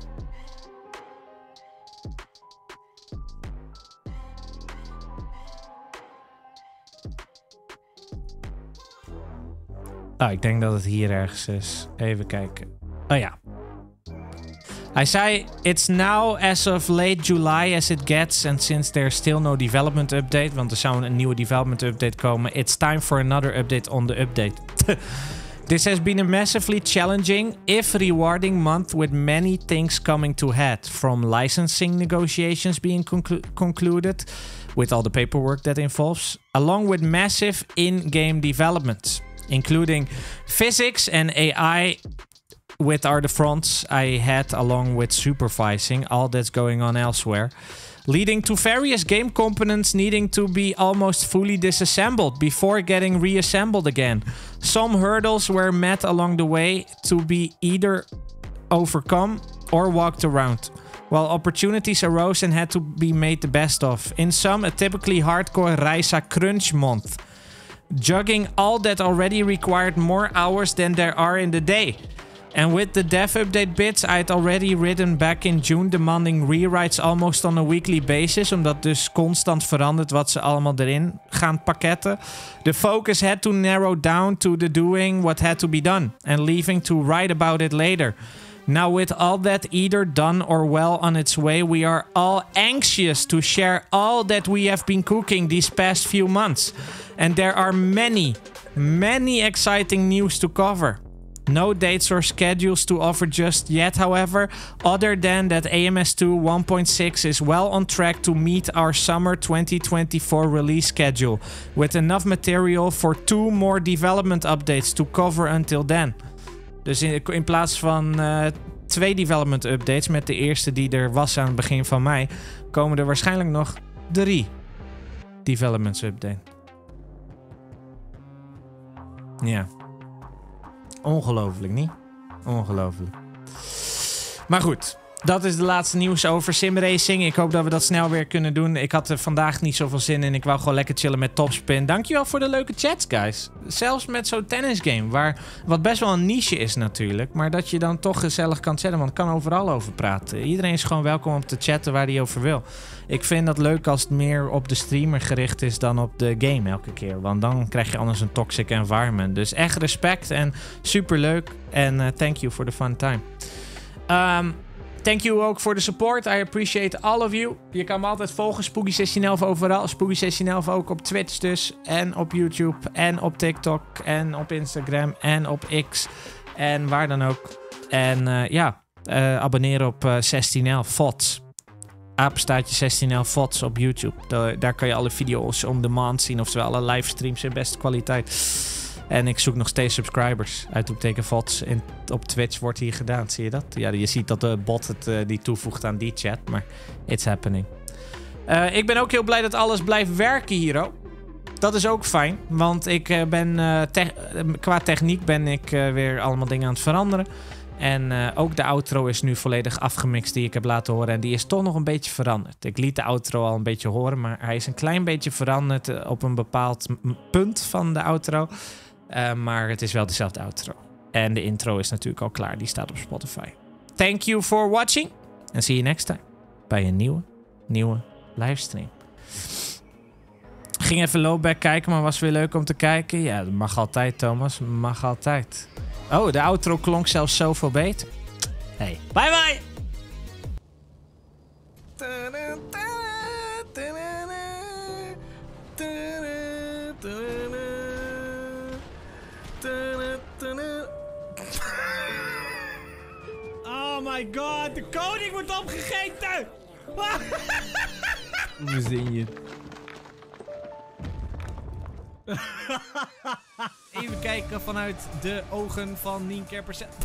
S1: Ah, ik denk dat het hier ergens is. Even kijken. Oh ja. Hij zei, it's now as of late July as it gets. And since there's still no development update, want er zou een nieuwe development update komen, it's time for another update on the update. This has been a massively challenging, if rewarding month with many things coming to head. From licensing negotiations being conclu concluded, with all the paperwork that involves, along with massive in-game developments, including physics and A I, with are the fronts I had, along with supervising all that's going on elsewhere, leading to various game components needing to be almost fully disassembled before getting reassembled again. Some hurdles were met along the way to be either overcome or walked around, while opportunities arose and had to be made the best of. In some, a typically hardcore Ryza crunch month, juggling all that already required more hours than there are in the day. And with the dev update bits I had already written back in June, demanding rewrites almost on a weekly basis, omdat dus constant verandert wat ze allemaal erin gaan pakketten. The focus had to narrow down to the doing what had to be done, and leaving to write about it later. Now with all that either done or well on its way, we are all anxious to share all that we have been cooking these past few months. And there are many, many exciting news to cover. No dates or schedules to offer just yet, however, other than that A M S two one point six is well on track to meet our summer twenty twenty-four release schedule, with enough material for two more development updates to cover until then. Dus in, in plaats van uh, twee development updates, met de eerste die er was aan het begin van mei, komen er waarschijnlijk nog drie developments updates. Ja. Ongelooflijk, niet? Ongelooflijk. Maar goed, dat is de laatste nieuws over simracing. Ik hoop dat we dat snel weer kunnen doen. Ik had er vandaag niet zoveel zin in. Ik wou gewoon lekker chillen met Topspin. Dankjewel voor de leuke chats, guys. Zelfs met zo'n tennisgame, waar wat best wel een niche is natuurlijk. Maar dat je dan toch gezellig kan chatten, want ik kan overal over praten. Iedereen is gewoon welkom om te chatten waar hij over wil. Ik vind dat leuk als het meer op de streamer gericht is dan op de game elke keer. Want dan krijg je anders een toxic environment. Dus echt respect en super leuk. En uh, thank you for the fun time. Um, Thank you ook voor de support. I appreciate all of you. Je kan me altijd volgen. Spooky zestien elf overal. Spooky zestien elf ook op Twitch dus. En op YouTube. En op TikTok. En op Instagram. En op X. En waar dan ook. En uh, ja, uh, abonneren op uh, zestien elf V O Ds. Apenstaartje zestien elf V O Ds op YouTube. Daar, daar kan je alle video's on demand zien. Oftewel alle livestreams in beste kwaliteit. En ik zoek nog steeds subscribers. Uitroepteken V O Ds. En op Twitch wordt hier gedaan. Zie je dat? Ja, je ziet dat de bot het uh, die toevoegt aan die chat. Maar it's happening. Uh, ik ben ook heel blij dat alles blijft werken hier, oh. Dat is ook fijn. Want ik uh, ben uh, te qua techniek ben ik uh, weer allemaal dingen aan het veranderen. En uh, ook de outro is nu volledig afgemixt die ik heb laten horen. En die is toch nog een beetje veranderd. Ik liet de outro al een beetje horen. Maar hij is een klein beetje veranderd uh, op een bepaald punt van de outro. Uh, maar het is wel dezelfde outro. En de intro is natuurlijk al klaar. Die staat op Spotify. Thank you for watching. En see you next time. Bij een nieuwe, nieuwe livestream. Ging even lowback kijken, maar was weer leuk om te kijken. Ja, dat mag altijd, Thomas. Mag altijd. Oh, de outro klonk zelfs zoveel beter. Hey, bye bye! Oh my god, de koning wordt opgegeten!
S4: Hoe zing je?
S1: Even kijken vanuit de ogen van Nienke per cent.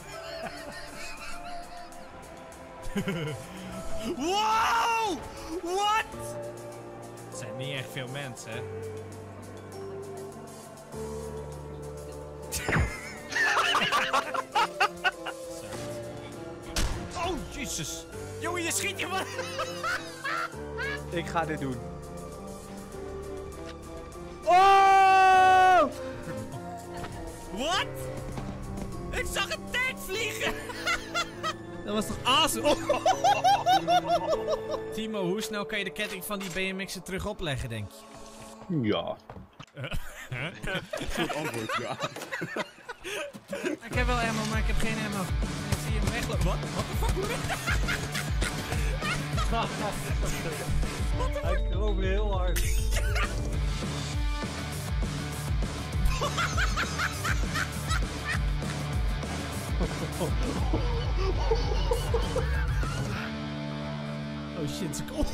S1: Wow! What? Het zijn niet echt veel mensen, hè? Oh, jezus. Jongen, je schiet je maar.
S4: Ik ga dit doen. Oh!
S1: Wat? Ik zag een tank vliegen. Dat was toch awesome? Oh. Timo, hoe snel kan je de ketting van die B M X'en terug opleggen, denk je?
S4: Ja. Goed antwoord, ja.
S1: Ik heb wel ammo, maar ik heb geen ammo. Ik zie hem weg. weglopen. Wat? Wat de fuck?
S4: Hij kroop heel hard.
S1: Oh shit, ze komt.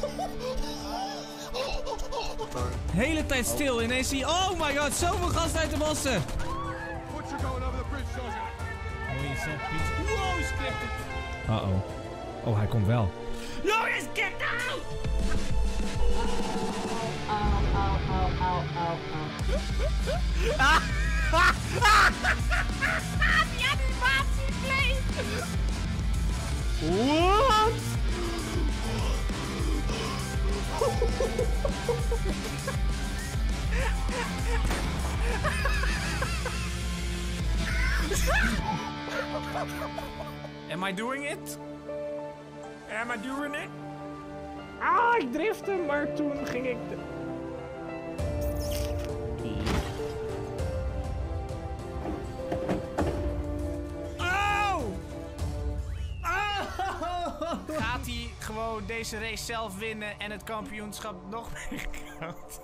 S1: Hele tijd stil, ineens zie je... Oh my god, zoveel gas uit de bossen! Mooie set piece. Wow, skip it! Uh-oh. Oh, hij komt wel. Joris, get out!
S3: Au, au, au, au, au, au. Die animatie bleef!
S4: What?
S1: Am I doing it? Am I doing it? Ah, ik driftte, maar toen ging ik... De... Oh! Oh! Gaat hij gewoon deze race zelf winnen en het kampioenschap nog meer koud?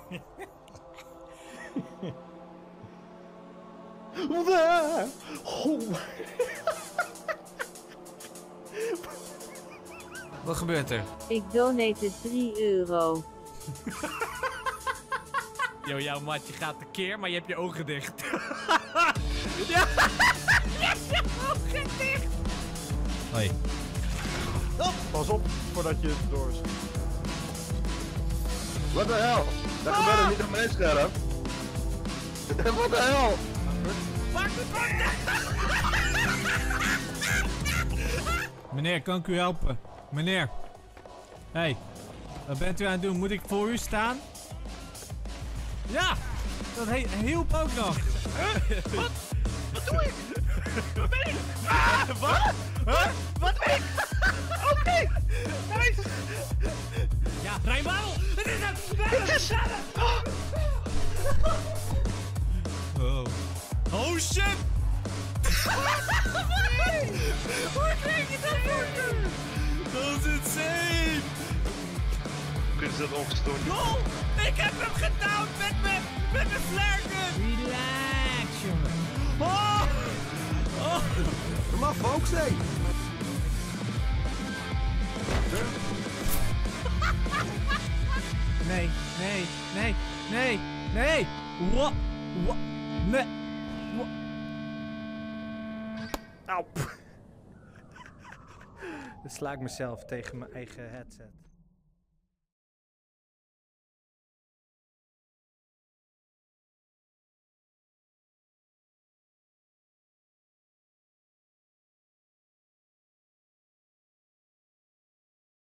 S1: Wat gebeurt er?
S3: Ik donate drie euro.
S1: Yo, jouw matje gaat tekeer, maar je hebt je ogen dicht. Ja! Je hebt je ogen dicht! Hoi.
S4: Oh, pas op voordat je het door is.
S5: Wat de hel? Dat gebeurt er niet op mijn scherm. Wat de hel?
S1: Pak het, pak het! Meneer, kan ik u helpen? Meneer. Hé, hey, wat bent u aan het doen? Moet ik voor u staan? Ja, dat he hielp ook nog. Wat? Wat doe ik? Wat ben ik? Ah, wat? Huh? Wat ben ik? Oké, okay. Nice. Ja, Rijnbouw! Het is een... Het is een... Oh. Oh shit! Hoe krijg je dat voor? Dat is insane!
S5: Is dat ongestoord?
S1: Lol! Ik heb hem gedaan met mijn met mijn flarken! Relax, jongen. Oh! Oh!
S5: Kom af, folks, hé!
S1: Nee, nee, nee, nee, nee! Wat? Wat? Nee! Wat?
S4: Auw. Dan sla ik mezelf tegen mijn eigen headset.